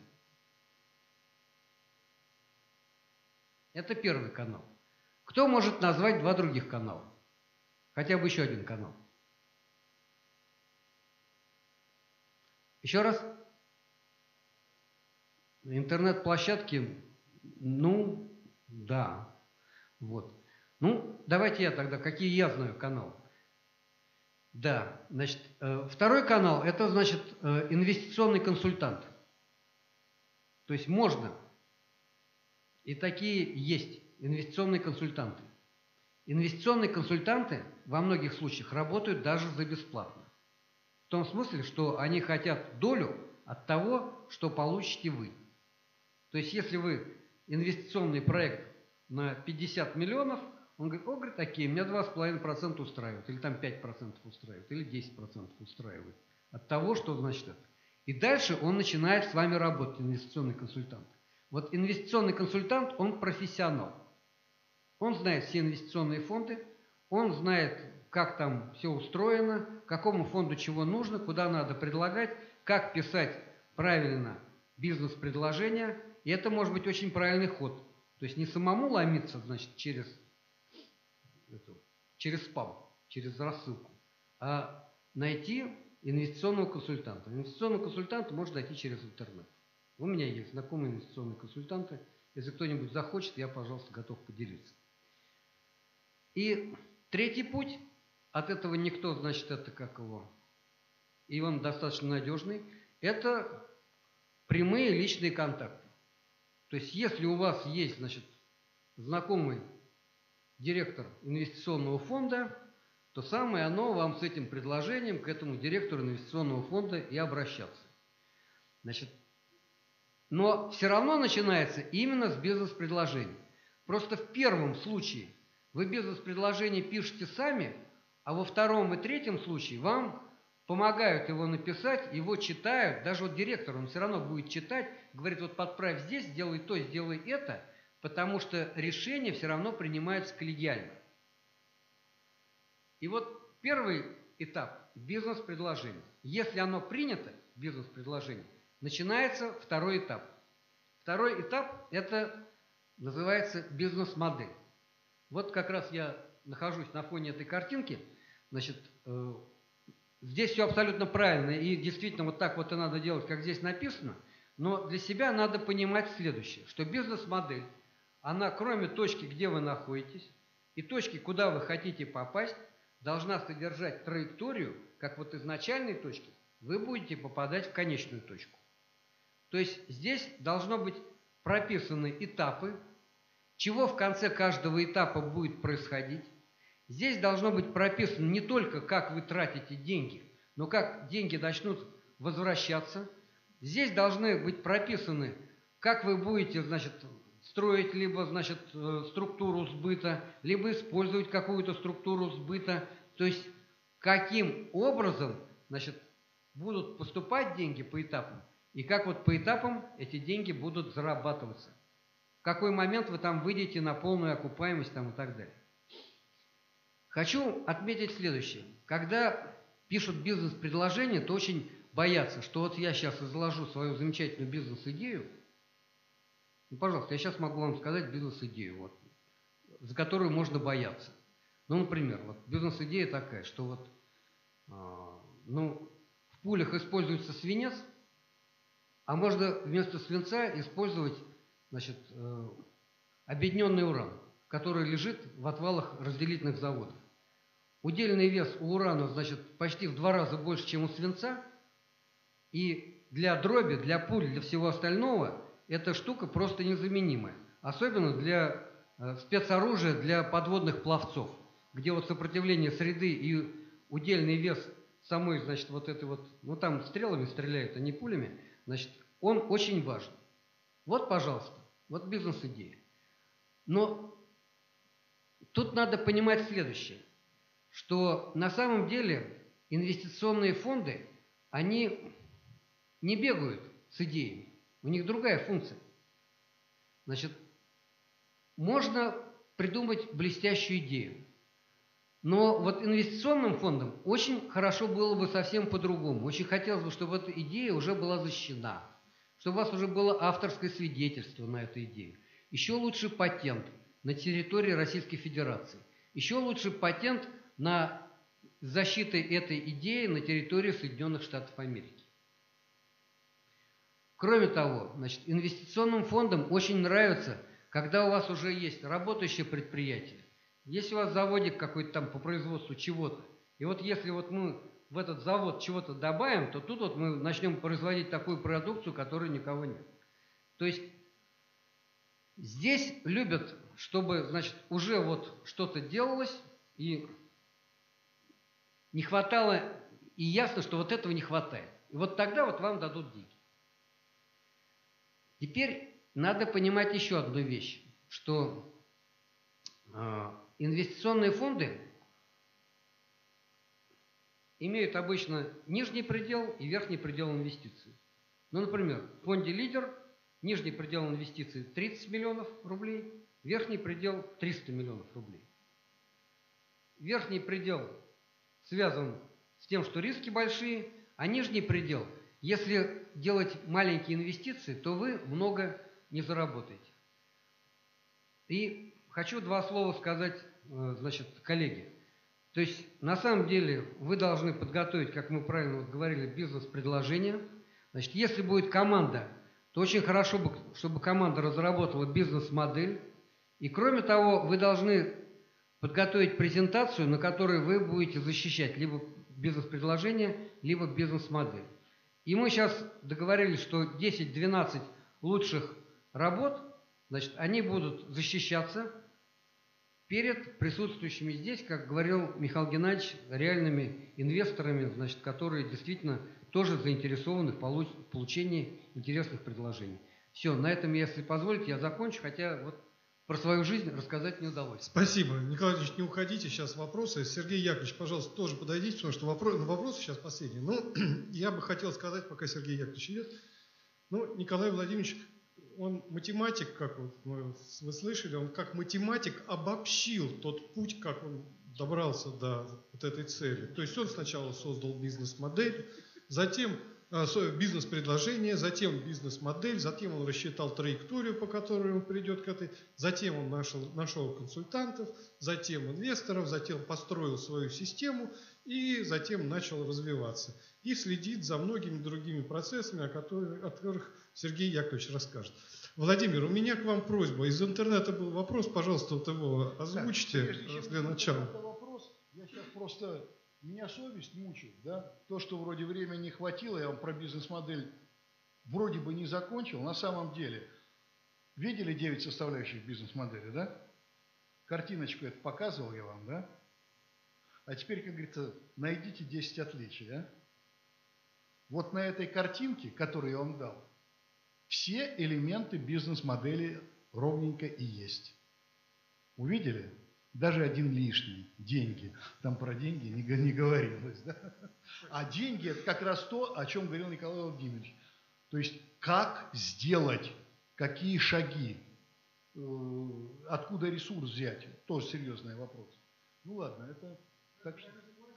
Это первый канал. Кто может назвать 2 других канала? Хотя бы еще один канал. Еще раз. Интернет-площадки, ну, да. Вот. Ну, давайте я тогда, какие я знаю каналы. Да, значит, второй канал, это, значит, инвестиционный консультант. То есть можно, и такие есть, инвестиционные консультанты. Инвестиционные консультанты во многих случаях работают даже за бесплатно. В том смысле, что они хотят долю от того, что получите вы. То есть, если вы инвестиционный проект на 50 миллионов, он говорит, о, говорит, такие, меня 2,5% устраивают, или там 5% устраивают, или 10% устраивают. От того, что значит это. И дальше он начинает с вами работать, инвестиционный консультант. Вот инвестиционный консультант, он профессионал. Он знает все инвестиционные фонды, он знает, как там все устроено, какому фонду чего нужно, куда надо предлагать, как писать правильно бизнес-предложение. И это может быть очень правильный ход. То есть не самому ломиться, значит, через спам, через рассылку, а найти инвестиционного консультанта. Инвестиционного консультанта можно найти через интернет. У меня есть знакомые инвестиционные консультанты. Если кто-нибудь захочет, я, пожалуйста, готов поделиться. И третий путь, от этого никто, значит, это как его, и он достаточно надежный, это прямые личные контакты. То есть, если у вас есть, значит, знакомый директор инвестиционного фонда, то самое оно вам с этим предложением к этому директору инвестиционного фонда и обращаться. Значит, но все равно начинается именно с бизнес-предложений. Просто в первом случае вы бизнес-предложение пишете сами, а во втором и третьем случае вам помогают его написать, его читают. Даже вот директор, он все равно будет читать, говорит, вот подправь здесь, сделай то, сделай это, потому что решение все равно принимается коллегиально. И вот первый этап – бизнес-предложение. Если оно принято, бизнес-предложение, начинается второй этап. Второй этап – это называется бизнес-модель. Вот как раз я нахожусь на фоне этой картинки. Значит, здесь все абсолютно правильно, и действительно вот так вот и надо делать, как здесь написано. Но для себя надо понимать следующее, что бизнес-модель, она кроме точки, где вы находитесь, и точки, куда вы хотите попасть, должна содержать траекторию, как вот из начальной точки вы будете попадать в конечную точку. То есть здесь должно быть прописаны этапы, чего в конце каждого этапа будет происходить. Здесь должно быть прописано не только, как вы тратите деньги, но как деньги начнут возвращаться. Здесь должны быть прописаны, как вы будете, значит, строить либо, значит, структуру сбыта, либо использовать какую-то структуру сбыта. То есть, каким образом, значит, будут поступать деньги по этапам, и как вот по этапам эти деньги будут зарабатываться. В какой момент вы там выйдете на полную окупаемость там, и так далее. Хочу отметить следующее. Когда пишут бизнес-предложение, то очень боятся, что вот я сейчас изложу свою замечательную бизнес-идею. Ну, пожалуйста, я сейчас могу вам сказать бизнес-идею, вот, за которую можно бояться. Ну, например, вот бизнес-идея такая, что вот в пулях используется свинец, а можно вместо свинца использовать, значит, объединенный уран, который лежит в отвалах разделительных заводов. Удельный вес у урана, значит, почти в 2 раза больше, чем у свинца, и для дроби, для пуль, для всего остального эта штука просто незаменимая. Особенно для спецоружия для подводных пловцов, где вот сопротивление среды и удельный вес самой, значит, вот этой вот, ну там стрелами стреляют, а не пулями, значит, он очень важен. Вот, пожалуйста, вот бизнес-идея. Но тут надо понимать следующее, что на самом деле инвестиционные фонды, они не бегают с идеями, у них другая функция. Значит, можно придумать блестящую идею, но вот инвестиционным фондам очень хорошо было бы совсем по-другому. Очень хотелось бы, чтобы эта идея уже была защищена, чтобы у вас уже было авторское свидетельство на эту идею. Еще лучше патент на территории Российской Федерации. Еще лучше патент на защиту этой идеи на территории Соединенных Штатов Америки. Кроме того, значит, инвестиционным фондам очень нравится, когда у вас уже есть работающее предприятие. Если у вас заводик какой-то там по производству чего-то, и вот если вот мы в этот завод чего-то добавим, то тут вот мы начнем производить такую продукцию, которой никого нет. То есть здесь любят, чтобы, значит, уже вот что-то делалось, и не хватало, и ясно, что вот этого не хватает. И вот тогда вот вам дадут деньги. Теперь надо понимать еще одну вещь, что инвестиционные фонды имеют обычно нижний предел и верхний предел инвестиций. Ну, например, в фонде «Лидер» нижний предел инвестиций 30 миллионов рублей, верхний предел 300 миллионов рублей. Верхний предел связан с тем, что риски большие, а нижний предел, если делать маленькие инвестиции, то вы много не заработаете. И хочу 2 слова сказать, значит, коллеги. То есть, на самом деле, вы должны подготовить, как мы правильно вот говорили, бизнес-предложение. Значит, если будет команда, то очень хорошо бы, чтобы команда разработала бизнес-модель. И кроме того, вы должны подготовить презентацию, на которой вы будете защищать либо бизнес-предложение, либо бизнес-модель. И мы сейчас договорились, что 10-12 лучших работ, значит, они будут защищаться перед присутствующими здесь, как говорил Михаил Геннадьевич, реальными инвесторами, значит, которые действительно тоже заинтересованы в получении интересных предложений. Все, на этом, если позволите, я закончу, хотя вот про свою жизнь рассказать не удалось. Спасибо. Николай Владимирович, не уходите, сейчас вопросы. Сергей Яковлевич, пожалуйста, тоже подойдите, потому что вопросы сейчас последние. Ну, я бы хотел сказать, пока Сергей Яковлевич идет. Ну, Николай Владимирович, он математик, как вот вы слышали, он как математик обобщил тот путь, как он добрался до вот этой цели. То есть он сначала создал бизнес-модель, затем бизнес-предложение, затем бизнес-модель, затем он рассчитал траекторию, по которой он придет к этой, затем он нашел консультантов, затем инвесторов, затем построил свою систему и затем начал развиваться. И следит за многими другими процессами, о которых Сергей Яковлевич расскажет. Владимир, у меня к вам просьба. Из интернета был вопрос, пожалуйста, вот его озвучьте для начала. Это вопрос, я сейчас просто... Меня совесть мучает, да? То, что вроде времени не хватило, я вам про бизнес-модель вроде бы не закончил. На самом деле, видели 9 составляющих бизнес-модели, да? Картиночку это показывал я вам, да? А теперь, как говорится, найдите 10 отличий, да? Вот на этой картинке, которую я вам дал, все элементы бизнес-модели ровненько и есть. Увидели? Даже один лишний. Деньги. Там про деньги не говорилось. Да? А деньги – это как раз то, о чем говорил Николай Владимирович. То есть, как сделать, какие шаги, откуда ресурс взять. Тоже серьезный вопрос. Ну ладно, это так что...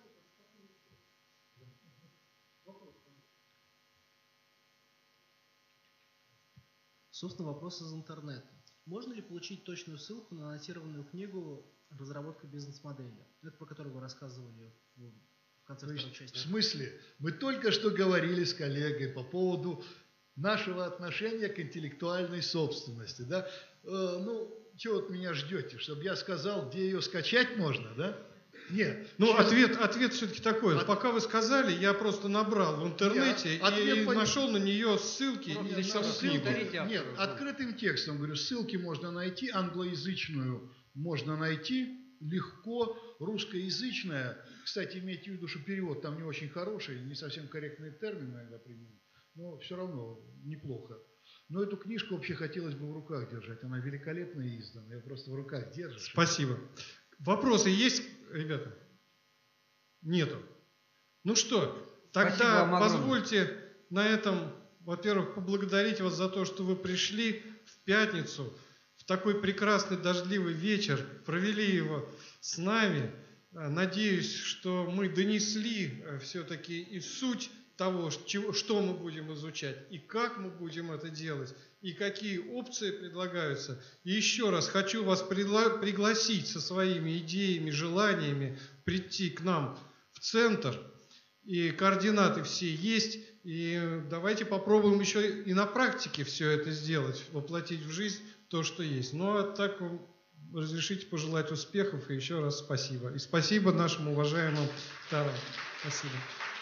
Собственно, вопрос из интернета. Можно ли получить точную ссылку на аннотированную книгу «Разработка бизнес-модели»? Это про которую вы рассказывали в конце второй части. В смысле? Мы только что говорили с коллегой по поводу нашего отношения к интеллектуальной собственности. Да? Ну, чего от меня ждете? Чтобы я сказал, где ее скачать можно, да? Нет. Ну, ответ все-таки такой. Пока вы сказали, я просто набрал в интернете и нашел на нее ссылки и саму книгу. Нет, открытым текстом, говорю, ссылки можно найти, англоязычную можно найти легко, русскоязычная. Кстати, имейте в виду, что перевод там не очень хороший, не совсем корректные термины иногда применены, но все равно неплохо. Но эту книжку вообще хотелось бы в руках держать. Она великолепно издана. Ее просто в руках держишь. Спасибо. Вопросы есть, ребята? Нету. Ну что, тогда позвольте на этом, во-первых, поблагодарить вас за то, что вы пришли в пятницу, в такой прекрасный дождливый вечер, провели его с нами. Надеюсь, что мы донесли все-таки и суть того, что мы будем изучать, и как мы будем это делать, и какие опции предлагаются. И еще раз хочу вас пригласить со своими идеями, желаниями прийти к нам в центр. И координаты все есть. И давайте попробуем еще и на практике все это сделать, воплотить в жизнь то, что есть. Ну, а так разрешите пожелать успехов и еще раз спасибо. И спасибо нашим уважаемым авторам. Спасибо.